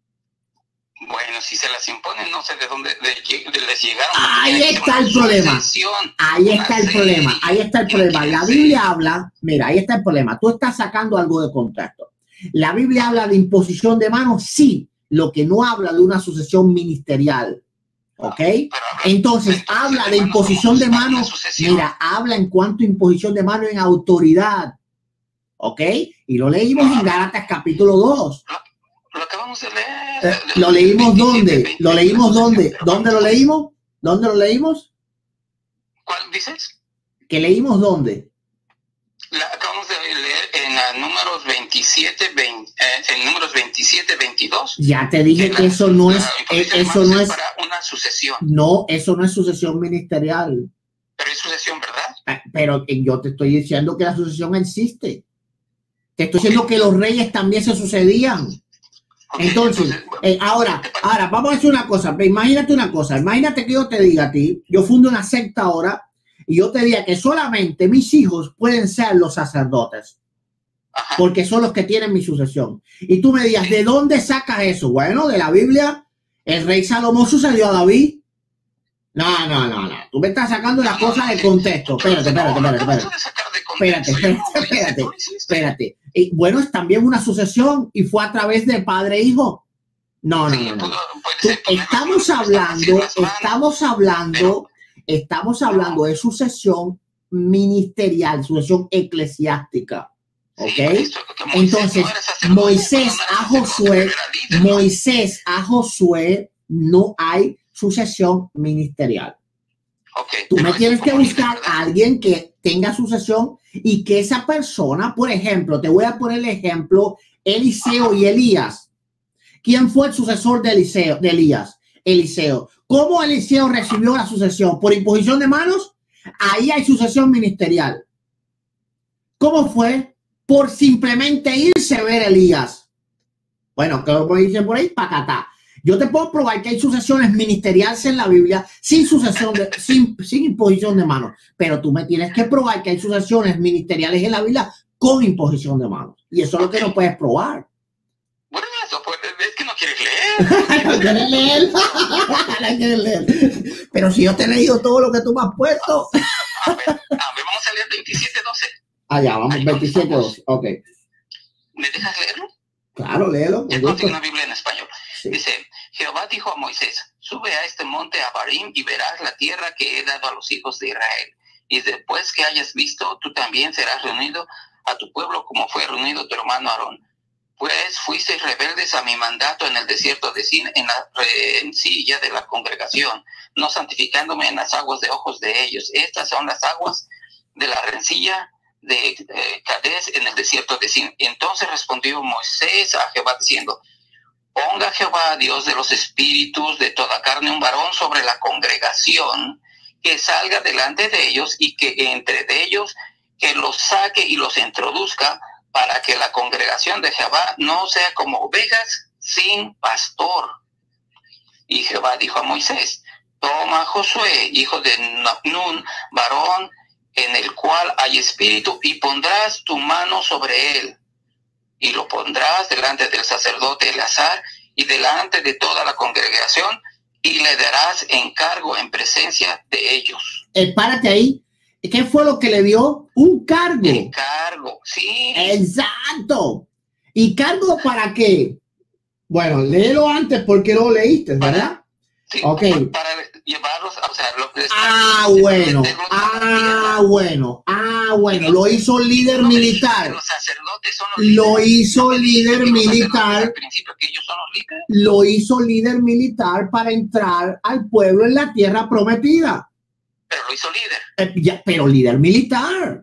Bueno, si se las imponen, no sé de dónde de, de, les llegaron. Ahí está el problema. Ahí está el problema. Ahí está el problema. La Biblia habla, mira, ahí está el problema. Tú estás sacando algo de contexto. La Biblia habla de imposición de manos, sí, lo que no habla de una sucesión ministerial. ¿Ok? Entonces, habla de imposición de manos. Mira, habla en cuanto a imposición de manos en autoridad. ¿Ok? Y lo leímos en Gálatas capítulo dos. Lo acabamos de leer. Eh, ¿Lo leímos dónde? ¿Lo leímos dónde? ¿Dónde lo leímos? ¿Dónde lo leímos? ¿Cuál dices? ¿Que leímos dónde? La acabamos de leer en uh, números veintisiete, veinte, eh, en números veintisiete, veintidós. Ya te dije que, que eso no es, eh, eso no es para una sucesión. No, eso no es sucesión ministerial. Pero es sucesión, ¿verdad? Eh, pero yo te estoy diciendo que la sucesión existe. Te estoy diciendo que los reyes también se sucedían. Okay, entonces, entonces eh, ahora, ahora, vamos a decir una cosa. Imagínate una cosa. Imagínate que yo te diga a ti, yo fundo una secta ahora y yo te diga que solamente mis hijos pueden ser los sacerdotes. Ajá. Porque son los que tienen mi sucesión. Y tú me digas, sí. ¿De dónde sacas eso? Bueno, de la Biblia. El rey Salomón sucedió a David. No, no, no, no. Tú me estás sacando las cosas de contexto. Espérate, espérate, espérate, espérate. Espérate, espérate, espérate, espérate. Y bueno, es también una sucesión y fue a través de padre e hijo. No, no, no, no. Tú, estamos hablando, estamos hablando, estamos hablando de sucesión ministerial, sucesión eclesiástica. ¿Ok? Entonces, Moisés a Josué, Moisés a Josué no hay sucesión ministerial. Okay, tú me tienes que buscar a alguien que tenga sucesión y que esa persona, por ejemplo, te voy a poner el ejemplo, Eliseo y Elías. ¿Quién fue el sucesor de Eliseo, de Elías? Eliseo. ¿Cómo Eliseo recibió la sucesión? ¿Por imposición de manos? Ahí hay sucesión ministerial. ¿Cómo fue? Por simplemente irse a ver a Elías. Bueno, ¿qué me dicen por ahí? Pacatá. Yo te puedo probar que hay sucesiones ministeriales en la Biblia sin sucesión de, sin, sin imposición de manos. Pero tú me tienes que probar que hay sucesiones ministeriales en la Biblia con imposición de manos. Y eso es lo que no puedes probar. Bueno, eso pues, es que no quieres leer. No quieres leer. No quieres leer. Pero si yo te he leído todo lo que tú me has puesto. A ver, a ver, vamos a leer veintisiete doce. Ah, ya, vamos, veintisiete doce. Ok. ¿Me dejas leerlo? Claro, léelo. Ya consigo una Biblia en español. Sí. Dice, Jehová dijo a Moisés, sube a este monte Abarim y verás la tierra que he dado a los hijos de Israel. Y después que hayas visto, tú también serás reunido a tu pueblo como fue reunido tu hermano Aarón. Pues fuisteis rebeldes a mi mandato en el desierto de Sin, en la rencilla de la congregación, no santificándome en las aguas de ojos de ellos. Estas son las aguas de la rencilla de eh, Cades en el desierto de Sin. Entonces respondió Moisés a Jehová diciendo, ponga Jehová, Dios de los espíritus de toda carne, un varón sobre la congregación, que salga delante de ellos y que entre de ellos, que los saque y los introduzca, para que la congregación de Jehová no sea como ovejas sin pastor. Y Jehová dijo a Moisés, toma a Josué, hijo de Nun, varón en el cual hay espíritu, y pondrás tu mano sobre él, y lo pondrás delante del sacerdote Eleazar y delante de toda la congregación, y le darás encargo en presencia de ellos. Eh, párate ahí. ¿Qué fue lo que le dio? Un cargo. Encargo, sí. Exacto. ¿Y cargo para qué? Bueno, léelo antes porque lo leíste, ¿verdad? Sí, ok. Para llevarlos, o sea, lo que ah, bueno. Ah, bueno. Ah, bueno. Lo hizo líder militar. Los sacerdotes son los Lo líderes. hizo líder militar. Al principio que ellos son los líderes. Lo hizo líder militar para entrar al pueblo en la tierra prometida. Pero lo hizo líder. Eh, ya, pero líder militar.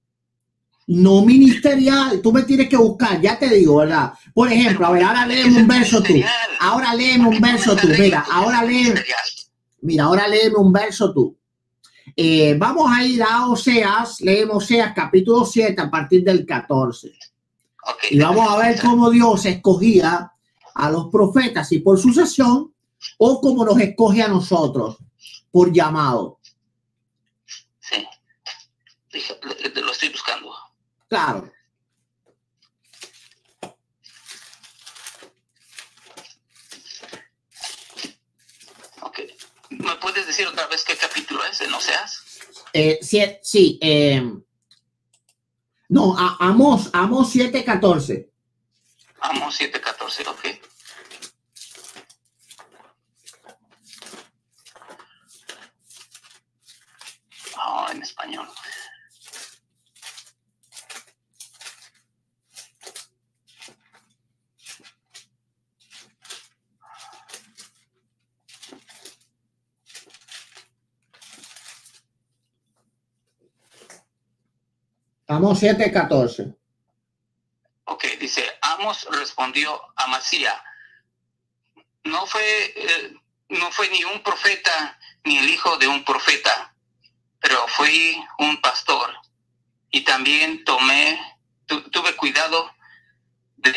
No ministerial. Tú me tienes que buscar, ya te digo, ¿verdad? Por ejemplo, a ver, ahora léeme un verso tú. Ahora léeme un verso tú. Mira, ahora léeme. Mira, ahora léeme un verso tú. Eh, vamos a ir a Oseas. Leemos Oseas capítulo siete a partir del catorce. Okay, y vamos a ver cómo Dios escogía a los profetas, y por sucesión, o cómo nos escoge a nosotros, por llamado. Sí. Lo estoy buscando. Claro. Ok. ¿Me puedes decir otra vez qué capítulo es en Oseas? Eh, sí, sí eh, no, a, Amós, Amós siete catorce. Amós siete catorce, ok. Oh, en español. Amós siete catorce. Ok, dice, Amós respondió a Amasía, no fue, eh, no fue ni un profeta ni el hijo de un profeta, pero fui un pastor, y también tomé, tu, tuve cuidado de,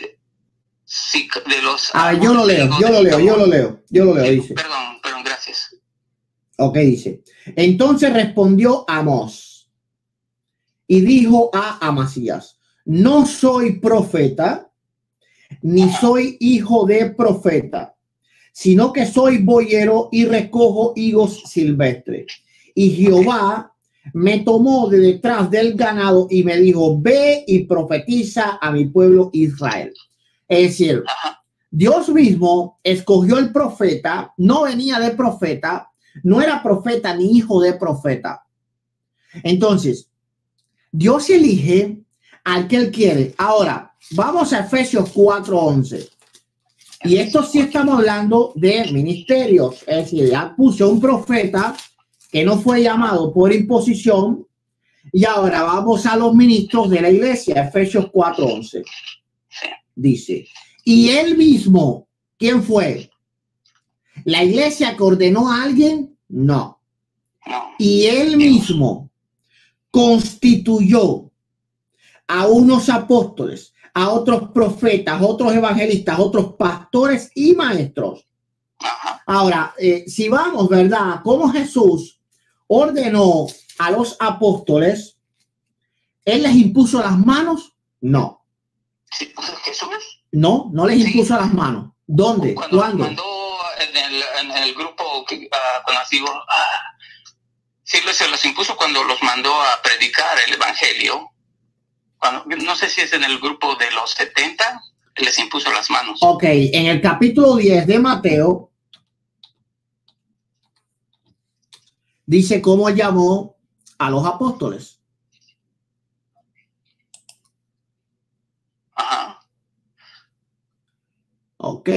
de los... A ver, yo lo leo, yo lo leo, yo lo leo, yo lo leo, dice. Perdón, perdón, gracias. Ok, dice, entonces respondió Amós y dijo a Amasías, no soy profeta, ni soy hijo de profeta, sino que soy boyero y recojo higos silvestres. Y Jehová me tomó de detrás del ganado y me dijo, ve y profetiza a mi pueblo Israel. Es decir, Dios mismo escogió el profeta, no venía de profeta, no era profeta ni hijo de profeta. Entonces, Dios elige al que él quiere. Ahora, vamos a Efesios cuatro once. Y esto sí estamos hablando de ministerios. Es decir, ya puso un profeta que no fue llamado por imposición. Y ahora vamos a los ministros de la iglesia. Efesios cuatro once. Dice, y él mismo, ¿quién fue? ¿La iglesia que ordenó a alguien? No. No. Y él mismo constituyó a unos apóstoles, a otros profetas, otros evangelistas, otros pastores y maestros. Ajá. Ahora, eh, si vamos, ¿verdad? ¿Cómo Jesús ordenó a los apóstoles? ¿Él les impuso las manos? No. Sí, Jesús. No, no les Sí. impuso las manos. ¿Dónde? Cuando ¿Cuándo? mandó en el, en el grupo, que, uh, cuando digo, ah, sí, se los impuso cuando los mandó a predicar el evangelio. Cuando, no sé si es en el grupo de los setenta, les impuso las manos. Ok, en el capítulo diez de Mateo, dice cómo llamó a los apóstoles. Ajá. Ok.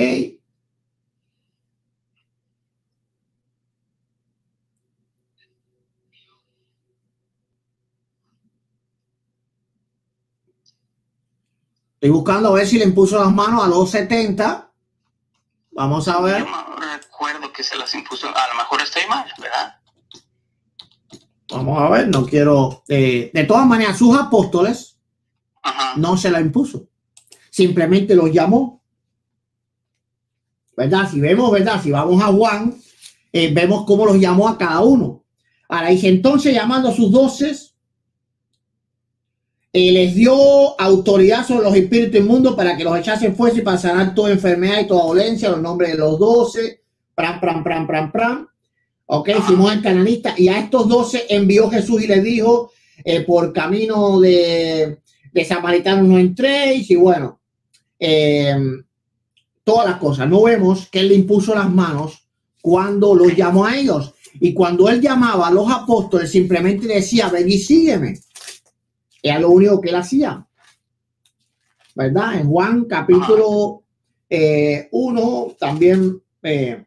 Estoy buscando a ver si le impuso las manos a los setenta. Vamos a ver. Yo no recuerdo que se las impuso. A lo mejor estoy mal, ¿verdad? Vamos a ver, no quiero... Eh, de todas maneras, sus apóstoles Ajá. no se la impuso. Simplemente los llamó. ¿Verdad? Si vemos, ¿verdad? Si vamos a Juan, eh, vemos cómo los llamó a cada uno. Ahora dice, entonces llamando a sus doces, eh, les dio autoridad sobre los espíritus inmundos para que los echasen fuera y para sanar toda enfermedad y toda dolencia, los nombres de los doce, pram, pram, pram, pram, pram. Ok, Simón el cananista, y a estos doce envió Jesús y les dijo, eh, por camino de, de samaritanos no entréis, y bueno, eh, todas las cosas. No vemos que él le impuso las manos cuando los llamó a ellos, y cuando él llamaba a los apóstoles simplemente decía, ven y sígueme. Era lo único que él hacía, ¿verdad? En Juan capítulo eh, uno también, eh,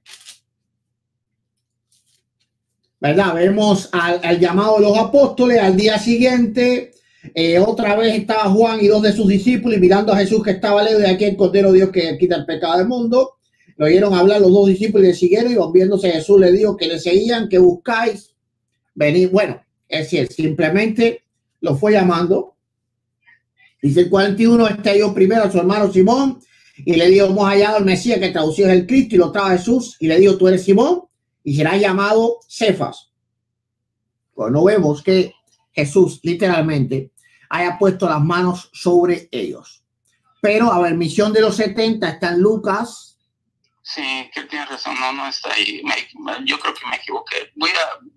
¿verdad? Vemos al, al llamado de los apóstoles. Al día siguiente, eh, otra vez estaba Juan y dos de sus discípulos, y mirando a Jesús que estaba lejos, de aquí el Cordero de Dios que quita el pecado del mundo. Lo oyeron hablar los dos discípulos y le siguieron, y volviéndose Jesús le dijo que le seguían, que buscáis. Venid. Bueno, es decir, simplemente lo fue llamando. Dice el cuarenta y uno, este halló primero a su hermano Simón y le dijo, hemos hallado al Mesías, que traducido es el Cristo, y lo trajo Jesús y le dijo, tú eres Simón y serás llamado Cefas. Pues no vemos que Jesús literalmente haya puesto las manos sobre ellos. Pero, a ver, misión de los setenta está en Lucas. Sí, que tienes razón, no, no está ahí. Me, yo creo que me equivoqué. Voy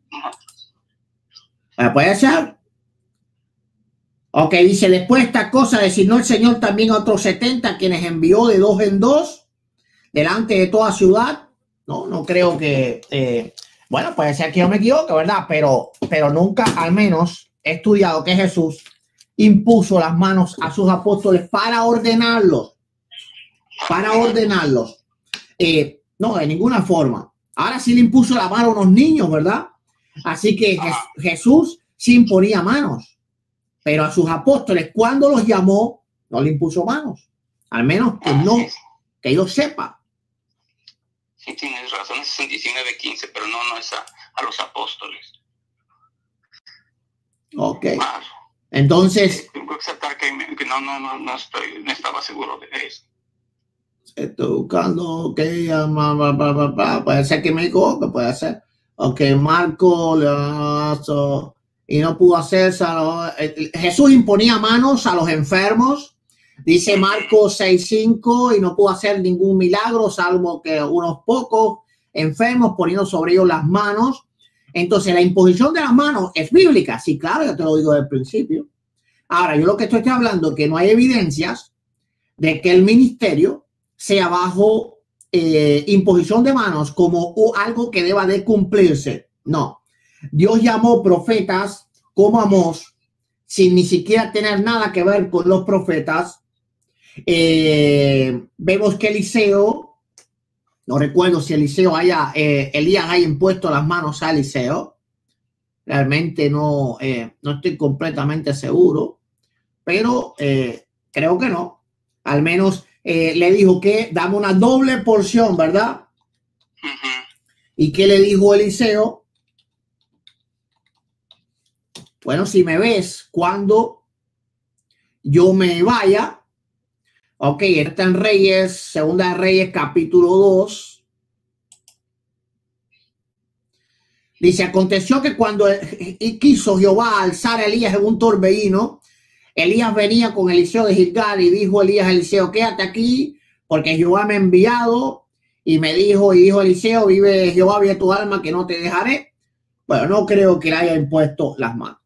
a... ¿Me puede ser? Ok, dice, después de esta cosa, designó el Señor también a otros setenta, quienes envió de dos en dos delante de toda ciudad. No, no creo que... Eh, bueno, puede ser que yo me equivoque, ¿verdad? Pero, pero nunca, al menos, he estudiado que Jesús impuso las manos a sus apóstoles para ordenarlos. Para ordenarlos. Eh, no, de ninguna forma. Ahora sí le impuso la mano a unos niños, ¿verdad? Así que Je- Jesús sí imponía manos. Pero a sus apóstoles, cuando los llamó, no le impuso manos. Al menos que no, que yo sepa. Sí, tienes razón, es en diecinueve quince, pero no, no es a, a los apóstoles. Ok. Ah, Entonces, tengo que aceptar que, me- que no, no, no, no estoy, no estaba seguro de eso. estoy buscando, ok, ma, ma, ma, ma, ma, puede ser que me equivoque, puede ser. Ok, Marco, le- so, y no pudo hacerse. Jesús imponía manos a los enfermos. Dice Marcos seis cinco, y no pudo hacer ningún milagro, salvo que unos pocos enfermos poniendo sobre ellos las manos. Entonces, la imposición de las manos es bíblica. Sí, claro, yo te lo digo desde el principio. Ahora, yo lo que estoy hablando es que no hay evidencias de que el ministerio sea bajo eh, imposición de manos como algo que deba de cumplirse. No. Dios llamó profetas como Amós sin ni siquiera tener nada que ver con los profetas. Eh, vemos que Eliseo, no recuerdo si Eliseo haya, eh, Elías haya impuesto las manos a Eliseo. Realmente no, eh, no estoy completamente seguro, pero eh, creo que no. Al menos eh, le dijo que dame una doble porción, ¿verdad? Uh-huh. ¿Y qué le dijo Eliseo? Bueno, si me ves cuando yo me vaya, ok, está en Reyes, Segunda de Reyes, capítulo dos. Dice, aconteció que cuando quiso Jehová alzar a Elías en un torbellino, Elías venía con Eliseo de Gilgal y dijo Elías a Eliseo, quédate aquí porque Jehová me ha enviado. Y me dijo, y dijo Eliseo, vive Jehová, vive tu alma, que no te dejaré. Bueno, no creo que le haya impuesto las manos.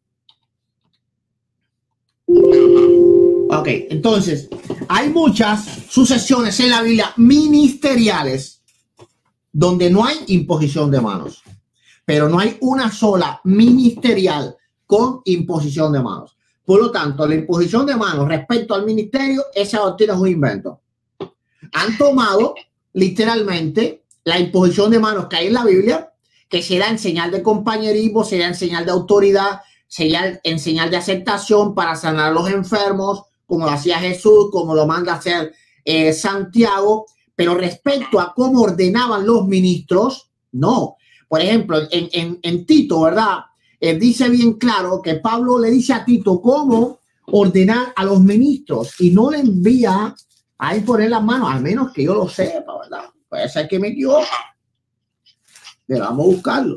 Ok, entonces, hay muchas sucesiones en la Biblia ministeriales donde no hay imposición de manos, pero no hay una sola ministerial con imposición de manos. Por lo tanto, la imposición de manos respecto al ministerio, esa doctrina es un invento. Han tomado literalmente la imposición de manos que hay en la Biblia, que será en señal de compañerismo, será en señal de autoridad, será en señal de aceptación para sanar a los enfermos, como lo hacía Jesús, como lo manda a hacer eh, Santiago. Pero respecto a cómo ordenaban los ministros, no. Por ejemplo, en, en, en Tito, ¿verdad? Eh, dice bien claro que Pablo le dice a Tito cómo ordenar a los ministros y no le envía a imponer las manos, al menos que yo lo sepa, ¿verdad? Puede ser que me equivoque, pero vamos a buscarlo.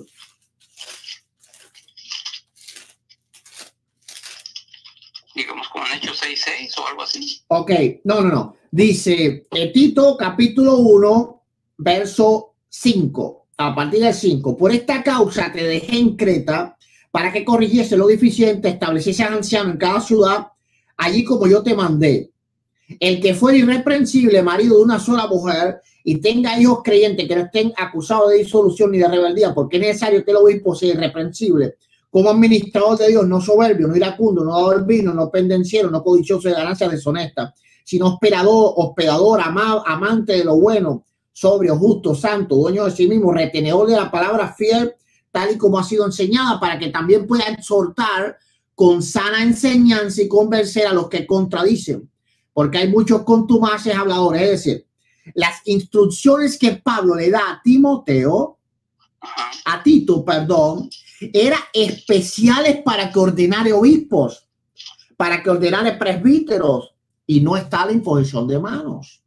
Digamos como en Hechos seis seis o algo así. Ok, no, no, no. Dice eh, Tito capítulo uno, verso cinco, a partir del cinco. Por esta causa te dejé en Creta para que corrigiese lo deficiente, estableciese al anciano en cada ciudad, allí como yo te mandé. El que fuera irreprensible, marido de una sola mujer, y tenga hijos creyentes que no estén acusados de disolución ni de rebeldía, porque es necesario que el obispo sea irreprensible, como administrador de Dios, no soberbio, no iracundo, no dador vino, no pendenciero, no codicioso de ganancias deshonestas, sino hospedador, hospedador, ama, amante de lo bueno, sobrio, justo, santo, dueño de sí mismo, retenedor de la palabra fiel, tal y como ha sido enseñada, para que también pueda exhortar con sana enseñanza y convencer a los que contradicen. Porque hay muchos contumaces habladores. Es decir, las instrucciones que Pablo le da a Timoteo, a Tito, perdón, eran especiales para que ordenara obispos, para que ordenara presbíteros, y no está la imposición de manos.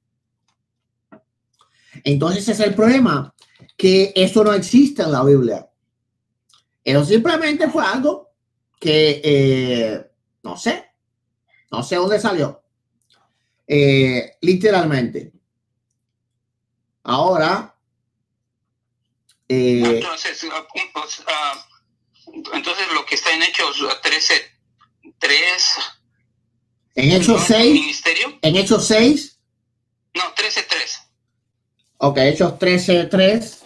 Entonces ese es el problema, que eso no existe en la Biblia. Eso simplemente fue algo que eh, no sé, no sé dónde salió. Eh, literalmente. Ahora, eh, entonces, uh, entonces lo que está en Hechos trece, tres. En Hechos seis. En Hechos seis. No, trece tres. Ok, Hechos trece tres.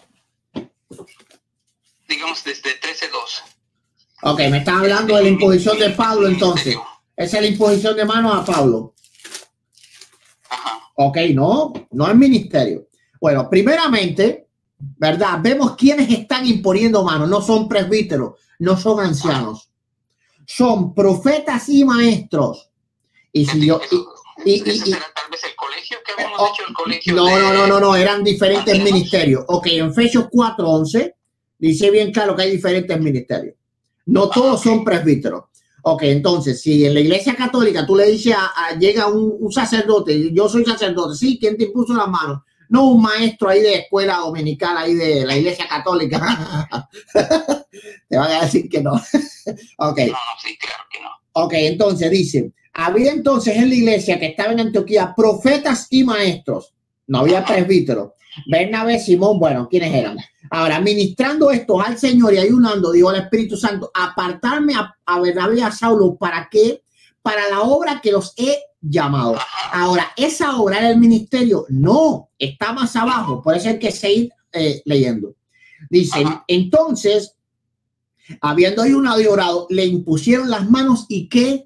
Digamos desde trece dos. Ok, me están hablando de la imposición de Pablo entonces. Esa es la imposición de manos a Pablo. Ajá. Ok, no, no es ministerio. Bueno, primeramente, ¿verdad? Vemos quiénes están imponiendo manos. No son presbíteros, no son ancianos. Son profetas y maestros. Y si yo... Y, y, ¿Ese y, será tal vez el colegio que habíamos oh, hecho? El colegio no, de... no, no, no, no, eran diferentes ministerios. Ok, en Efesios cuatro once dice bien claro que hay diferentes ministerios. No todos son presbíteros. Ok, entonces, si en la iglesia católica tú le dices, a, a, llega un, un sacerdote, yo soy sacerdote, sí, ¿quién te impuso las manos? No un maestro ahí de escuela dominical, ahí de la iglesia católica. Te van a decir que no. Ok. No, no, sí, claro que no. Ok, entonces dice, había entonces en la iglesia que estaba en Antioquía profetas y maestros. No había presbíteros. Bernabé, Simón, bueno, ¿quiénes eran? Ahora, ministrando estos al Señor y ayunando, dijo al Espíritu Santo, apartarme a, a Bernabé y a Saulo, ¿para qué? Para la obra que los he llamado. Ahora, ¿esa obra era el ministerio? No, está más abajo, por eso hay que seguir eh, leyendo. Dice, entonces, habiendo ayunado y orado, le impusieron las manos y ¿qué?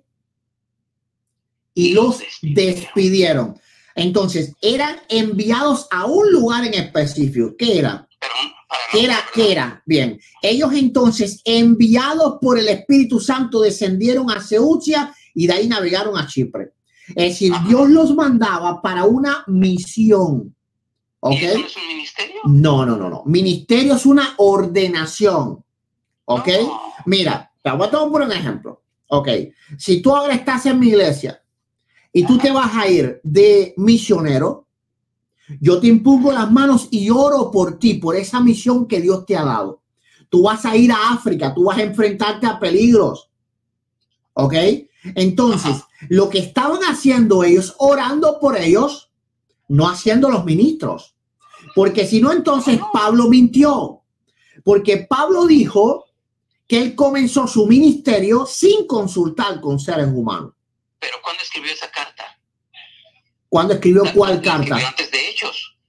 Y los despidieron. Entonces, eran enviados a un lugar en específico. ¿Qué era? ¿Qué era? ¿Qué era? Bien. Ellos entonces, enviados por el Espíritu Santo, descendieron a Ceuta y de ahí navegaron a Chipre. Es decir, Dios los mandaba para una misión. ¿Ok? ¿Y eso no es un ministerio? No, no, no, no. Ministerio es una ordenación. ¿Ok? No. Mira, te voy a tomar un ejemplo. Ok. Si tú ahora estás en mi iglesia y tú te vas a ir de misionero, yo te impongo las manos y oro por ti, por esa misión que Dios te ha dado. Tú vas a ir a África, tú vas a enfrentarte a peligros. ¿Ok? Entonces, lo que estaban haciendo ellos, orando por ellos, no haciendo los ministros. Porque si no, entonces Pablo mintió. Porque Pablo dijo que él comenzó su ministerio sin consultar con seres humanos. ¿Pero cuándo escribió esa carta? ¿Cuándo escribió cuál La carta? escribió antes de Hechos.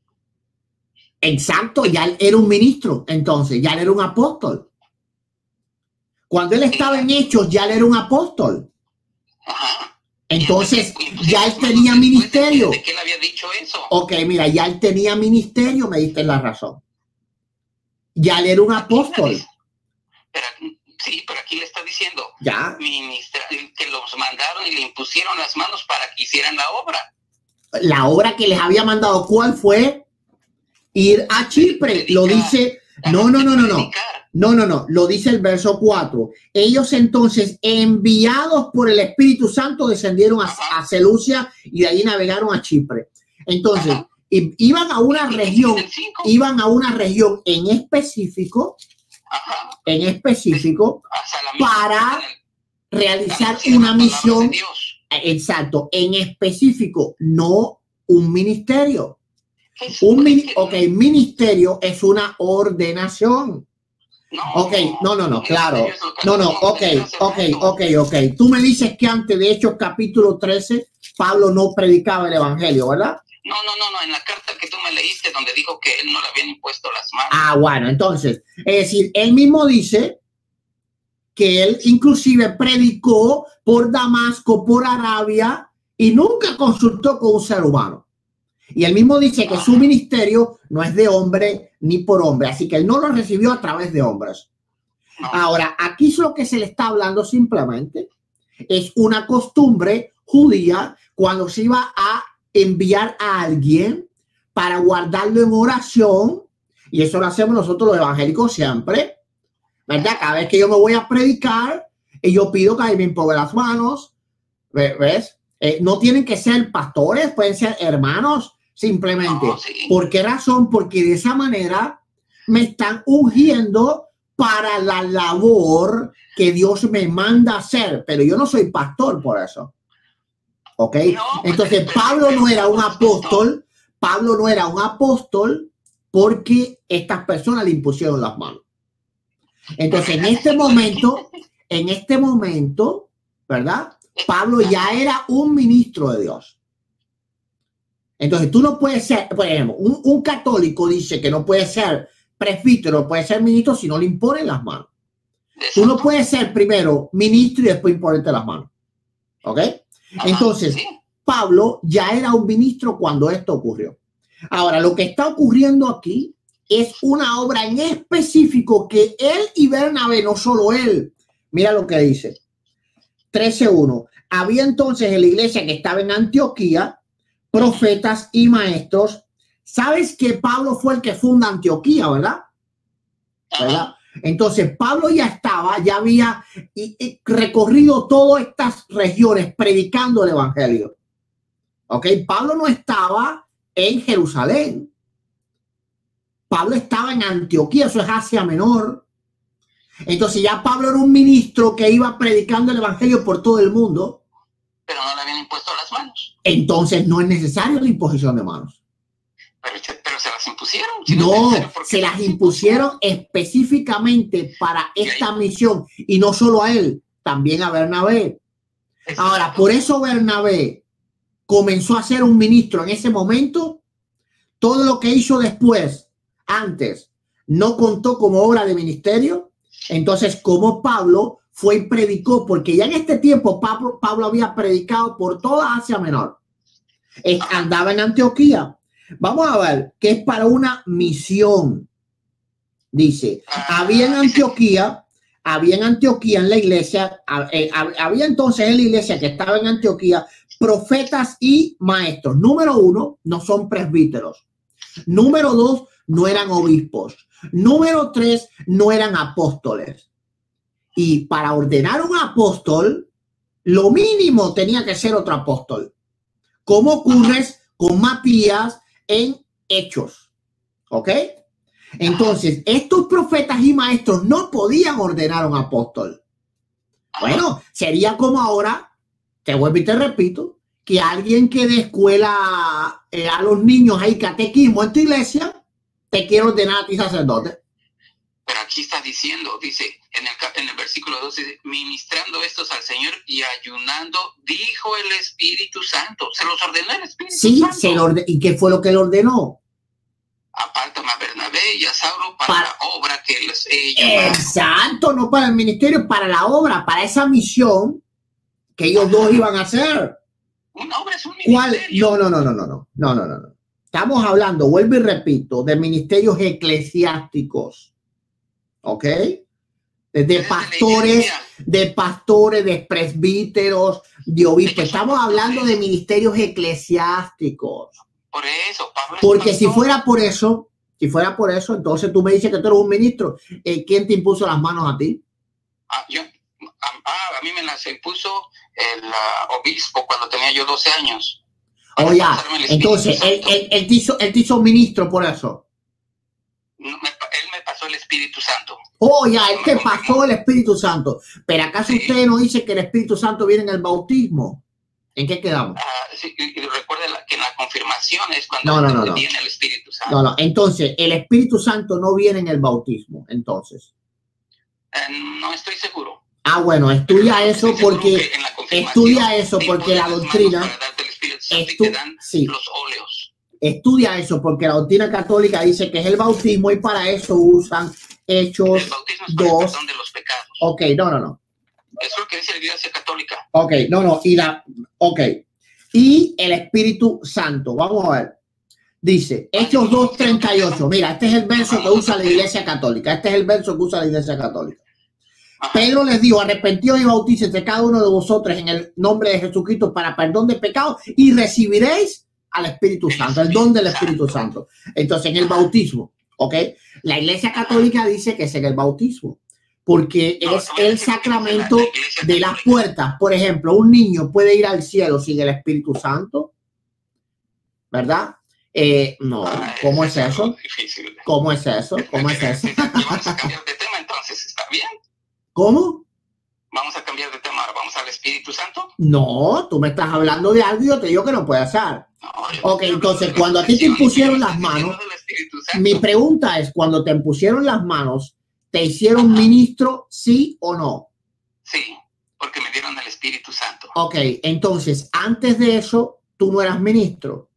Exacto, ya él era un ministro, entonces ya él era un apóstol. Cuando él estaba en Hechos, ya él era un apóstol. Ajá. Entonces, Entonces, ya él después tenía de que- ministerio. ¿De que él había dicho eso? Ok, mira, ya él tenía ministerio, me diste la razón. Ya él era un apóstol. Pero, sí, pero aquí le está diciendo Ya. ministra, que los mandaron y le impusieron las manos para que hicieran la obra. La obra que les había mandado, ¿cuál fue? Ir a Chipre. Lo dice, no, no, no, no, no. Predicar. No, no, no. Lo dice el verso cuatro. Ellos entonces, enviados por el Espíritu Santo, descendieron a, a Seleucia y de ahí navegaron a Chipre. Entonces, Ajá. i- iban a una Y- y- región, y el cinco. iban a una región en específico, Ajá. en específico, Hasta la misma- para en el- realizar anunciar una las palabras de misión. Dios. Exacto, en específico, no un ministerio. ¿Qué es Un mini, ministerio? ok, ministerio es una ordenación. No, Ok, no, no, no, claro. ministerio es lo que No, no, hacemos ok, desde hace ok, rato. ok, ok. Tú me dices que antes de Hechos capítulo trece, Pablo no predicaba el evangelio, ¿verdad? No, no, no, no, en la carta que tú me leíste donde dijo que él no le habían impuesto las manos. Ah, bueno, entonces, es decir, él mismo dice que él inclusive predicó por Damasco, por Arabia, y nunca consultó con un ser humano. Y él mismo dice que su ministerio no es de hombre ni por hombre, así que él no lo recibió a través de hombres. No. Ahora, aquí es lo que se le está hablando simplemente. Es una costumbre judía cuando se iba a enviar a alguien para guardarlo en oración, y eso lo hacemos nosotros los evangélicos siempre, ¿verdad? Cada vez que yo me voy a predicar y yo pido que alguien me imponga las manos, ¿ves? Eh, no tienen que ser pastores, pueden ser hermanos, simplemente. No, sí. ¿Por qué razón? Porque de esa manera me están ungiendo para la labor que Dios me manda hacer, pero yo no soy pastor por eso. ¿Ok? No, Entonces, pero- Pablo pero- no era un pero- apóstol, Pablo no era un apóstol porque estas personas le impusieron las manos. Entonces, en este momento, en este momento, ¿verdad? Pablo ya era un ministro de Dios. Entonces, tú no puedes ser, por ejemplo, un, un católico dice que no puede ser presbítero, puede ser ministro si no le imponen las manos. Tú no puedes ser primero ministro y después imponerte las manos. ¿Ok? Ajá, Entonces, sí. Pablo ya era un ministro cuando esto ocurrió. Ahora, lo que está ocurriendo aquí es una obra en específico que él y Bernabé, no solo él, mira lo que dice. trece uno. Había entonces en la iglesia que estaba en Antioquía profetas y maestros. ¿Sabes que Pablo fue el que funda Antioquía, verdad? ¿Verdad? Entonces Pablo ya estaba, ya había y, y recorrido todas estas regiones predicando el evangelio. ¿Ok? Pablo no estaba en Jerusalén. Pablo estaba en Antioquía, eso es Asia Menor. Entonces ya Pablo era un ministro que iba predicando el evangelio por todo el mundo. Pero no le habían impuesto las manos. Entonces no es necesario la imposición de manos. Pero, pero se las impusieron. Si es No, necesario, ¿por qué se las impusieron específicamente para esta misión y no solo a él, también a Bernabé. Ahora, por eso Bernabé comenzó a ser un ministro en ese momento. Todo lo que hizo después, antes, no contó como obra de ministerio. Entonces, como Pablo fue y predicó, porque ya en este tiempo Pablo, Pablo había predicado por toda Asia Menor. Es, andaba en Antioquía. Vamos a ver qué es para una misión. Dice, había en Antioquía, había en Antioquía en la iglesia, eh, había entonces en la iglesia que estaba en Antioquía profetas y maestros. Número uno, no son presbíteros. Número dos, no eran obispos. Número tres, no eran apóstoles. Y para ordenar un apóstol, lo mínimo tenía que ser otro apóstol. ¿Cómo ocurre con Matías en Hechos? ¿Ok? Entonces, estos profetas y maestros no podían ordenar un apóstol. Bueno, sería como ahora, te vuelvo y te repito, que alguien que de escuela eh, a los niños hay catequismo en tu iglesia, te quiere ordenar a ti sacerdote. Pero aquí está diciendo, dice en el, en el versículo doce, ministrando estos al Señor y ayunando, dijo el Espíritu Santo. Se los ordenó el Espíritu sí, Santo. Se lo ordenó. ¿Y qué fue lo que le ordenó? Apártame a Bernabé y a Saulo para, para la obra que les he llamado. Exacto, no para el ministerio, para la obra, para esa misión que ellos Ajá. dos iban a hacer. Una obra es un ministerio. ¿Cuál? No, no, no, no, no, no, no, no, no. Estamos hablando, vuelvo y repito, de ministerios eclesiásticos. ¿Ok? De pastores, de pastores, de presbíteros, de obispos. Estamos hablando de ministerios eclesiásticos. Por eso, Pablo. Porque si fuera por eso, si fuera por eso, entonces tú me dices que tú eres un ministro. Eh, ¿Quién te impuso las manos a ti? Ah, yo, ah, a mí me las impuso el uh, obispo cuando tenía yo doce años. Oh, ya. Entonces, él, él, él, te hizo, él te hizo ministro por eso. No, me, él me pasó el Espíritu Santo. Oh, ya, él te pasó el Espíritu Santo. Pero ¿acaso sí. usted no dice que el Espíritu Santo viene en el bautismo? ¿En qué quedamos? Uh, sí, recuerde la, que en la confirmación es cuando no, no, no, no. viene el Espíritu Santo. No, no. Entonces, el Espíritu Santo no viene en el bautismo, entonces. Uh, no estoy seguro. Ah, bueno, estudia eso porque estudia eso porque la doctrina estu sí. los óleos. Estudia eso porque la doctrina católica dice que es el bautismo y para eso usan Hechos dos. De los pecados. Ok, no, no, no. Eso es lo que dice la Iglesia Católica. Ok, no, no, y la, ok. Y el Espíritu Santo, vamos a ver. Dice, Hechos dos treinta y ocho. Mira, este es el verso que usa la Iglesia Católica. Este es el verso que usa la Iglesia Católica. Pedro les dijo, arrepentíos y bautícense cada uno de vosotros en el nombre de Jesucristo para perdón de pecados y recibiréis al Espíritu Santo, el don del Espíritu Santo. Entonces, en el bautismo, ¿ok? La Iglesia Católica dice que es en el bautismo, porque es el sacramento de las puertas. Por ejemplo, un niño puede ir al cielo sin el Espíritu Santo, ¿verdad? Eh, no, ¿cómo es eso? ¿Cómo es eso? ¿Cómo es eso? Vamos a cambiar de tema entonces, ¿está bien? ¿Cómo? Vamos a cambiar de tema, vamos al Espíritu Santo. No, tú me estás hablando de algo y yo te digo que no puede hacer. No, ok, entonces cuando a ti te impusieron las manos, mi pregunta es, cuando te impusieron las manos, ¿te hicieron Ajá. ministro, sí o no? Sí, porque me dieron el Espíritu Santo. Ok, entonces, antes de eso, ¿tú no eras ministro?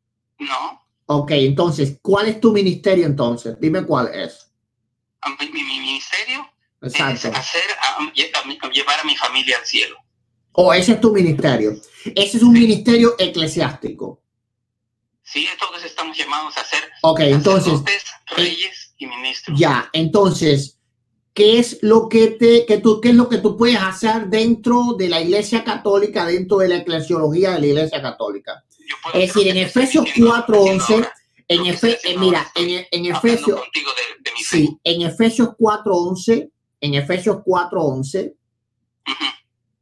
No. Ok, entonces, ¿cuál es tu ministerio entonces? Dime cuál es. Mi, mi, mi ministerio Exacto. es hacer, a, a, a llevar a mi familia al cielo. Oh, ese es tu ministerio. Ese es un sí. ministerio eclesiástico. Sí, todos estamos llamados a ser Ok, entonces, reyes y ministros. Ya, entonces, ¿qué es lo que te, que tú, qué es lo que tú puedes hacer dentro de la Iglesia Católica, dentro de la eclesiología de la Iglesia Católica? Es decir, en Efesios cuatro once, en Efe, eh, mira, en, en Efesios, de, de sí, en Efesios cuatro once, en Efesios cuatro once, uh-huh.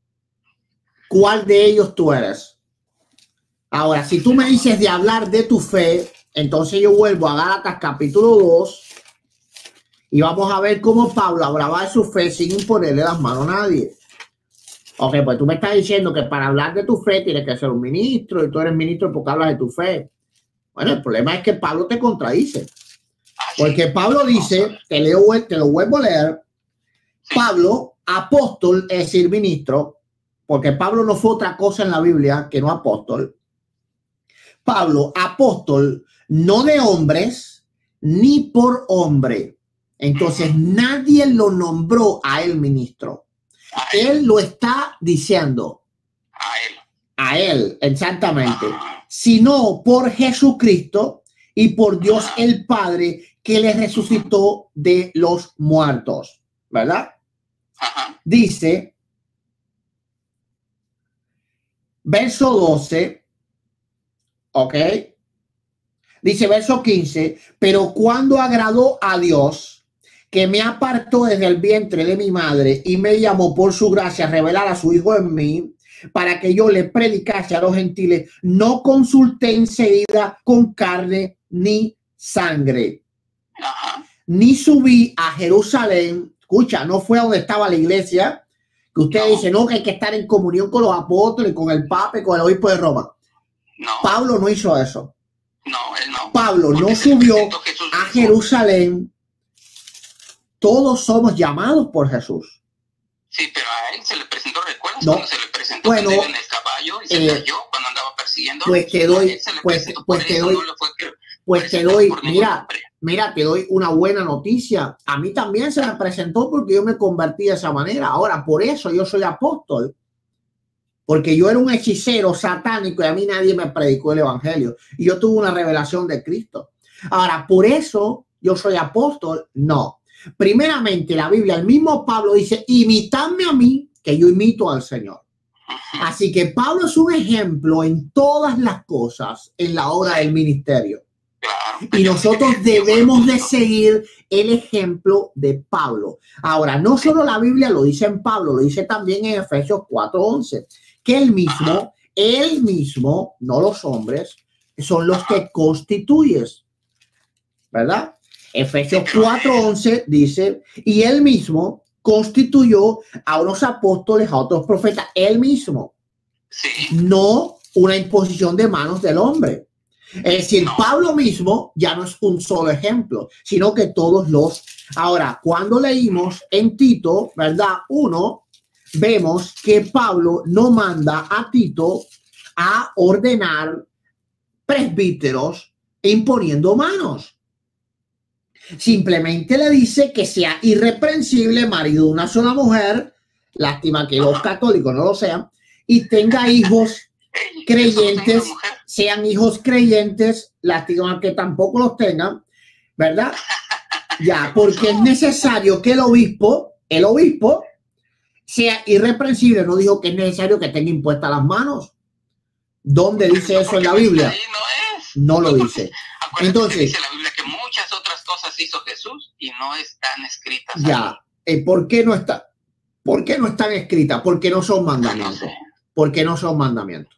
¿cuál de ellos tú eres? Ahora, si tú me dices de hablar de tu fe, entonces yo vuelvo a Gálatas capítulo dos y vamos a ver cómo Pablo hablaba de su fe sin imponerle las manos a nadie. Ok, pues tú me estás diciendo que para hablar de tu fe tienes que ser un ministro y tú eres ministro porque hablas de tu fe. Bueno, el problema es que Pablo te contradice. Porque Pablo dice, te, leo, te lo vuelvo a leer, Pablo, apóstol, es decir, ministro, porque Pablo no fue otra cosa en la Biblia que no apóstol. Pablo, apóstol, no de hombres, ni por hombre. Entonces, nadie lo nombró a él ministro. Él lo está diciendo. A él. A él, exactamente. Ajá. Sino por Jesucristo y por Dios Ajá. el Padre, que le resucitó de los muertos. ¿Verdad? Ajá. Dice, verso doce, ok. Dice verso quince, pero cuando agradó a Dios, que me apartó desde el vientre de mi madre y me llamó por su gracia a revelar a su Hijo en mí, para que yo le predicase a los gentiles, no consulté enseguida con carne ni sangre, Ajá. ni subí a Jerusalén. Escucha, no fue a donde estaba la iglesia, que usted No. dice, no, que hay que estar en comunión con los apóstoles, con el Papa y con el obispo de Roma. No, Pablo no hizo eso. no, él no. Pablo Porque no se le subió presentó Jesús a mismo. Jerusalén. Todos somos llamados por Jesús. Sí, pero a él se le presentó, ¿recuerdas? No. Cuando se le presentó Bueno, en el caballo y se eh, cayó cuando andaba persiguiendo. pues te doy- pues- pues te doy- Pues te doy, mira, mira, te doy una buena noticia. A mí también se me presentó porque yo me convertí de esa manera. Ahora, por eso yo soy apóstol. Porque yo era un hechicero satánico y a mí nadie me predicó el evangelio. Y yo tuve una revelación de Cristo. Ahora, por eso yo soy apóstol. No. Primeramente, la Biblia, el mismo Pablo dice, imitadme a mí, que yo imito al Señor. Así que Pablo es un ejemplo en todas las cosas en la obra del ministerio. Claro. Y nosotros debemos de seguir el ejemplo de Pablo. Ahora, no solo la Biblia lo dice en Pablo, lo dice también en Efesios cuatro once, que él mismo, él mismo, no los hombres, son los que constituyes, ¿verdad? Efesios cuatro once dice, y él mismo constituyó a unos apóstoles, a otros profetas, él mismo, Sí. no una imposición de manos del hombre. Es decir, No. Pablo mismo ya no es un solo ejemplo, sino que todos los... Ahora, cuando leímos en Tito, ¿verdad? Uno, vemos que Pablo no manda a Tito a ordenar presbíteros imponiendo manos. Simplemente le dice que sea irreprensible, marido de una sola mujer, lástima que los católicos no lo sean, y tenga hijos Ey, creyentes, eso lo tengo, mujer. sean hijos creyentes, lástima que tampoco los tengan, ¿verdad? Ya, porque es necesario que el obispo, el obispo, sea irreprensible. No dijo que es necesario que tenga impuestas las manos. ¿Dónde dice eso en la Biblia? Ahí no es. No lo dice. Acuérdate Entonces- que dice la Biblia que muchas otras cosas hizo Jesús y no están escritas. ahí. Ya, eh, ¿por qué no está? ¿Por qué no están escritas? Porque no son No mandamientos. sé. Porque no son mandamientos.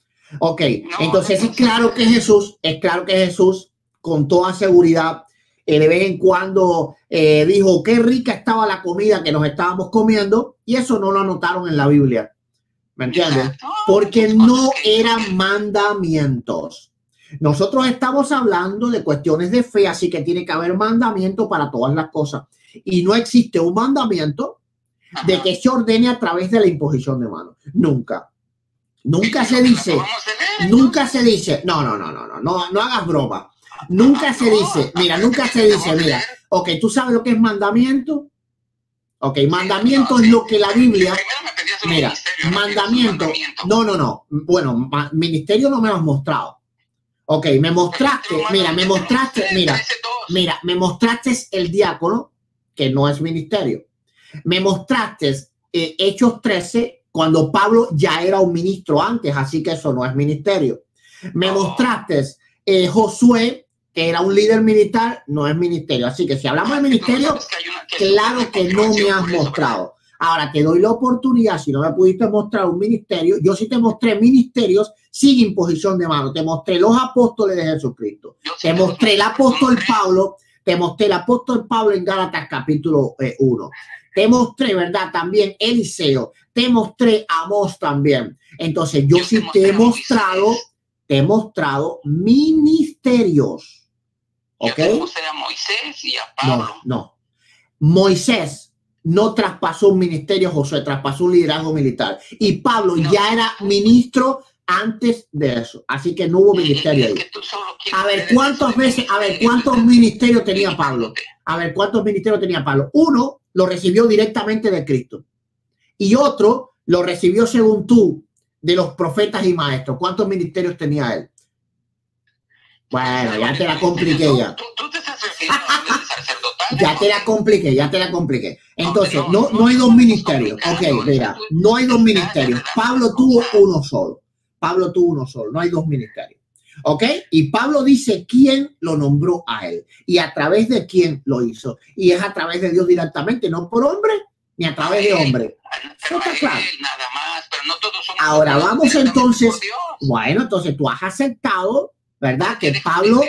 Ok, No, entonces no es claro que Jesús, es claro que Jesús con toda seguridad eh, de vez en cuando eh, dijo qué rica estaba la comida que nos estábamos comiendo, y eso no lo anotaron en la Biblia, ¿me entiendes? Exacto. Porque Muchas no cosas que- eran mandamientos. Nosotros estamos hablando de cuestiones de fe, así que tiene que haber mandamiento para todas las cosas, y no existe un mandamiento de Ajá. que se ordene a través de la imposición de manos. Nunca. Nunca se dice, Vamos a leer, nunca se dice, no, no, no, no, no, no, no hagas broma. Nunca se dice, mira, nunca se dice, mira, ok, ¿tú sabes lo que es mandamiento? Ok, mandamiento es lo que la Biblia, Primero me pedías un mira, ministerio, ahora mandamiento, pides un no, no, no, bueno, ma- ministerio no me lo has mostrado. Ok, me mostraste, mira, me mostraste, mira, mira, me mostraste el diácono, que no es ministerio. Me mostraste eh, Hechos trece, cuando Pablo ya era un ministro antes, así que eso no es ministerio. Me Oh. mostraste eh, Josué, que era un líder militar, no es ministerio. Así que si hablamos de ministerio, claro que no me has mostrado. Ahora te doy la oportunidad, si no me pudiste mostrar un ministerio, yo sí te mostré ministerios sin imposición de mano. Te mostré los apóstoles de Jesucristo. Te mostré el apóstol Pablo, te mostré el apóstol Pablo en Gálatas capítulo uno. Te mostré, ¿verdad? También Eliseo. Te mostré Amós también. Entonces yo, Yo sí te te he mostré a mostrado, Moisés. te he mostrado ministerios. Yo ¿Ok? te mostré a Moisés y a Pablo. No, no. Moisés no traspasó un ministerio, Josué traspasó un liderazgo militar. Y Pablo No. ya era ministro antes de eso. Así que no hubo ministerio Es ahí. que tú solo quieres A ver, ver ¿cuántas eso de veces, a ver, ministerio, cuántos ministerios tenía Pablo? A ver, ¿cuántos ministerios tenía Pablo? Uno lo recibió directamente de Cristo. Y otro lo recibió según tú, de los profetas y maestros. ¿Cuántos ministerios tenía él? Bueno, ya te la compliqué ya. Tú, tú te estás refiriendo a orden sacerdotal. Ya te la compliqué, ya te la compliqué. Entonces, no, no hay dos ministerios. Ok, mira, no hay dos ministerios. Pablo tuvo uno solo. Pablo tuvo uno solo, no hay dos ministerios. ¿Ok? Y Pablo dice quién lo nombró a él y a través de quién lo hizo. Y es a través de Dios directamente, no por hombre ni a través de hombre. Pero a él, nada más, pero no todos somos. Ahora vamos entonces. Bueno, entonces tú has aceptado, ¿verdad? Que Pablo.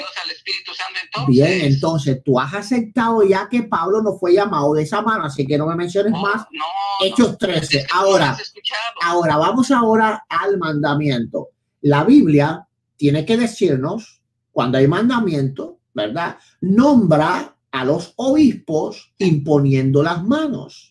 Bien, entonces tú has aceptado ya que Pablo no fue llamado de esa mano, así que no me menciones no, más. No, Hechos no, trece. Es que ahora, ahora vamos ahora al mandamiento. La Biblia tiene que decirnos, cuando hay mandamiento, ¿verdad? Nombra a los obispos imponiendo las manos.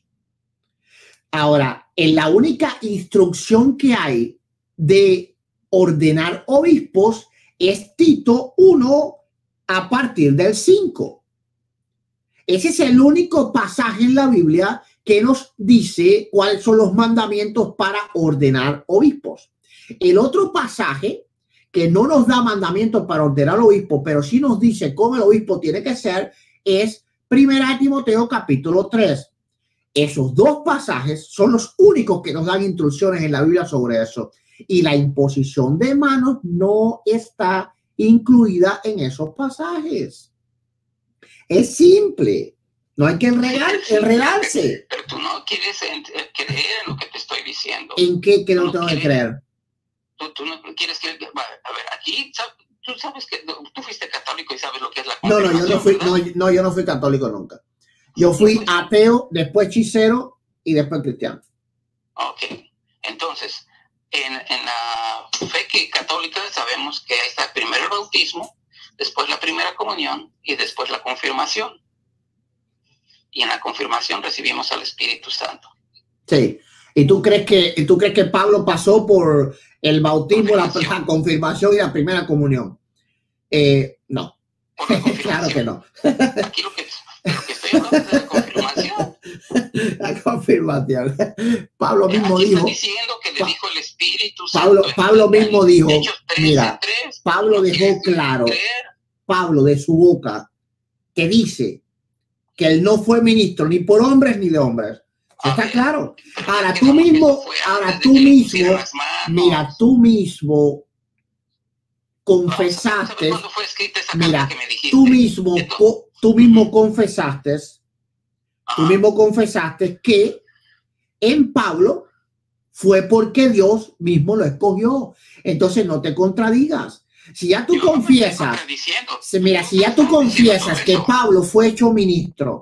Ahora, en la única instrucción que hay de ordenar obispos es Tito uno a partir del cinco. Ese es el único pasaje en la Biblia que nos dice cuáles son los mandamientos para ordenar obispos. El otro pasaje que no nos da mandamientos para ordenar obispos, pero sí nos dice cómo el obispo tiene que ser, es Primera de Timoteo capítulo tres. Esos dos pasajes son los únicos que nos dan instrucciones en la Biblia sobre eso. Y la imposición de manos no está incluida en esos pasajes. Es simple. No hay que enredar, enredarse. Pero tú no quieres creer en lo que te estoy diciendo. ¿En qué que no tengo que creer? Tú, tú no quieres que... A ver, aquí... Tú sabes que... Tú fuiste católico y sabes lo que es la No, no, yo no fui, no, no, yo no fui católico nunca. Yo fui ateo, después hechicero y después cristiano. Ok. Entonces, en, en la fe que católica sabemos que ahí está primero el bautismo, después la primera comunión y después la confirmación. Y en la confirmación recibimos al Espíritu Santo. Sí. ¿Y tú crees que, y tú crees que Pablo pasó por el bautismo, la, la confirmación y la primera comunión? Eh, no. Claro que no. Aquí lo que, lo que estoy hablando es de la confirmación. La confirmación. Pablo mismo Aquí dijo. está diciendo que le dijo el Espíritu Santo. Pablo, Pablo mismo dijo. tres, mira, tres, Pablo dejó claro. Pablo de su boca que dice que él no fue ministro ni por hombres ni de hombres. ¿Está ver, claro? Ahora tú mismo, ahora tú mismo, mira, tú mismo confesaste, no, fue escrita esa mira, que me dijiste, tú mismo, co, tú mismo confesaste, ah. tú mismo confesaste que en Pablo fue porque Dios mismo lo escogió. Entonces no te contradigas. Si ya tú Yo confiesas, no mira, si ya tú confiesas que Pablo fue hecho ministro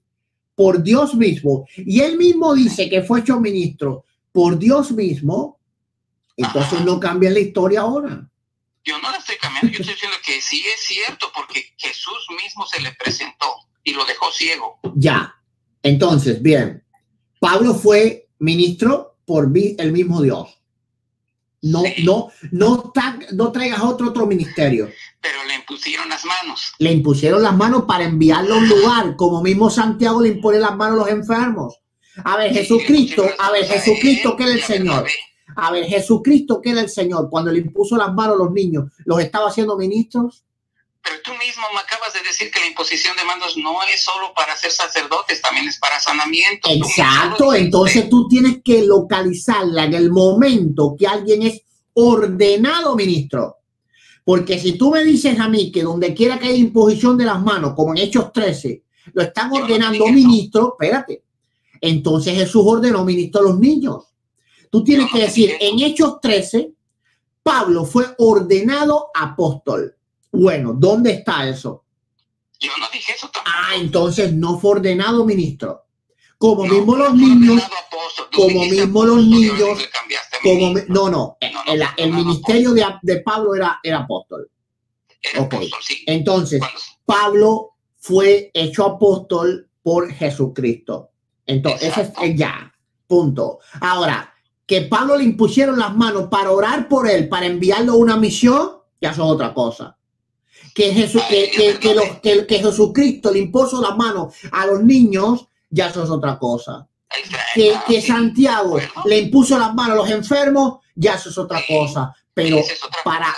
por Dios mismo, y él mismo dice que fue hecho ministro por Dios mismo, entonces Ajá. no cambia la historia ahora. Yo no la estoy cambiando, yo estoy diciendo que sí es cierto, porque Jesús mismo se le presentó y lo dejó ciego. Ya, entonces, bien, Pablo fue ministro por el mismo Dios. No, sí. no, no, tra no traigas otro, otro ministerio. Pero le impusieron las manos. Le impusieron las manos para enviarlo a un lugar, como mismo Santiago le impone las manos a los enfermos. A ver, sí, Jesucristo, a ver, Jesucristo que era el Señor. A ver, Jesucristo que era el Señor, cuando le impuso las manos a los niños, ¿los estaba haciendo ministros? Pero tú mismo me acabas de decir que la imposición de manos no es solo para ser sacerdotes, también es para sanamiento. Exacto, tú entonces tú tienes que localizarla en el momento que alguien es ordenado ministro. Porque si tú me dices a mí que donde quiera que haya imposición de las manos, como en Hechos trece, lo están Yo ordenando no ministro, espérate, entonces Jesús ordenó ministro a los niños. Tú tienes Yo que no decir, en Hechos trece, Pablo fue ordenado apóstol. Bueno, ¿dónde está eso? Yo no dije eso tampoco. Ah, entonces no fue ordenado ministro. Como no, mismo los niños, como mismo los niños, como no, no, no, el, el ministerio de, de Pablo era, era apóstol. Era okay. apóstol, sí. Entonces, Cuando... Pablo fue hecho apóstol por Jesucristo. Entonces, ese es ya, punto. Ahora, que Pablo le impusieron las manos para orar por él, para enviarlo a una misión, ya eso es otra cosa. Que, Jesús, que, que, que, los, que, que Jesucristo le impuso las manos a los niños, ya eso es otra cosa. Que, que Santiago le impuso las manos a los enfermos, ya eso es otra cosa. Pero para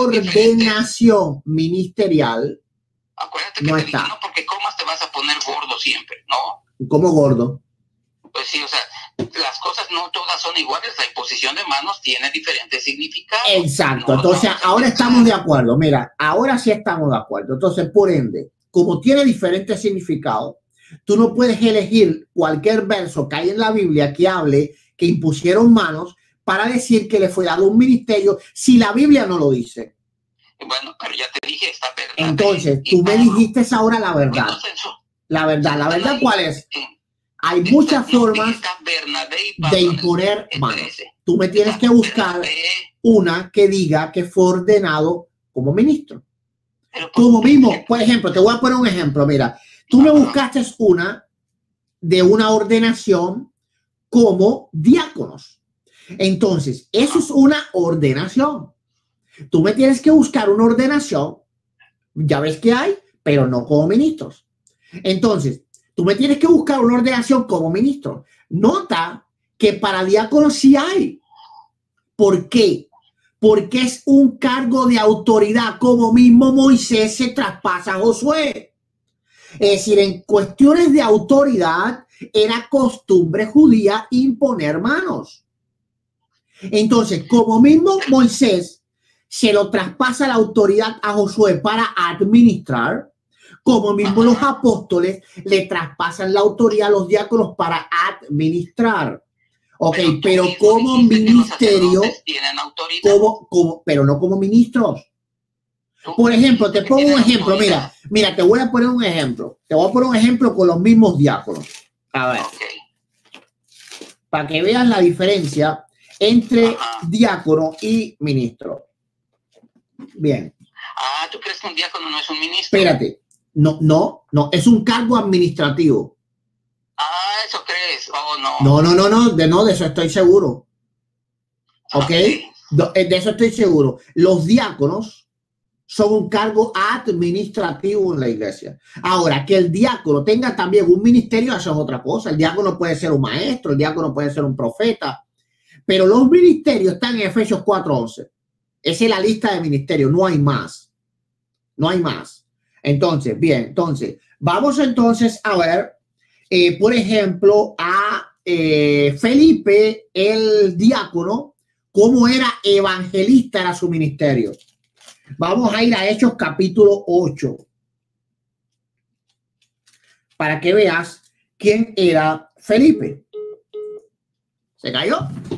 ordenación ministerial, no está. No, porque comas te vas a poner gordo siempre, ¿no? ¿Cómo gordo? Pues sí, o sea, las cosas no todas son iguales, la imposición de manos tiene diferentes significados. Exacto, no, entonces no, ahora estamos de acuerdo, mira, ahora sí estamos de acuerdo. Entonces, por ende, como tiene diferentes significados, tú no puedes elegir cualquier verso que hay en la Biblia que hable que impusieron manos para decir que le fue dado un ministerio si la Biblia no lo dice. Bueno, pero ya te dije esta verdad. Entonces, tú me dijiste ahora la verdad. La verdad, ¿la verdad cuál es? Hay muchas formas de imponer manos. Tú me tienes que buscar una que diga que fue ordenado como ministro. Como mismo, por ejemplo, te voy a poner un ejemplo. Mira, tú me buscaste una de una ordenación como diáconos. Entonces, eso es una ordenación. Tú me tienes que buscar una ordenación, ya ves que hay, pero no como ministros. Entonces, tú me tienes que buscar una ordenación como ministro. Nota que para diáconos sí hay. ¿Por qué? Porque es un cargo de autoridad, como mismo Moisés se traspasa a Josué. Es decir, en cuestiones de autoridad era costumbre judía imponer manos. Entonces, como mismo Moisés se lo traspasa la autoridad a Josué para administrar, como mismo los apóstoles le traspasan la autoridad a los diáconos para administrar. Ok, pero, pero como ministerio, como, como, pero no como ministros. Por ejemplo, te pongo un ejemplo, mira, mira, te voy a poner un ejemplo. Te voy a poner un ejemplo con los mismos diáconos. A ver, para que vean la diferencia entre diácono y ministro. Bien. Ah, ¿tú crees que un diácono no es un ministro? Espérate. No, no, no, es un cargo administrativo. Ah, ¿eso crees? Oh, no. No, no, no, no, de, no, de eso estoy seguro. ¿Ok? okay. De eso estoy seguro. Los diáconos son un cargo administrativo en la iglesia. Ahora, que el diácono tenga también un ministerio, eso es otra cosa. El diácono puede ser un maestro, el diácono puede ser un profeta, pero los ministerios están en Efesios cuatro once. Esa es la lista de ministerios, no hay más. No hay más. Entonces, bien, entonces, vamos entonces a ver, eh, por ejemplo, a eh, Felipe, el diácono, cómo era evangelista, era su ministerio. Vamos a ir a Hechos capítulo ocho, para que veas quién era Felipe. ¿Se cayó?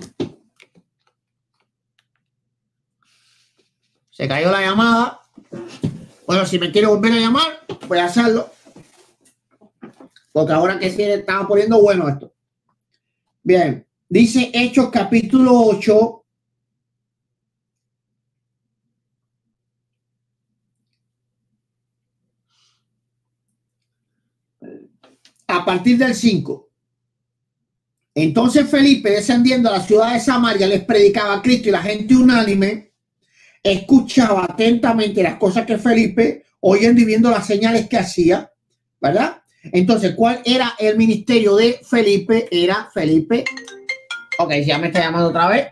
Se cayó la llamada. Bueno, si me quiere volver a llamar, voy a hacerlo. Porque ahora que sí estaba poniendo bueno esto. Bien, dice Hechos capítulo ocho. A partir del cinco. Entonces Felipe, descendiendo a la ciudad de Samaria, les predicaba a Cristo y la gente unánime escuchaba atentamente las cosas que Felipe, oyendo y viendo las señales que hacía, ¿verdad? Entonces, ¿cuál era el ministerio de Felipe? Era Felipe. Ok, ya me está llamando otra vez.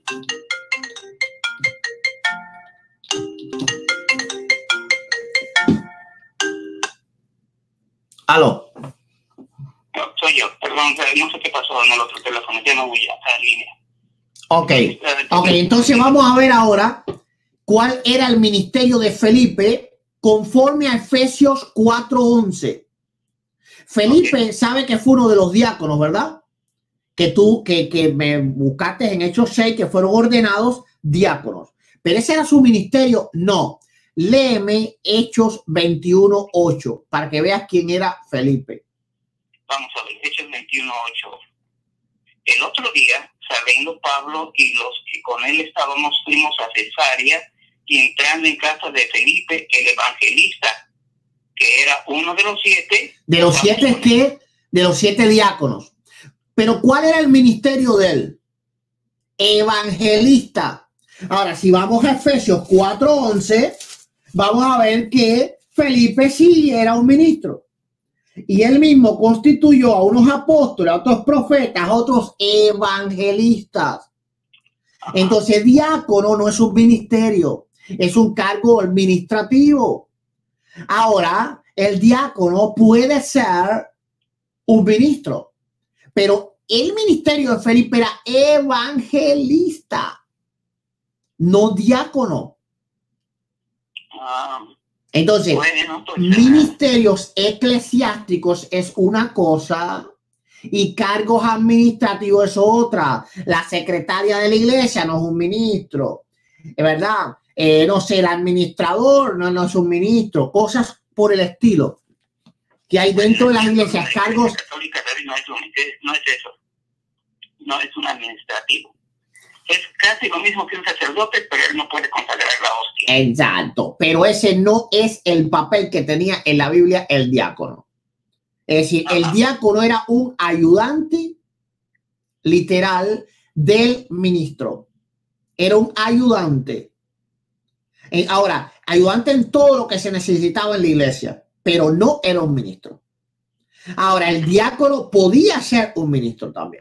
Aló. No, soy yo, perdón, no sé qué pasó en el otro teléfono, ya no voy a estar en línea. Ok, ok, entonces vamos a ver ahora cuál era el ministerio de Felipe conforme a Efesios cuatro once. Felipe okay. sabe que fue uno de los diáconos, ¿verdad? Que tú, que, que me buscaste en Hechos seis, que fueron ordenados diáconos. Pero ese era su ministerio. No. Léeme Hechos veintiuno ocho para que veas quién era Felipe. Vamos a ver, Hechos veintiuno ocho. El otro día, saliendo Pablo y los que con él estábamos, fuimos a Cesarea y entrando en casa de Felipe, el evangelista, que era uno de los siete. ¿De los siete qué? De los siete diáconos. Pero ¿cuál era el ministerio de él? Evangelista. Ahora, si vamos a Efesios cuatro once, vamos a ver que Felipe sí era un ministro. Y él mismo constituyó a unos apóstoles, a otros profetas, a otros evangelistas. Entonces, diácono no es un ministerio, es un cargo administrativo. Ahora, el diácono puede ser un ministro, Pero el ministerio de Felipe era evangelista, no diácono. Ah, Entonces, bueno, pues, ministerios eclesiásticos es una cosa y cargos administrativos es otra. La secretaria de la iglesia no es un ministro, es verdad. Eh, no sé, el administrador no, no es un ministro, cosas por el estilo que hay dentro de las iglesias, cargos. La católica no es, un, no es eso, no es un administrativo. Es casi lo mismo que un sacerdote, pero él no puede consagrar la hostia. Exacto, pero ese no es el papel que tenía en la Biblia el diácono. Es decir, Ajá. el diácono era un ayudante literal del ministro. Era un ayudante. Ahora, ayudante en todo lo que se necesitaba en la iglesia, pero no era un ministro. Ahora, el diácono podía ser un ministro también.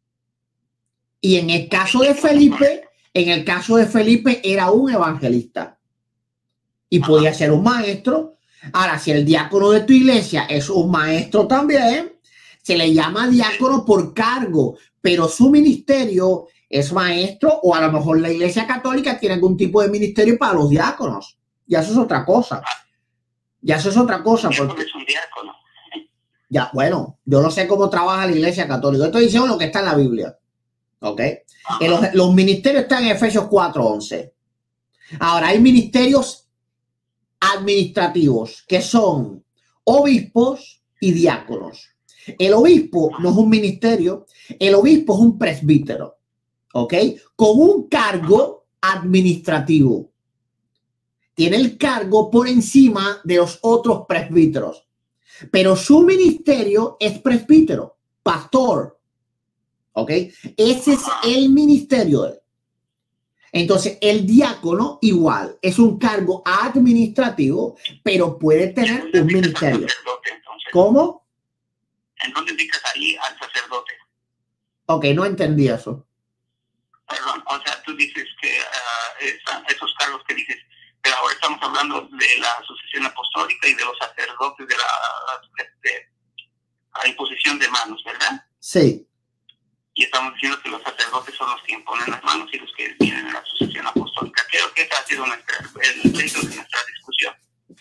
Y en el caso de Felipe, en el caso de Felipe era un evangelista y podía ser un maestro. Ahora, si el diácono de tu iglesia es un maestro también, se le llama diácono por cargo, pero su ministerio es maestro, o a lo mejor la iglesia católica tiene algún tipo de ministerio para los diáconos. Ya eso es otra cosa. Ya eso es otra cosa. Porque es un diácono. Ya, bueno, yo no sé cómo trabaja la iglesia católica. Estoy diciendo lo que está en la Biblia. ¿Ok? Los, los ministerios están en Efesios cuatro once. Ahora, hay ministerios administrativos que son obispos y diáconos. El obispo no es un ministerio, el obispo es un presbítero, ¿ok? Con un cargo administrativo. Tiene el cargo por encima de los otros presbíteros, pero su ministerio es presbítero, pastor. ¿Ok? Ese es el ministerio. Entonces, el diácono igual es un cargo administrativo, pero puede tener un ministerio. ¿Cómo? ¿En dónde indicas ahí al sacerdote? Ok, no entendí eso. Perdón, o sea, tú dices que uh, esa, esos cargos que dices, pero ahora estamos hablando de la sucesión apostólica y de los sacerdotes de la, de, la imposición de manos, ¿verdad? Sí. Y estamos diciendo que los sacerdotes son los que imponen las manos y los que vienen en la sucesión apostólica. Creo que ese ha sido nuestra, el centro de nuestra discusión.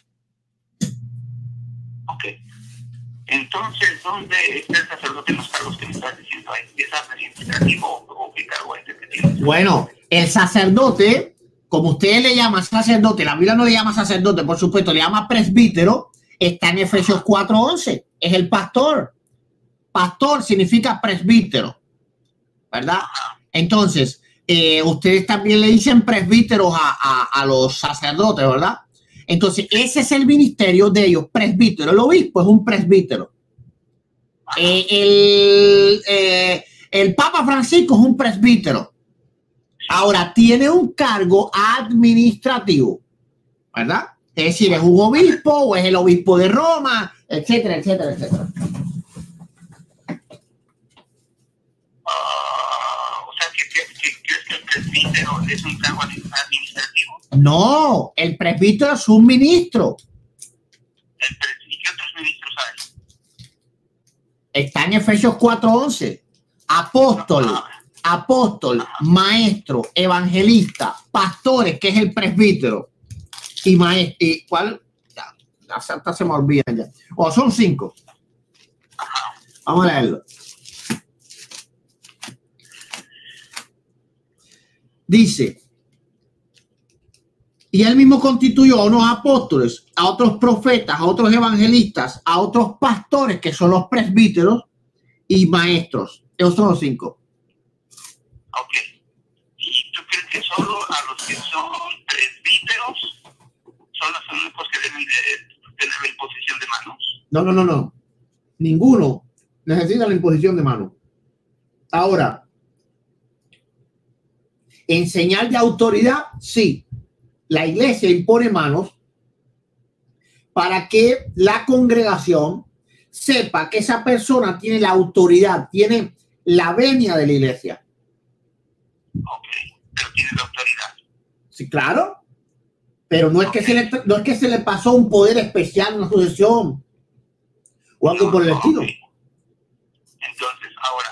Ok. Entonces, ¿dónde está el sacerdote en los cargos que me estás diciendo ahí? ¿Es administrativo o qué cargo es el que tiene? Bueno, el sacerdote, como ustedes le llaman sacerdote, la Biblia no le llama sacerdote, por supuesto, le llama presbítero, está en Efesios cuatro once. Es el pastor. Pastor significa presbítero, ¿verdad? Entonces, eh, ustedes también le dicen presbíteros a, a, a los sacerdotes, ¿verdad? Entonces, ese es el ministerio de ellos, presbítero. El obispo es un presbítero. Eh, el, eh, el Papa Francisco es un presbítero. Ahora, tiene un cargo administrativo, ¿verdad? Es decir, es un obispo o es el obispo de Roma, etcétera, etcétera, etcétera. ¿Presbítero es un cargo administrativo? No, el presbítero es un ministro. El pres ¿Y qué otros ministros hay? Está en Efesios cuatro once. Apóstol, no, no. apóstol, Ajá. maestro, evangelista, pastores, que es el presbítero. Y maestro, ¿y cuál? Ya, hasta se me olvida ya. O oh, son cinco. Ajá. Vamos a leerlo. Dice, y él mismo constituyó a unos apóstoles, a otros profetas, a otros evangelistas, a otros pastores, que son los presbíteros y maestros. Esos son los cinco. Ok. ¿Y tú crees que solo a los que son presbíteros son los únicos que deben de tener la imposición de manos? No, no, no, no. Ninguno necesita la imposición de manos. Ahora, en señal de autoridad, sí. La iglesia impone manos para que la congregación sepa que esa persona tiene la autoridad, tiene la venia de la iglesia. Ok, pero tiene la autoridad. Sí, claro. Pero no es, okay. que se le, no es que se le pasó un poder especial, una sucesión o algo no, por el no, estilo. Okay. Entonces, ahora,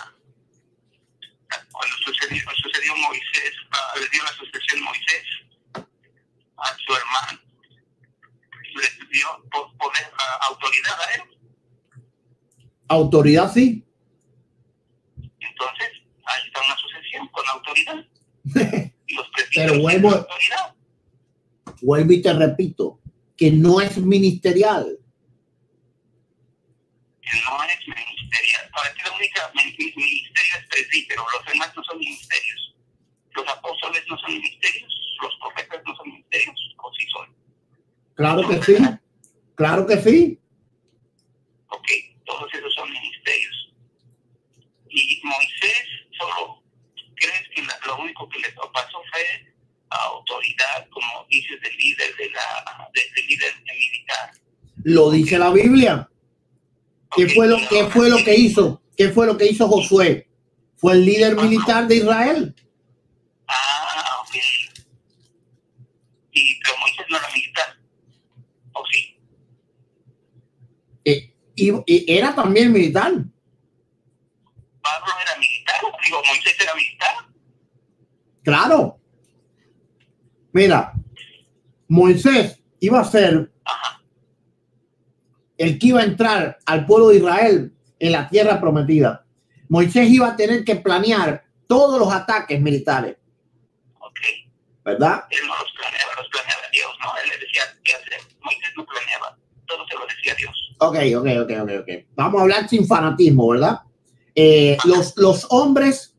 Moisés, uh, le dio la sucesión Moisés a su hermano, le dio poder, uh, autoridad a él. Autoridad, sí. Entonces, ahí está una sucesión con autoridad. Y los Pero vuelvo, autoridad. vuelvo y te repito, que no es ministerial. Que no es ministerial. Para ti la única ministerio es presbítero, los demás no son ministerios. Los apóstoles no son ministerios, los profetas no son ministerios, o sí son. Claro que sí, claro que sí. Ok, todos esos son ministerios. Y Moisés solo, ¿crees que la, lo único que le pasó fue autoridad, como dices, del líder de la, de, del líder militar? Lo dice la Biblia. ¿Qué Okay, fue lo, ¿qué fue lo que hizo? ¿Qué fue lo que hizo Josué? Fue el líder militar de Israel. Ah, ok. Y pero Moisés no era militar, ¿o sí? Eh, y, y era también militar. Pablo era militar, digo, Moisés era militar. Claro. Mira, Moisés iba a ser Ajá. el que iba a entrar al pueblo de Israel en la tierra prometida. Moisés iba a tener que planear todos los ataques militares. Ok. ¿Verdad? Él no los planeaba, los planeaba Dios, ¿no? Él le decía qué hacer. Moisés no planeaba, todo se lo decía Dios. Ok, ok, ok, ok, ok. Vamos a hablar sin fanatismo, ¿verdad? Eh, los, los hombres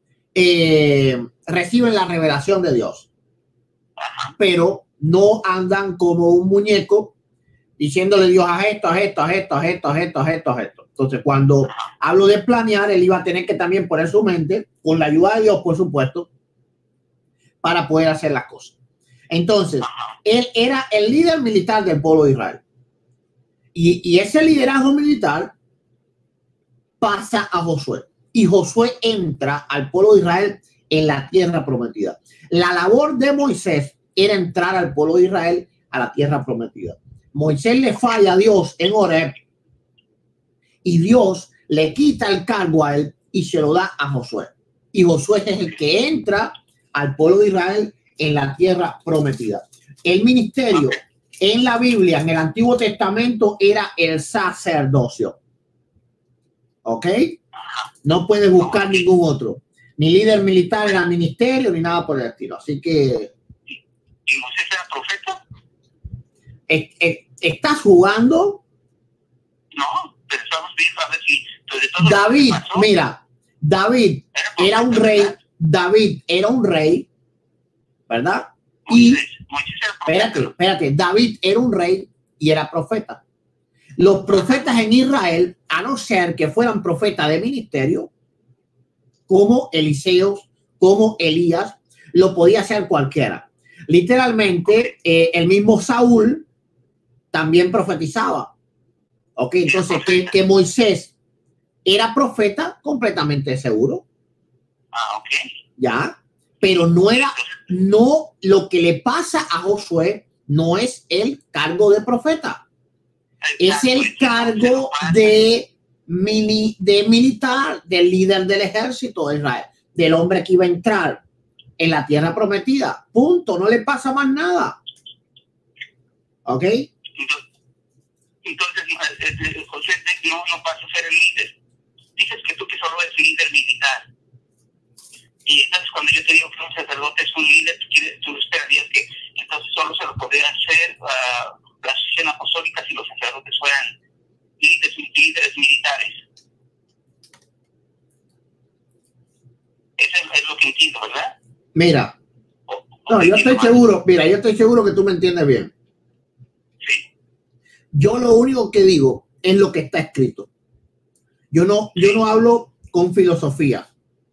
eh, reciben la revelación de Dios, Ajá. pero no andan como un muñeco diciéndole Dios haz esto, haz esto, haz esto, haz esto, haz esto, haz esto, haz esto. Entonces, cuando Ajá. hablo de planear, él iba a tener que también poner su mente, con la ayuda de Dios, por supuesto, para poder hacer las cosas. Entonces, Ajá. él era el líder militar del pueblo de Israel. Y, y ese liderazgo militar pasa a Josué. Y Josué entra al pueblo de Israel en la tierra prometida. La labor de Moisés era entrar al pueblo de Israel a la tierra prometida. Moisés le falla a Dios en Horeb y Dios le quita el cargo a él y se lo da a Josué. Y Josué es el que entra al pueblo de Israel en la tierra prometida. El ministerio en la Biblia, en el Antiguo Testamento, era el sacerdocio. ¿Ok? No puedes buscar ningún otro. Ni líder militar era ministerio, ni nada por el estilo. Así que... ¿Y Moisés era profeta? Es, es, ¿estás jugando? No, pero estamos viendo a ver si... De todo David, pasó, mira, David era, era un rey. David era un rey, ¿verdad? Moisés, Y... Moisés era profeta. Espérate, espérate. David era un rey y era profeta. Los profetas en Israel, a no ser que fueran profetas de ministerio, como Eliseo, como Elías, lo podía hacer cualquiera. Literalmente, eh, el mismo Saúl también profetizaba. Ok, entonces que, que Moisés era profeta, completamente seguro. Ah, ok. Ya, pero no era, no, lo que le pasa a Josué no es el cargo de profeta. Es el cargo de, mili, de militar, del líder del ejército de Israel, del hombre que iba a entrar en la tierra prometida. Punto. No le pasa más nada. ¿Ok? Entonces, entonces José no, no pasa a ser el líder. Dices que tú que solo eres líder militar. Y entonces cuando yo te digo que un sacerdote es un líder, tú, quieres, tú esperarías que entonces solo se lo podrían hacer uh, la asociación apostólica si los sacerdotes fueran líderes, líderes militares. Eso es, es lo que entiendo, ¿verdad? Mira, o, o no, yo estoy mal. seguro, mira, yo estoy seguro que tú me entiendes bien. Sí. Yo lo único que digo es lo que está escrito. Yo no, yo no hablo con filosofía.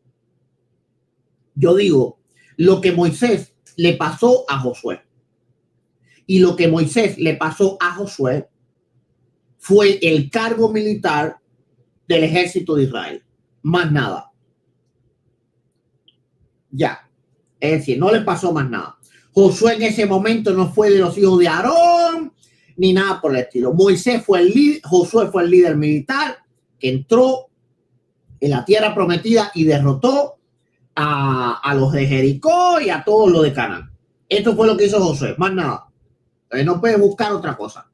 Yo digo lo que Moisés le pasó a Josué. Y lo que Moisés le pasó a Josué fue el cargo militar del ejército de Israel. Más nada. Ya. Es decir, no le pasó más nada. Josué en ese momento no fue de los hijos de Aarón ni nada por el estilo. Moisés fue el líder, Josué fue el líder militar que entró en la tierra prometida y derrotó a, a los de Jericó y a todos los de Canaán. Esto fue lo que hizo Josué, más nada. Entonces no puedes buscar otra cosa.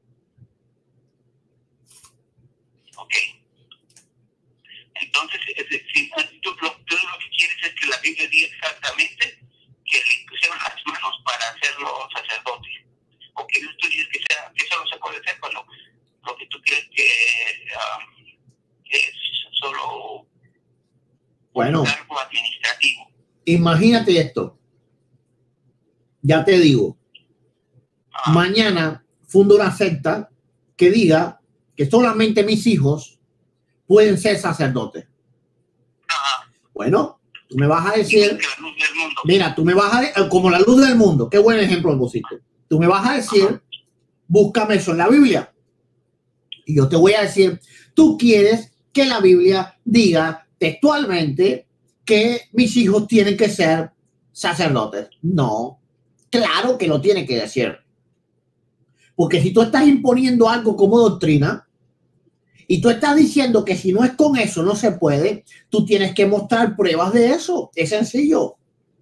Ok. Entonces, si tú, lo, tú lo que quieres es que la Biblia diga exactamente que le pusieron las manos para hacerlo sacerdote. O que tú dices que, sea, que solo se puede hacer cuando lo que tú crees que, um, que es solo bueno, algo administrativo. Imagínate esto. Ya te digo. Ah. Mañana fundo una secta que diga que solamente mis hijos pueden ser sacerdotes. Ah. Bueno, tú me vas a decir, la luz del mundo. Mira, tú me vas a decir, como la luz del mundo, qué buen ejemplo pusiste. Tú me vas a decir, ajá, búscame eso en la Biblia. Y yo te voy a decir, tú quieres que la Biblia diga textualmente que mis hijos tienen que ser sacerdotes. No, claro que lo tiene que decir. Porque si tú estás imponiendo algo como doctrina y tú estás diciendo que si no es con eso no se puede, tú tienes que mostrar pruebas de eso. Es sencillo.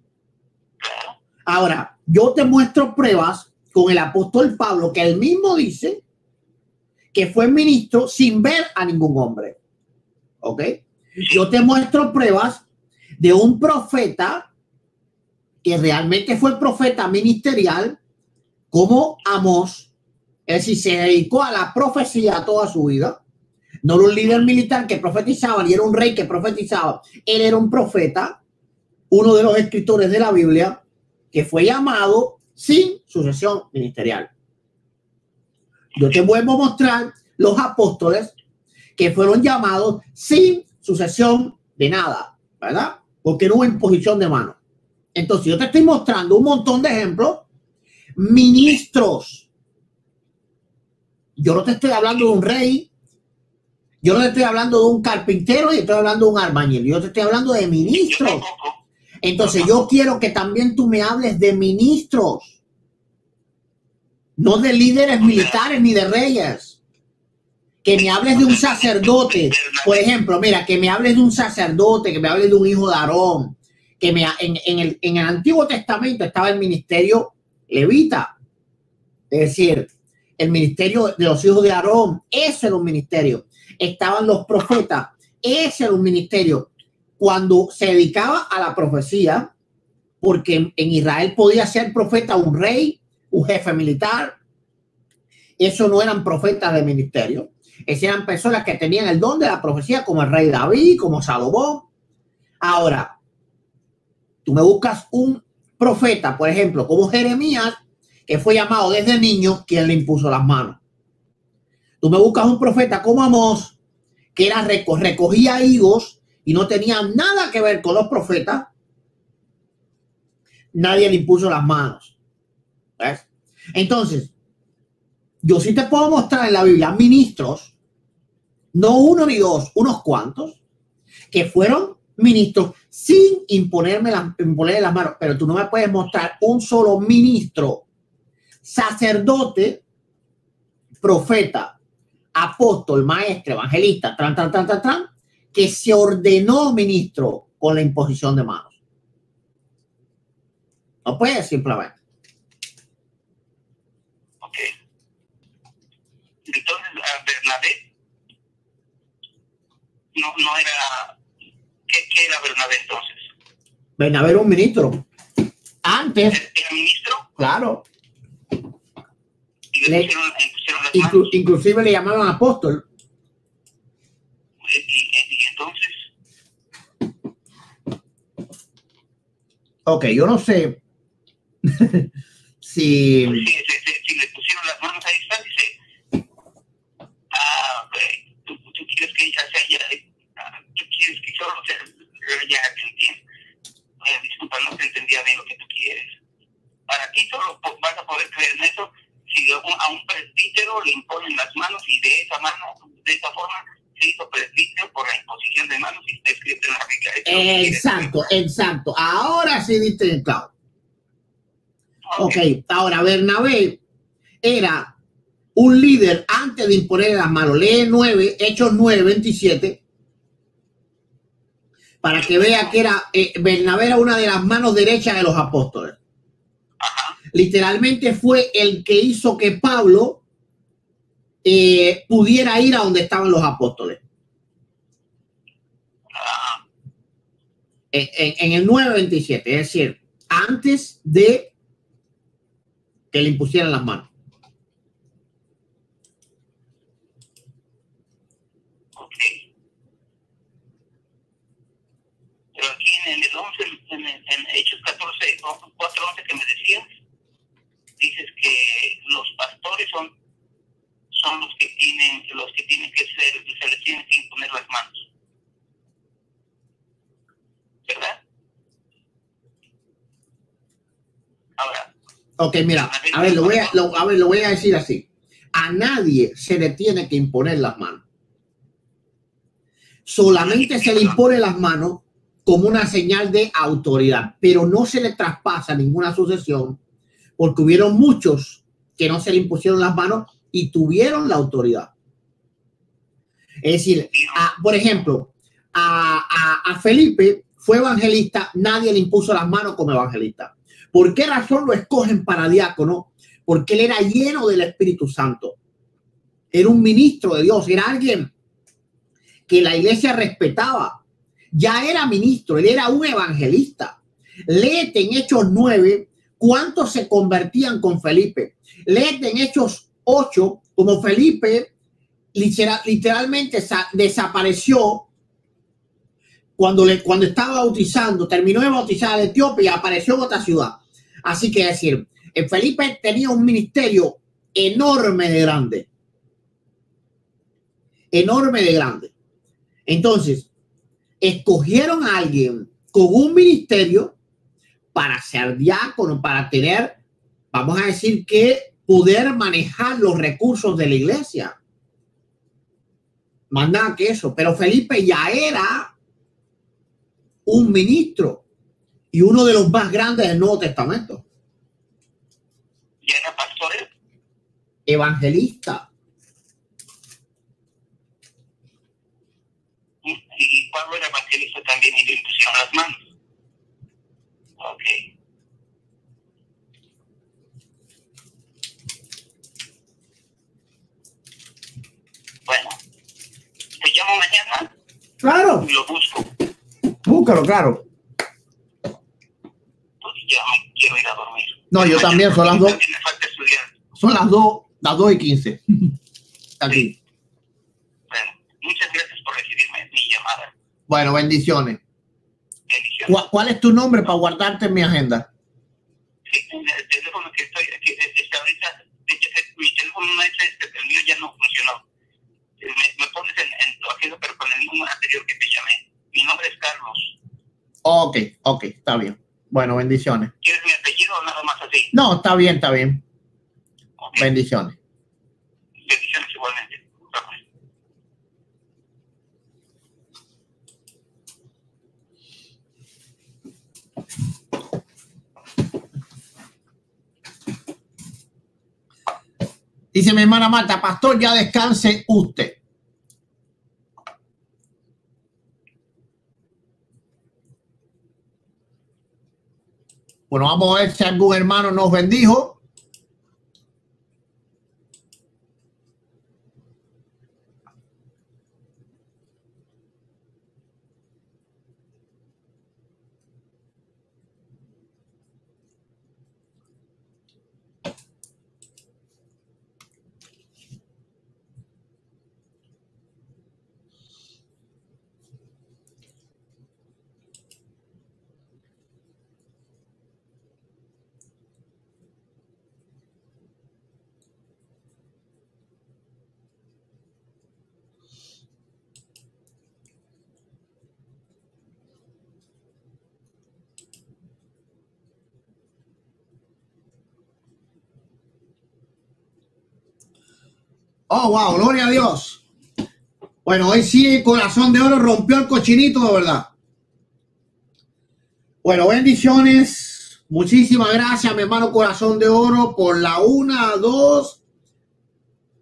Ahora, yo te muestro pruebas con el apóstol Pablo, que él mismo dice que fue ministro sin ver a ningún hombre. ¿Ok? Yo te muestro pruebas de un profeta que realmente fue profeta ministerial como Amós. Es decir, se dedicó a la profecía toda su vida. No era un líder militar que profetizaba, ni era un rey que profetizaba. Él era un profeta, uno de los escritores de la Biblia, que fue llamado sin sucesión ministerial. Yo te vuelvo a mostrar los apóstoles que fueron llamados sin sucesión de nada, ¿verdad? Porque no hubo imposición de mano. Entonces yo te estoy mostrando un montón de ejemplos. Ministros. Yo no te estoy hablando de un rey. Yo no te estoy hablando de un carpintero y estoy hablando de un albañil. Yo te estoy hablando de ministros. Entonces yo quiero que también tú me hables de ministros. No de líderes militares ni de reyes. Que me hables de un sacerdote. Por ejemplo, mira, que me hables de un sacerdote, que me hables de un hijo de Aarón. Que me, en, en, el, en el Antiguo Testamento estaba el ministerio levita. Es decir, el ministerio de los hijos de Aarón. Ese era un ministerio. Estaban los profetas. Ese era un ministerio. Cuando se dedicaba a la profecía, porque en, en Israel podía ser profeta un rey, un jefe militar. Eso no eran profetas de ministerio. Esas eran personas que tenían el don de la profecía, como el rey David, como Salomón. Ahora, tú me buscas un profeta, por ejemplo, como Jeremías, que fue llamado desde niño, quien le impuso las manos. Tú me buscas un profeta como Amós, que era reco recogía higos y no tenía nada que ver con los profetas. Nadie le impuso las manos. ¿Ves? Entonces, yo sí te puedo mostrar en la Biblia ministros, no uno ni dos, unos cuantos, que fueron ministros sin imponerme la, imponerle las manos. Pero tú no me puedes mostrar un solo ministro, sacerdote, profeta, apóstol, maestro, evangelista, tran, tran, tran, tran, tran, que se ordenó ministro con la imposición de manos. No puede simplemente. Ok. Entonces, Bernabé no, no era... ¿Qué, qué era Bernabé entonces? Bernabé era un ministro. Antes. ¿Era ministro? Claro. Y le, le pusieron, le pusieron las inclu manos. Inclusive le llamaban apóstol. Y, y, y entonces... Ok, yo no sé si... Pues sí, sí, sí, si le pusieron las manos, ahí está, dice... Ah, ok. Tú, tú quieres que ella sea ya... Tú quieres que solo sea... Ya te entiendo. Eh, disculpa, no te entendía bien lo que tú quieres. Para ti solo vas a poder creer en eso si a un presbítero le imponen las manos y de esa mano, de esa forma, se hizo presbítero por la imposición de manos y está escrito en la Biblia. Exacto, exacto. Ahora sí diste el clavo. Okay. ok, ahora Bernabé era un líder antes de imponer las manos. Lee nueve, Hechos nueve, veintisiete, para que vea que era eh, Bernabé era una de las manos derechas de los apóstoles. Ajá. Literalmente fue el que hizo que Pablo eh, pudiera ir a donde estaban los apóstoles. Ah, En, en, en el nueve veintisiete, es decir, antes de que le impusieran las manos. ok. Pero aquí en el once, en, el, en Hechos catorce, cuatro once que me decías, dices que los pastores son, son los que tienen, los que tienen que ser, se les tienen que imponer las manos. ¿Verdad? Ahora. Ok, mira, a ver, lo voy a, lo, a ver, lo voy a decir así. A nadie se le tiene que imponer las manos. Solamente se le impone las manos como una señal de autoridad, pero no se le traspasa ninguna sucesión porque hubieron muchos que no se le impusieron las manos y tuvieron la autoridad. Es decir, a, por ejemplo, a, a, a Felipe fue evangelista, nadie le impuso las manos como evangelista. ¿Por qué razón lo escogen para diácono? Porque él era lleno del Espíritu Santo. Era un ministro de Dios, era alguien que la iglesia respetaba. Ya era ministro, él era un evangelista. Léete en Hechos nueve cuántos se convertían con Felipe. Léete en Hechos ocho como Felipe literal, literalmente desapareció cuando, le, cuando estaba bautizando, terminó de bautizar en Etiopía y apareció en otra ciudad. Así que es decir, Felipe tenía un ministerio enorme de grande. Enorme de grande. Entonces, escogieron a alguien con un ministerio para ser diácono, para tener, vamos a decir que poder manejar los recursos de la iglesia. Más nada que eso. Pero Felipe ya era un ministro y uno de los más grandes del Nuevo Testamento. ¿Y era pastor? Evangelista. Y Pablo era evangelista también y le impusieron las manos. Ok. Bueno, te llamo mañana. Claro. Y lo busco. Búscalo, claro. Pues ya me quiero ir a dormir. No, yo también, son las dos. Me falta estudiar. Son las dos, las dos y quince. Aquí. Bueno, muchas gracias por recibirme mi llamada. Bueno, bendiciones. Bendiciones. ¿Cuál, ¿Cuál es tu nombre para guardarte en mi agenda? Sí, el teléfono que estoy aquí, este, ahorita, mi teléfono no es este, el mío ya no funcionó. Me, me pones en, en tu agenda, pero con el número anterior que te llamé. Mi nombre es Carlos. Ok, ok, está bien. Bueno, bendiciones. ¿Quieres mi apellido o nada más así? No, está bien, está bien. Okay. Bendiciones. Bendiciones igualmente. Bye-bye. Dice mi hermana Marta, pastor, ya descanse usted. Bueno, vamos a ver si algún hermano nos bendijo. Oh, wow, gloria a Dios. Bueno, hoy sí el corazón de oro rompió el cochinito, de verdad. Bueno, bendiciones. Muchísimas gracias, mi hermano corazón de oro, por la una, dos,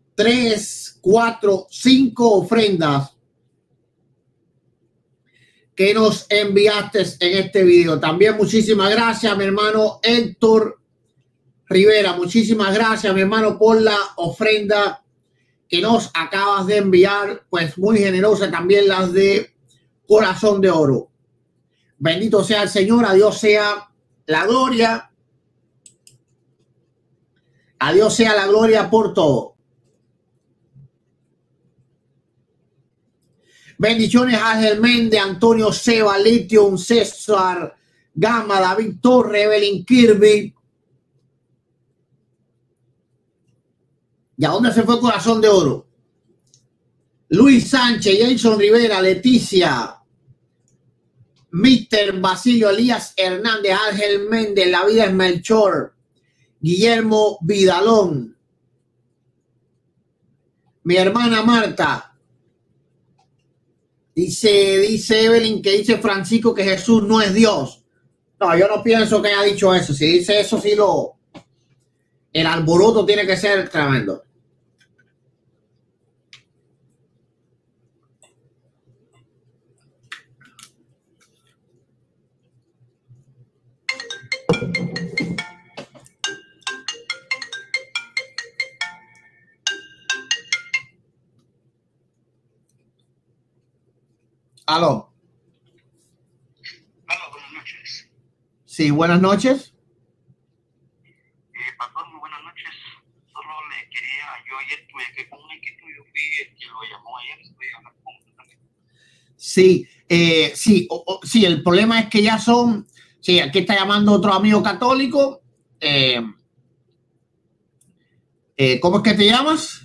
tres, cuatro, cinco ofrendas que nos enviaste en este video. También muchísimas gracias, mi hermano Héctor Rivera. Muchísimas gracias, mi hermano, por la ofrenda que nos acabas de enviar. Pues muy generosa también las de Corazón de Oro. Bendito sea el Señor, a Dios sea la gloria. A Dios sea la gloria por todo. Bendiciones a Ángel Méndez, Antonio Seba, Lithium, César Gama, David Torre, Evelyn Kirby. ¿Y a dónde se fue Corazón de Oro? Luis Sánchez, Jason Rivera, Leticia, mister Basilio, Elías Hernández, Ángel Méndez, La Vida es Melchor, Guillermo Vidalón, mi hermana Marta. Dice, dice Evelyn que dice Francisco que Jesús no es Dios. No, yo no pienso que haya dicho eso. Si dice eso, sí lo... El alboroto tiene que ser tremendo. Aló. Aló, buenas noches. Sí, buenas noches. Eh, pastor, muy buenas noches. Solo le quería, yo ayer tuve que con un equipo, yo fui el que lo llamó ayer, estoy hablando con usted también. Sí, eh, sí, o, o, sí, el problema es que ya son, sí, aquí está llamando otro amigo católico. Eh, eh, ¿Cómo es que te llamas?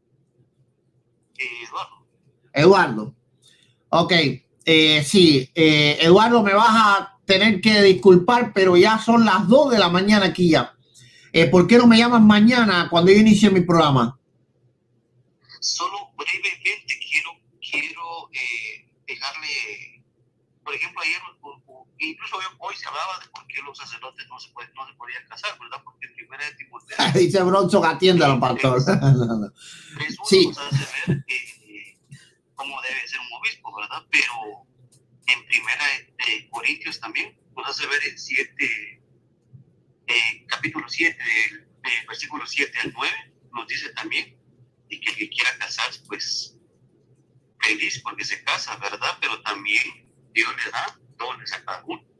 Eh, Eduardo. Eduardo. Ok, eh, sí, eh, Eduardo, me vas a tener que disculpar, pero ya son las dos de la mañana aquí ya. Eh, ¿Por qué no me llamas mañana cuando yo inicie mi programa? Solo brevemente quiero, quiero eh, dejarle, por ejemplo, ayer, incluso hoy se hablaba de por qué los sacerdotes no se, puede, no se podían casar, ¿verdad? Porque en primera de Timoteo... Dice Bronson, atiéndalo, pastor. no, no. Sí. Nos hace ver eh, cómo debe ser un obispo, ¿verdad? Pero en primera de, de Corintios también nos hace ver el siete, eh, capítulo siete, del, del versículo siete al nueve, nos dice también y que el que quiera casarse, pues feliz porque se casa, ¿verdad? Pero también Dios le da dones a cada uno.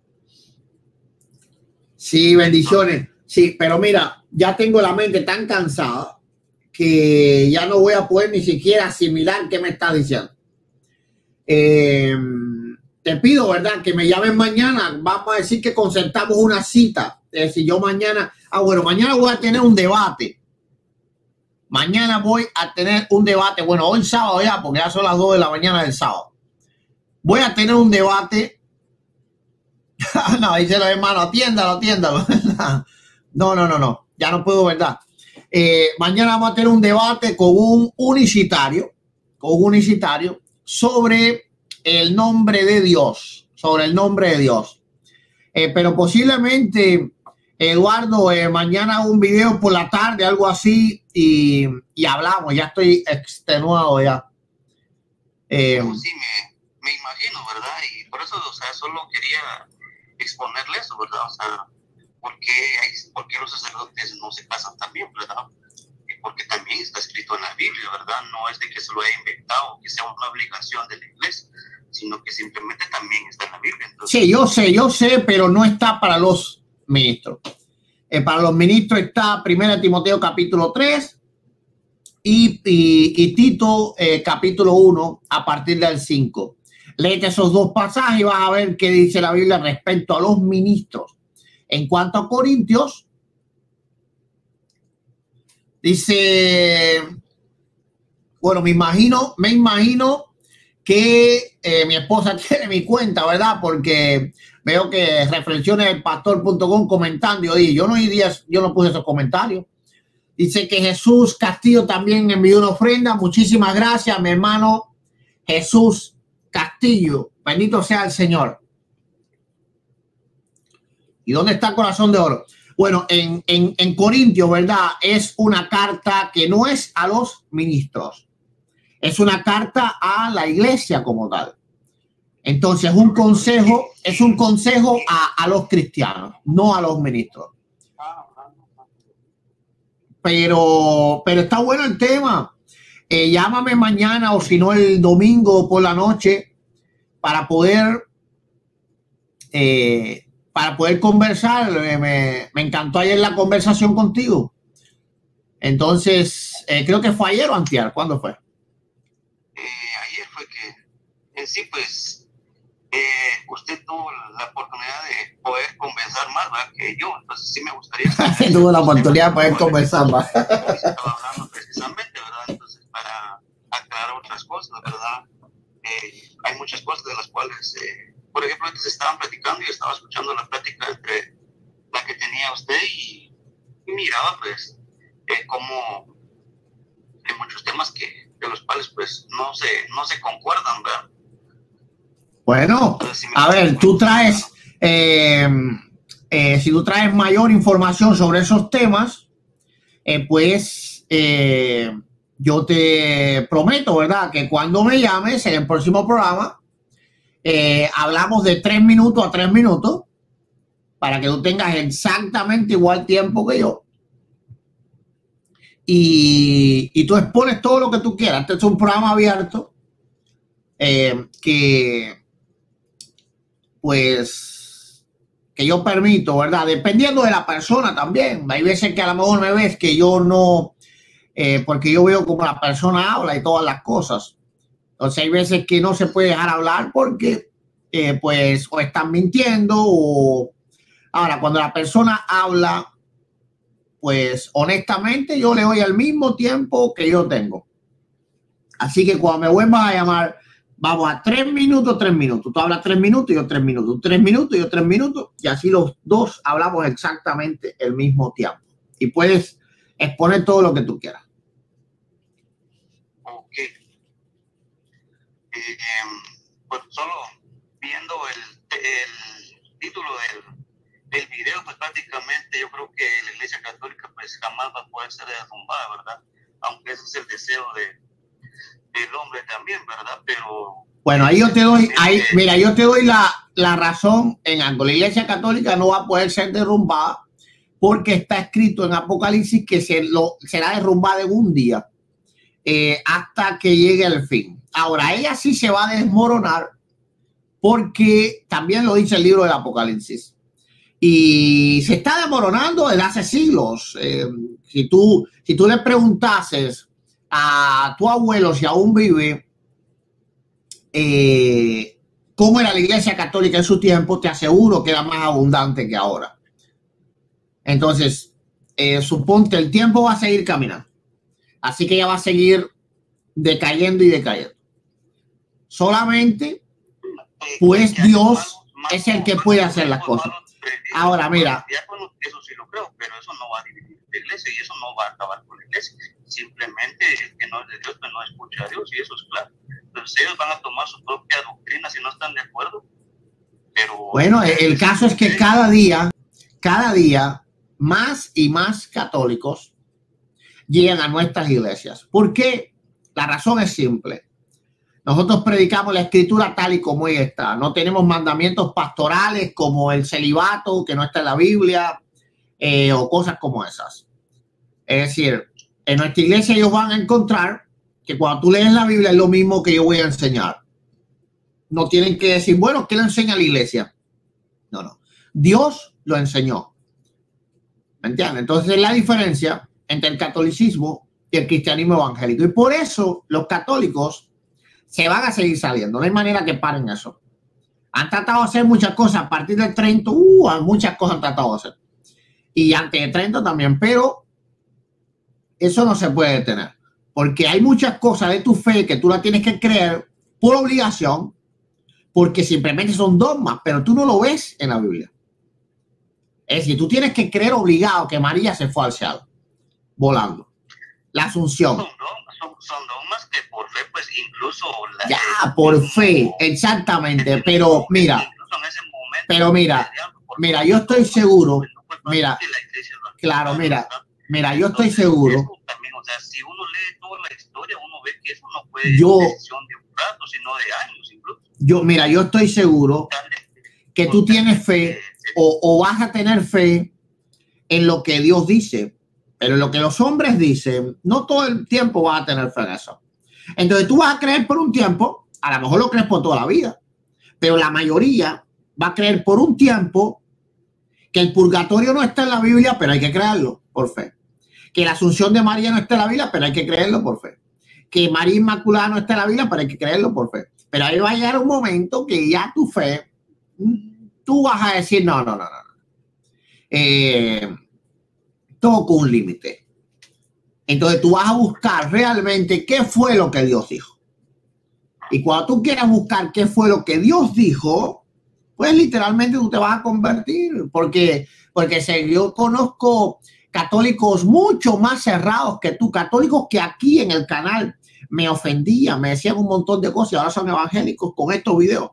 Sí, bendiciones. Sí, pero mira, ya tengo la mente tan cansada que ya no voy a poder ni siquiera asimilar qué me está diciendo. Eh, te pido, ¿verdad? Que me llamen mañana. Vamos a decir que concertamos una cita. Es decir, yo mañana, ah, bueno, mañana voy a tener un debate. Mañana voy a tener un debate. Bueno, hoy sábado ya, porque ya son las dos de la mañana del sábado. Voy a tener un debate. No, dice los hermanos, atiéndalo, atiéndalo. No, no, no, no. Ya no puedo, ¿verdad? Eh, mañana vamos a tener un debate con un unicitario, con un unicitario sobre el nombre de Dios, sobre el nombre de Dios. Eh, pero posiblemente, Eduardo, eh, mañana un video por la tarde, algo así, y, y hablamos. Ya estoy extenuado ya. Eh, no, sí, me, me imagino, ¿verdad? Y por eso, o sea, solo quería exponerle eso, ¿verdad? O sea, ¿por qué, hay, por qué los sacerdotes no se casan también, verdad? Porque también está escrito en la Biblia, ¿verdad? No es de que se lo haya inventado, que sea una obligación de la iglesia, sino que simplemente también está en la Biblia. Entonces, sí, yo sé, yo sé, pero no está para los ministros. Eh, para los ministros está primera Timoteo capítulo tres y, y, y Tito eh, capítulo uno a partir del cinco. Léete esos dos pasajes y vas a ver qué dice la Biblia respecto a los ministros. En cuanto a Corintios, dice, bueno, me imagino, me imagino que eh, mi esposa tiene mi cuenta, ¿verdad? Porque veo que reflexiones del pastor punto com comentando, y oye, yo no iría, yo no puse esos comentarios. Dice que Jesús Castillo también envió una ofrenda. Muchísimas gracias, mi hermano Jesús Castillo. Bendito sea el Señor. ¿Y dónde está el Corazón de Oro? Bueno, en, en, en Corintios, ¿verdad? Es una carta que no es a los ministros. Es una carta a la iglesia como tal. Entonces, un consejo, es un consejo a, a los cristianos, no a los ministros. Pero, pero está bueno el tema. Eh, llámame mañana o si no el domingo por la noche para poder eh, para poder conversar. Eh, me, me encantó ayer la conversación contigo. Entonces, eh, creo que fue ayer o antier. ¿Cuándo fue? Eh, ayer fue que, eh, sí, pues, eh, usted tuvo la oportunidad de poder conversar más, ¿verdad? Que yo. Entonces, sí me gustaría... Tuvo la oportunidad de poder conversar más. Estaba hablando precisamente, ¿verdad? Entonces, para aclarar otras cosas, ¿verdad? Eh, hay muchas cosas de las cuales, eh, por ejemplo, antes estaban platicando y estaba escuchando la plática entre la que tenía usted y, y miraba, pues, eh, como hay muchos temas que de los cuales, pues, no se, no se concuerdan, ¿verdad? Bueno, a ver, tú traes, eh, eh, si tú traes mayor información sobre esos temas, eh, pues eh, yo te prometo, ¿verdad? Que cuando me llames en el próximo programa, eh, hablamos de tres minutos a tres minutos para que tú tengas exactamente igual tiempo que yo. Y, y tú expones todo lo que tú quieras. Este es un programa abierto eh, que... pues que yo permito, ¿verdad? Dependiendo de la persona también. Hay veces que a lo mejor me ves que yo no, eh, porque yo veo como la persona habla y todas las cosas. Entonces hay veces que no se puede dejar hablar porque eh, pues o están mintiendo o... Ahora, cuando la persona habla, pues honestamente yo le doy el mismo tiempo que yo tengo. Así que cuando me vuelvas a llamar, vamos a tres minutos, tres minutos. Tú hablas tres minutos y yo tres minutos. Tres minutos y yo tres minutos. Y así los dos hablamos exactamente el mismo tiempo. Y puedes exponer todo lo que tú quieras. Ok. Eh, eh, pues solo viendo el, el título del, del video, pues prácticamente yo creo que la Iglesia Católica pues jamás va a poder ser derrumbada, ¿verdad? Aunque ese es el deseo de el hombre también, ¿verdad? Pero bueno, ahí yo te doy, ahí, mira, yo te doy la, la razón en algo. La Iglesia Católica no va a poder ser derrumbada porque está escrito en Apocalipsis que se lo, será derrumbada en un día eh, hasta que llegue el fin. Ahora, ella sí se va a desmoronar porque también lo dice el libro del Apocalipsis y se está desmoronando desde hace siglos. Eh, si tú, si tú le preguntases a tu abuelo, si aún vive, eh, cómo era la Iglesia Católica en su tiempo, te aseguro que era más abundante que ahora. Entonces, eh, suponte, el tiempo va a seguir caminando. Así que ella va a seguir decayendo y decayendo. Solamente, pues Dios es el que puede hacer las cosas. Ahora, mira. Eso sí lo creo, pero eso no va a dividir la iglesia y eso no va a acabar con la iglesia. Simplemente el que no es de Dios, pues no escucha a Dios y eso es claro. Entonces ellos van a tomar su propia doctrina si no están de acuerdo. Pero bueno, el caso es que cada día, cada día, más y más católicos llegan a nuestras iglesias. ¿Por qué? La razón es simple. Nosotros predicamos la escritura tal y como ella está. No tenemos mandamientos pastorales como el celibato, que no está en la Biblia, eh, o cosas como esas. Es decir, en nuestra iglesia ellos van a encontrar que cuando tú lees la Biblia es lo mismo que yo voy a enseñar. No tienen que decir, bueno, ¿qué le enseña la iglesia? No, no. Dios lo enseñó. ¿Me entiendes? Entonces es la diferencia entre el catolicismo y el cristianismo evangélico. Y por eso los católicos se van a seguir saliendo. No hay manera que paren eso. Han tratado de hacer muchas cosas. A partir del treinta, uh, muchas cosas han tratado de hacer. Y antes del treinta también. Pero eso no se puede detener. Porque hay muchas cosas de tu fe que tú la tienes que creer por obligación. Porque simplemente son dogmas. Pero tú no lo ves en la Biblia. Es decir, tú tienes que creer obligado que María se fue al cielo. Volando. La Asunción. Son, son, son dogmas que por fe, pues incluso... La, ya, por fe, exactamente. Pero mira, pero mira, mira, yo estoy seguro, mira, claro, mira, mira, yo estoy seguro. También, o sea, si uno lee toda la historia, uno ve que eso no puede yo, rato, sino de años incluso. Yo, mira, yo estoy seguro que tú tienes fe o, o vas a tener fe en lo que Dios dice, pero en lo que los hombres dicen, no todo el tiempo vas a tener fe en eso. Entonces tú vas a creer por un tiempo, a lo mejor lo crees por toda la vida, pero la mayoría va a creer por un tiempo que el purgatorio no está en la Biblia, pero hay que creerlo por fe. Que la Asunción de María no está en la Biblia, pero hay que creerlo por fe. Que María Inmaculada no está en la Biblia, pero hay que creerlo por fe. Pero ahí va a llegar un momento que ya tu fe, tú vas a decir, no, no, no, no. Eh, todo con un límite. Entonces tú vas a buscar realmente qué fue lo que Dios dijo. Y cuando tú quieras buscar qué fue lo que Dios dijo, pues literalmente tú te vas a convertir. Porque, porque si yo conozco católicos mucho más cerrados que tú, católicos que aquí en el canal me ofendían, me decían un montón de cosas y ahora son evangélicos con estos videos.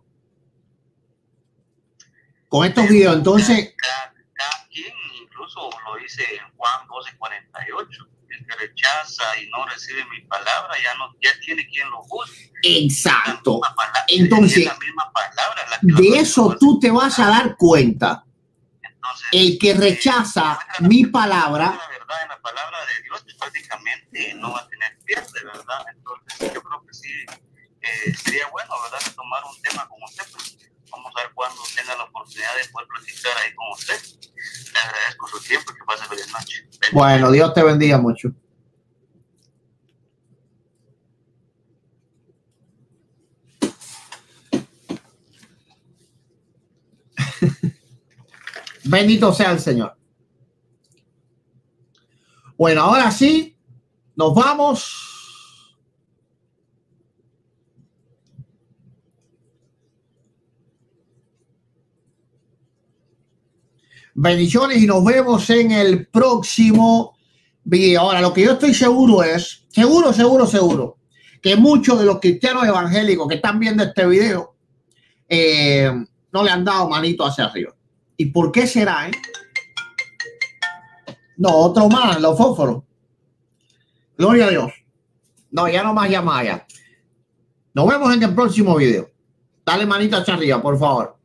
Con estos videos, entonces... Cada, cada quien, incluso lo dice en Juan doce cuarenta y ocho, el que rechaza y no recibe mi palabra ya no ya tiene quien lo juzgue. Exacto. Palabra, entonces, la misma palabra, la que de eso tú te vas a dar cuenta. Entonces, el que rechaza eh, mi palabra, la verdad en la palabra de Dios, pues, prácticamente no va a tener pierde, ¿verdad? Entonces, yo creo que sí eh, sería bueno, ¿verdad?, tomar un tema como usted. Pues, vamos a ver cuando tenga la oportunidad de poder platicar ahí con usted. Le agradezco su tiempo y que pase feliz noche. Bueno, Dios te bendiga mucho. Bendito sea el Señor. Bueno, ahora sí, nos vamos. Bendiciones y nos vemos en el próximo video. Ahora, lo que yo estoy seguro es, seguro, seguro, seguro, que muchos de los cristianos evangélicos que están viendo este video eh, no le han dado manito hacia arriba. ¿Y por qué será? Eh? No, otro más, los fósforos. Gloria a Dios. No, ya no más llamadas. Nos vemos en el próximo video. Dale manito hacia arriba, por favor.